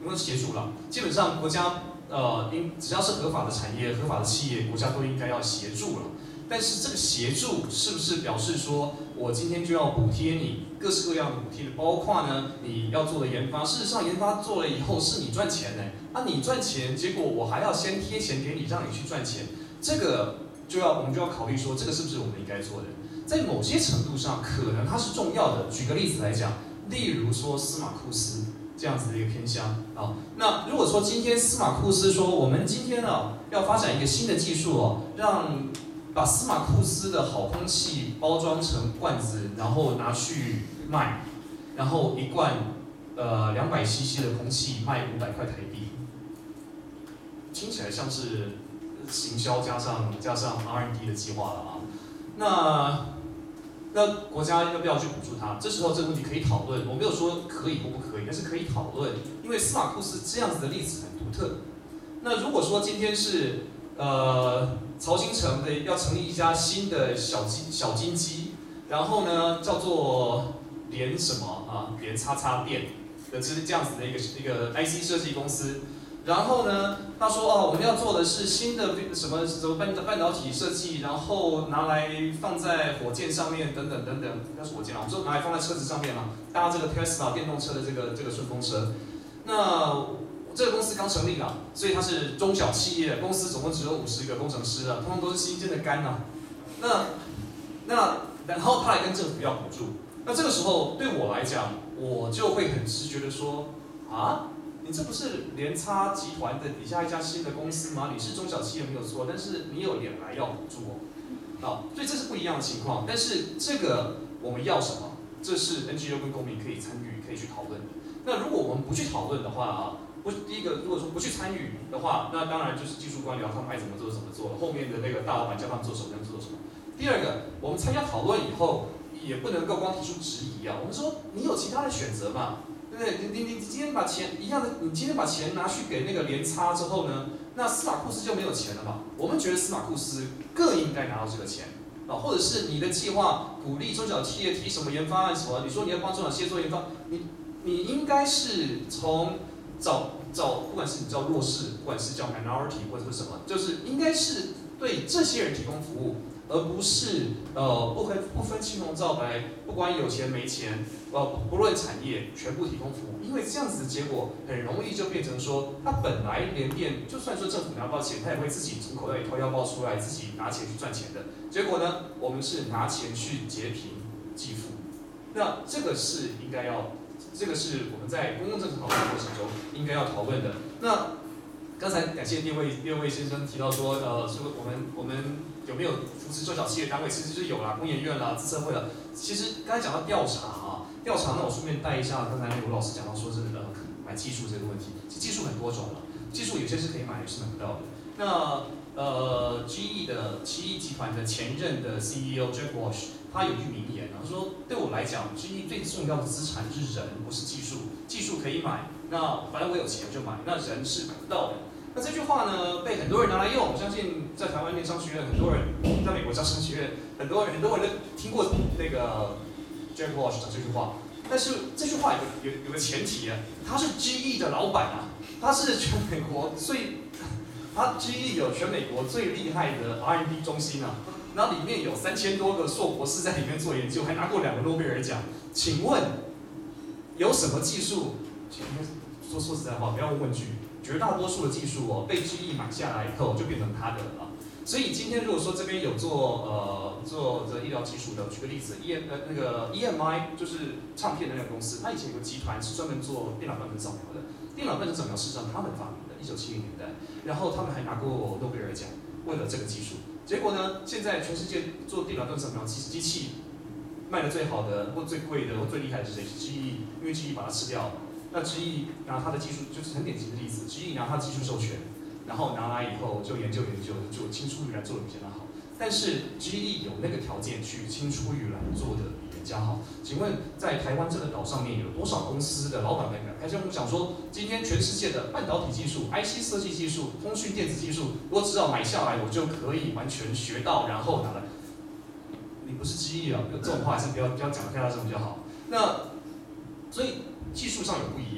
有没有协助了？基本上国家呃，应只要是合法的产业、合法的企业，国家都应该要协助了。但是这个协助是不是表示说我今天就要补贴你各式各样的补贴，包括呢你要做的研发？事实上，研发做了以后是你赚钱的，啊你赚钱，结果我还要先贴钱给你，让你去赚钱，这个就要我们就要考虑说，这个是不是我们应该做的？在某些程度上，可能它是重要的。举个例子来讲，例如说司马库斯这样子的一个偏乡啊，那如果说今天司马库斯说，我们今天呢要发展一个新的技术哦，让把司马库斯的好空气包装成罐子，然后拿去卖，然后一罐呃两百 C C 的空气卖五百块台币，听起来像是行销加上加上 R and D 的计划了啊。那那国家要不要去补助它？这时候这个问题可以讨论，我没有说可以或不可以，但是可以讨论，因为司马库斯这样子的例子很独特。那如果说今天是呃曹新成的要成立一家新的小金小金鸡，然后呢叫做联什么啊联叉叉店的这这样子的一个一个 I C 设计公司。然后呢，他说哦，我们要做的是新的什么什么半半导体设计，然后拿来放在火箭上面等等等等，那是火箭啊，我们说拿来放在车子上面嘛，搭这个 Tesla 电动车的这个这个顺风车。那这个公司刚成立了，所以它是中小企业，公司总共只有五十个工程师啊，通通都是新建的肝啊。那那然后他来跟政府要补助，那这个时候对我来讲，我就会很直觉的说啊。你这不是联叉集团的底下一家新的公司吗？你是中小企业没有错，但是你有脸来要补助哦，啊，所以这是不一样的情况。但是这个我们要什么？这是 N G O 跟公民可以参与、可以去讨论的。那如果我们不去讨论的话啊，不，第一个如果说不去参与的话，那当然就是技术官僚他们爱怎么做怎么做，后面的那个大老板叫他们做什么就做什么。第二个，我们参加讨论以后，也不能够光提出质疑啊，我们说你有其他的选择嘛？对不对？你你你今天把钱一样的，你今天把钱拿去给那个联叉之后呢，那司马库斯就没有钱了嘛？我们觉得司马库斯更应该拿到这个钱啊，或者是你的计划鼓励中小企业提什么研发案什么？你说你要帮中小企业做研发，你你应该是从找找，不管是你叫弱势，不管是叫 minority 或者是什么，就是应该是对这些人提供服务。而不是呃不分不分青红皂白，不管有钱没钱，呃不论产业全部提供服务，因为这样子的结果很容易就变成说，他本来联电就算说政府拿不到钱，他也会自己从口袋里掏腰包出来，自己拿钱去赚钱的。结果呢，我们是拿钱去劫贫济富，那这个是应该要，这个是我们在公共政策讨论过程中应该要讨论的。那刚才感谢列位列位先生提到说，呃，说我们我们。有没有扶持中小企业单位？其实就是有啦，工研院啦、自测会啦。其实刚才讲到调查啊，调查那我顺便带一下，刚才吴老师讲到说是呃买技术这个问题，其实技术很多种了，技术有些是可以买，有些是买不到的。那呃 G E 的奇异集团的前任的 C E O Jack Welch， 他有句名言啊，他说对我来讲 ，G E 最重要的资产是人，不是技术。技术可以买，那反正我有钱就买，那人是买不到的。那这句话呢，被很多人拿来用。我相信在台湾念商学院，很多人在美国教商学院，很多人很多人都听过那个 Jack Welch 讲这句话。但是这句话有有有个前提啊，他是 G E 的老板啊，他是全美国最，他 G E 有全美国最厉害的 R and D 中心啊，然后里面有三千多个硕博士在里面做研究，还拿过两个诺贝尔奖。请问有什么技术？说说实在话，不要问问句。绝大多数的技术哦，被 G E 买下来以后就变成他的了。所以今天如果说这边有做呃做这医疗技术的，举个例子 ，E M 呃那个 E M I 就是唱片的那个公司，它以前有个集团是专门做电脑断层扫描的。电脑断层扫描事实上他们发明的，一九七零年代，然后他们还拿过诺贝尔奖，为了这个技术。结果呢，现在全世界做电脑断层扫描机机器卖的最好的或最贵的或最厉害的是谁？是 G E， 因为 G E 把它吃掉了。那 G E 拿它的技术，就是很典型的例子 ，G E 拿它的技术授权，然后拿来以后就研究研究，就青出于蓝做的比较好。但是 G E 有那个条件去青出于蓝做的比人家好。请问在台湾这个岛上面有多少公司的老板们敢开始我们讲说，今天全世界的半导体技术、I C 设计技术、通讯电子技术，我只要买下来，我就可以完全学到，然后拿来。你不是 G E 啊，这种话还是不要不要讲得太大声比较好。那所以。技术上有不一样，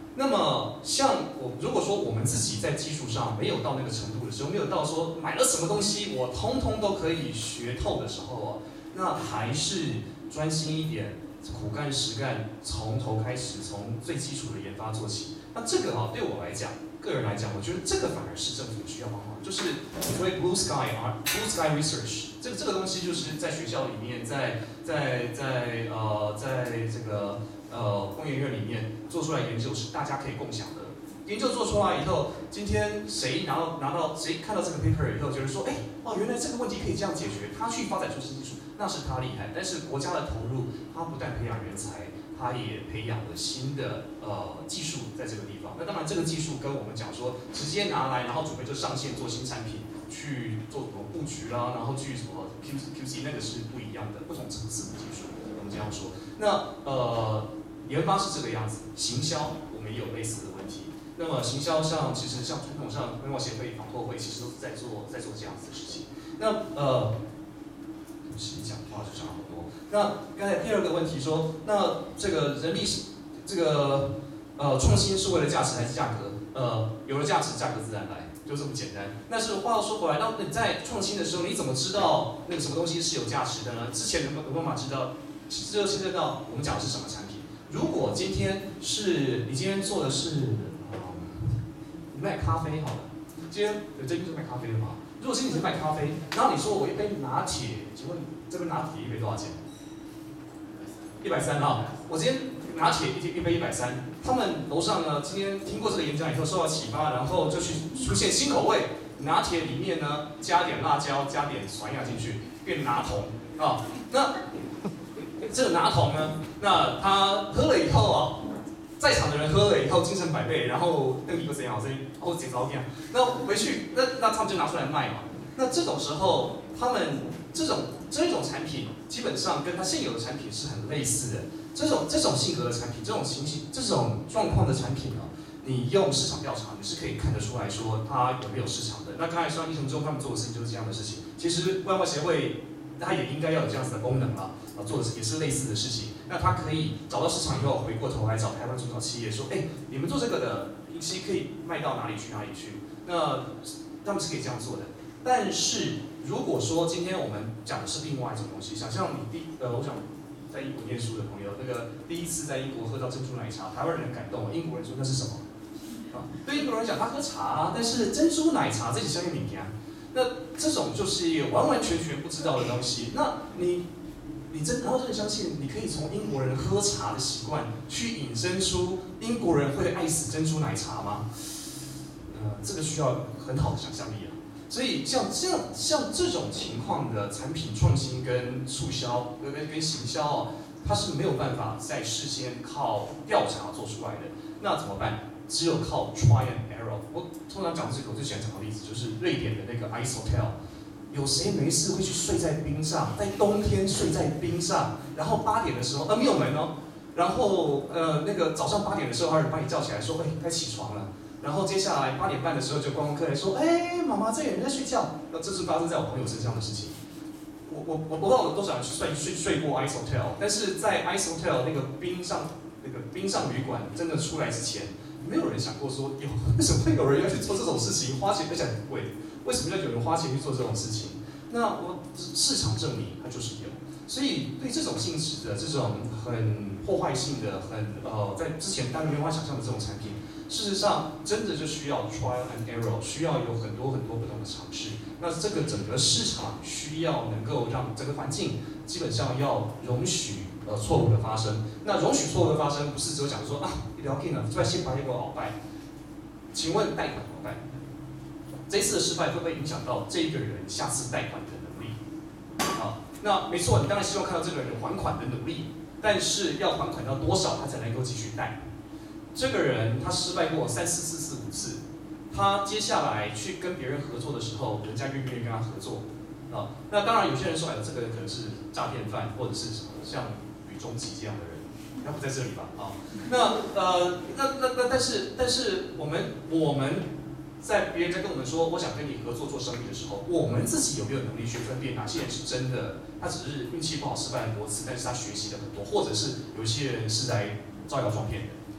那么像我如果说我们自己在技术上没有到那个程度的时候，没有到说买了什么东西我通通都可以学透的时候啊，那还是专心一点，苦干实干，从头开始，从最基础的研发做起。那这个啊，对我来讲，个人来讲，我觉得这个反而是政府需要帮忙，就是所谓 blue sky 啊 blue sky research， 这个这个东西就是在学校里面，在在在呃在这个呃工研院里面做出来研究是大家可以共享的。研究做出来以后，今天谁拿到拿到谁看到这个 paper 以后，觉得说，哎，哦，原来这个问题可以这样解决，他去发展出新技术，那是他厉害。但是国家的投入，他不但培养人才，他也培养了新的呃技术在这个地方。那当然，这个技术跟我们讲说，直接拿来然后准备就上线做新产品，去做什么布局啦，然后去什么 Q Q C 那个是不一样的，不同层次的技术。我们这样说。那呃，研发是这个样子，行销我们也有类似的问题。那么行销上，其实像传统上外贸协会、访购会，其实都是在做在做这样子的事情。那呃，谁讲话就讲好多。那刚才第二个问题说，那这个人力是这个呃创新是为了价值还是价格？呃，有了价值，价格自然来，就这么简单。但是话又说回来，那你在创新的时候，你怎么知道那个什么东西是有价值的呢？之前有没有办法知道？这牵涉到我们讲的是什么产品？如果今天是你今天做的是卖咖啡好了，今天有这边是卖咖啡的吗？如果是你是卖咖啡，然后你说我一杯拿铁，请问这杯拿铁一杯多少钱？一百三啊！我今天拿铁一一杯一百三，他们楼上呢今天听过这个演讲以后受到启发，然后就去出现新口味，拿铁里面呢加点辣椒，加点酸芽进去，变拿铜啊。那这个拿铜呢，那他喝了以后啊。在场的人喝了以后精神百倍，然后那个不怎样，所以后节操样。那回去，那那他们就拿出来卖嘛。那这种时候，他们这种这种产品基本上跟它现有的产品是很类似的。这种这种性格的产品，这种情形、这种状况的产品呢，你用市场调查，你是可以看得出来说它有没有市场的。那刚才说医生中他们做的事情就是这样的事情。其实外贸协会它也应该要有这样子的功能了。做的也是类似的事情，那他可以找到市场以后，回过头来找台湾中小企业说，哎，你们做这个的，其实可以卖到哪里去哪里去？那他们是可以这样做的。但是如果说今天我们讲的是另外一种东西，想象你第呃，我想在英国念书的朋友，那个第一次在英国喝到珍珠奶茶，台湾人很感动，英国人说那是什么？啊，对英国人讲他喝茶啊，但是珍珠奶茶这是相应名啊，那这种就是一个完完全全不知道的东西，那你。你真然后真的相信，你可以从英国人喝茶的习惯去引申出英国人会爱死珍珠奶茶吗？呃，这个需要很好的想象力啊。所以像这样像这种情况的产品创新跟促销跟跟跟行销啊，它是没有办法在事先靠调查做出来的。那怎么办？只有靠 try and error。我通常讲这个，我最喜欢讲的例子就是瑞典的那个 Ice Hotel。有谁没事会去睡在冰上？在冬天睡在冰上，然后八点的时候，呃没有门哦，然后呃那个早上八点的时候，还有人把你叫起来说，哎，该起床了。然后接下来八点半的时候，就观光客来说，哎，妈妈，这有人在睡觉。那这是发生在我朋友身上的事情。我我我不知道有多少人去睡睡睡过 Ice Hotel， 但是在 Ice Hotel 那个冰上那个冰上旅馆真的出来之前，没有人想过说，有为什么会有人要去做这种事情，花钱而且很贵。为什么要有人花钱去做这种事情？那我市场证明它就是有，所以对这种性质的、这种很破坏性的、很呃，在之前大家没有办法想象的这种产品，事实上真的就需要 trial and error， 需要有很多很多不同的尝试。那这个整个市场需要能够让整个环境基本上要容许呃错误的发生。那容许错误的发生，不是只有讲说啊，你了解了，这先把一个鳌拜，请问贷款怎么办？这一次的失败会不会影响到这个人下次贷款的能力？啊，那没错，你当然希望看到这个人还款的努力，但是要还款到多少他才能够继续贷？这个人他失败过三四次、四五次，他接下来去跟别人合作的时候，人家愿不愿意跟他合作？啊，那当然有些人说，哎，这个人可能是诈骗犯，或者是什么像吕中吉这样的人，他不在这里吧？啊，那呃，那那那但是但是我们我们。在别人在跟我们说我想跟你合作做生意的时候，我们自己有没有能力去分辨哪些人是真的，他只是运气不好失败很多次，但是他学习了很多，或者是有一些人是来招摇撞骗的。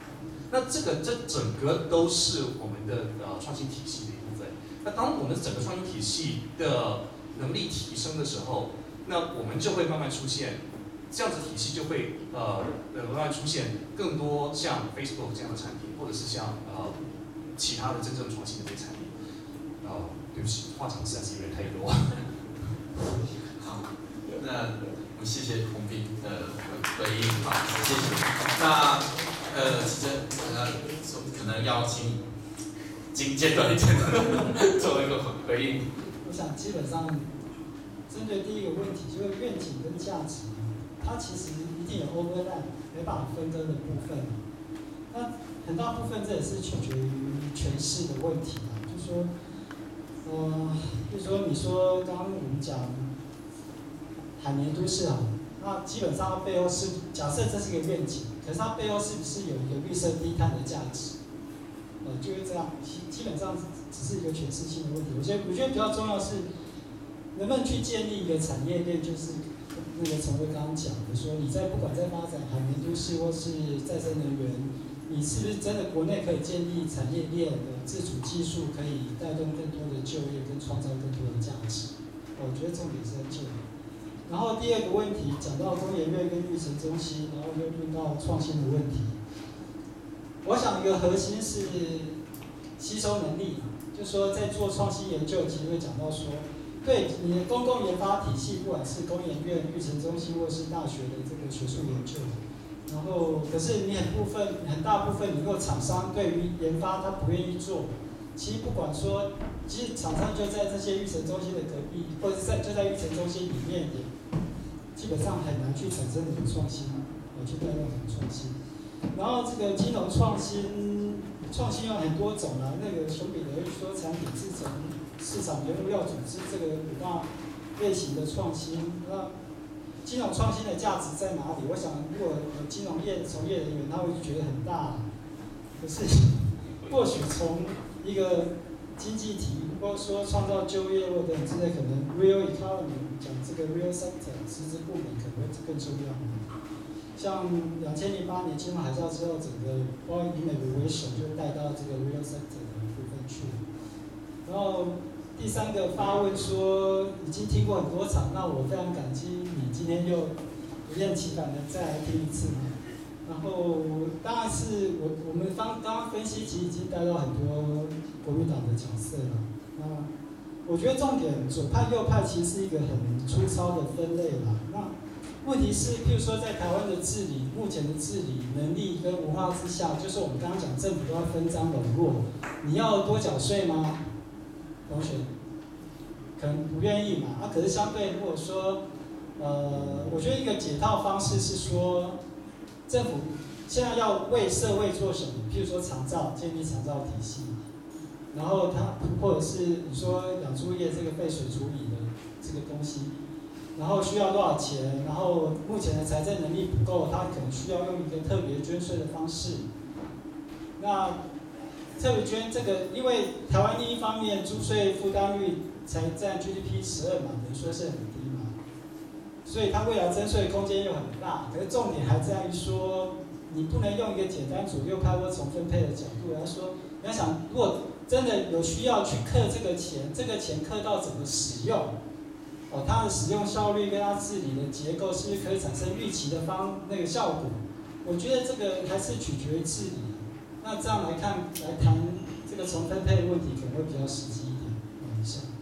那这个这整个都是我们的呃创新体系的一部分。那当我们整个创新体系的能力提升的时候，那我们就会慢慢出现这样子体系就会呃呃慢慢出现更多像 Facebook 这样的产品，或者是像呃其他的真正创新的这些产品。呃，对不起，话长实在是有点太多。 好，那我们谢谢洪斌的回应，好，谢谢。那呃，其实呃，可能要请精简短一点的做一个回应。 我想基本上针对第一个问题，就是愿景跟价值，它其实一定有 overlap 没办法分割的部分。那很大部分这也是取决于诠释的问题啊，就是说，呃，比如说你说刚刚我们讲海绵都市啊，那基本上它背后是假设这是一个愿景，可是它背后是不是有一个绿色低碳的价值？呃，就是这样，基基本上只是一个诠释性的问题。我觉得我觉得比较重要是能不能去建立一个产业链，就是那个陈威刚刚讲的，说你在不管在发展海绵都市或是再生能源，你是不是真的国内可以建立产业链的自主技术，可以带动更多的就业跟创造更多的价值？我觉得重点是在这里。然后第二个问题讲到工研院跟育成中心，然后又论到创新的问题。我想一个核心是吸收能力，就是说在做创新研究，其实会讲到说，对你的公共研发体系，不管是工研院、育成中心或是大学的这个学术研究，然后可是你很部分很大部分，你如果厂商对于研发他不愿意做，其实不管说，其实厂商就在这些育成中心的隔壁，或者是在就在育成中心里面也，基本上很难去产生什么创新，呃，去带动什么创新。然后这个金融创新，创新有很多种啦。那个熊彼得说产品制成、市场原物料组织这个五大类型的创新。那金融创新的价值在哪里？我想，如果有金融业从业人员，他会觉得很大。可是，或许从一个经济体，或者说创造就业或者之类，可能 real economy 讲这个 real sector 实质部门可能会更重要。像两千零八年金融海啸之后，整个包括以美国为首，就带到这个 real sector 的部分去。然后第三个发问说，已经听过很多场，那我非常感激你今天又不厌其烦的再来听一次。然后当然是我我们刚刚刚分析，其实已经带到很多国民党的角色了。那我觉得重点左派右派其实是一个很粗糙的分类啦。那问题是，譬如说在台湾的治理，目前的治理能力跟文化之下，就是我们刚刚讲政府都要分赃笼络，你要多缴税吗？同学可能不愿意嘛。啊，可是相对如果说，呃，我觉得一个解套方式是说，政府现在要为社会做什么？譬如说长照，建立长照体系，然后它或者是你说养猪业这个废水处理的这个东西。然后需要多少钱？然后目前的财政能力不够，他可能需要用一个特别捐税的方式。那特别捐这个，因为台湾另一方面租税负担率才占 G D P 十二嘛，等于说是很低嘛，所以它未来征税空间又很大。可是重点还在于说，你不能用一个简单左右派或重分配的角度来说，你要想，如果真的有需要去克这个钱，这个钱克到怎么使用？哦，它的使用效率跟它治理的结构是不是可以产生预期的方那个效果？我觉得这个还是取决于治理。那这样来看来谈这个重分配的问题，可能会比较实际一点。嗯，以上。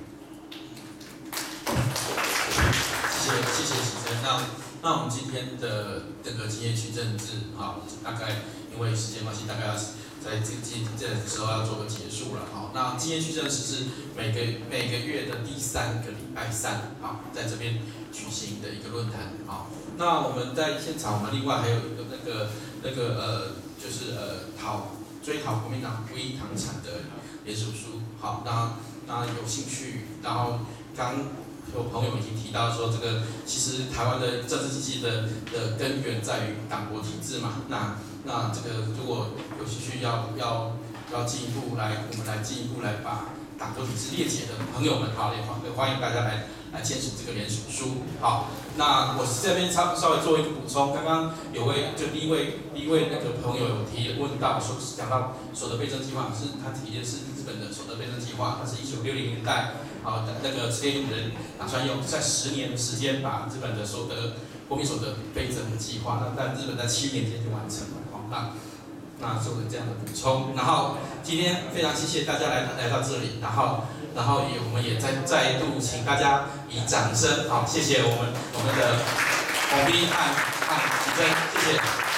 谢谢谢谢启真。那那我们今天的这个经验区政治，好，大概因为时间关系，大概要在这今这时候要做个结束了。好，那经验区政治是每个每个月的第三个礼拜三，好，在这边举行的一个论坛。好，那我们在现场，我们另外还有一个那个那个呃，就是呃讨追讨国民党不义党产的联署书。好，那那有兴趣，然后刚。有朋友已经提到说，这个其实台湾的政治体系的的根源在于党国体制嘛。那那这个如果有兴趣要要要进一步来，我们来进一步来把党国体制列解的朋友们，好，也欢迎大家来来签署这个联署书。好，那我这边稍稍微做一个补充，刚刚有位就第一位第一位那个朋友有提问到说讲到所得倍增计划，是他提的是日本的所得倍增计划，它是一九六零年代，好，那个池田勇人打算用在十年的时间把日本的所得国民所得倍增的计划，那在日本在七年间就完成了。好，那那做了这样的补充，然后今天非常谢谢大家来来到这里，然后然后也我们也再再度请大家以掌声，好，谢谢我们我们的洪斌和和奇珍，谢谢。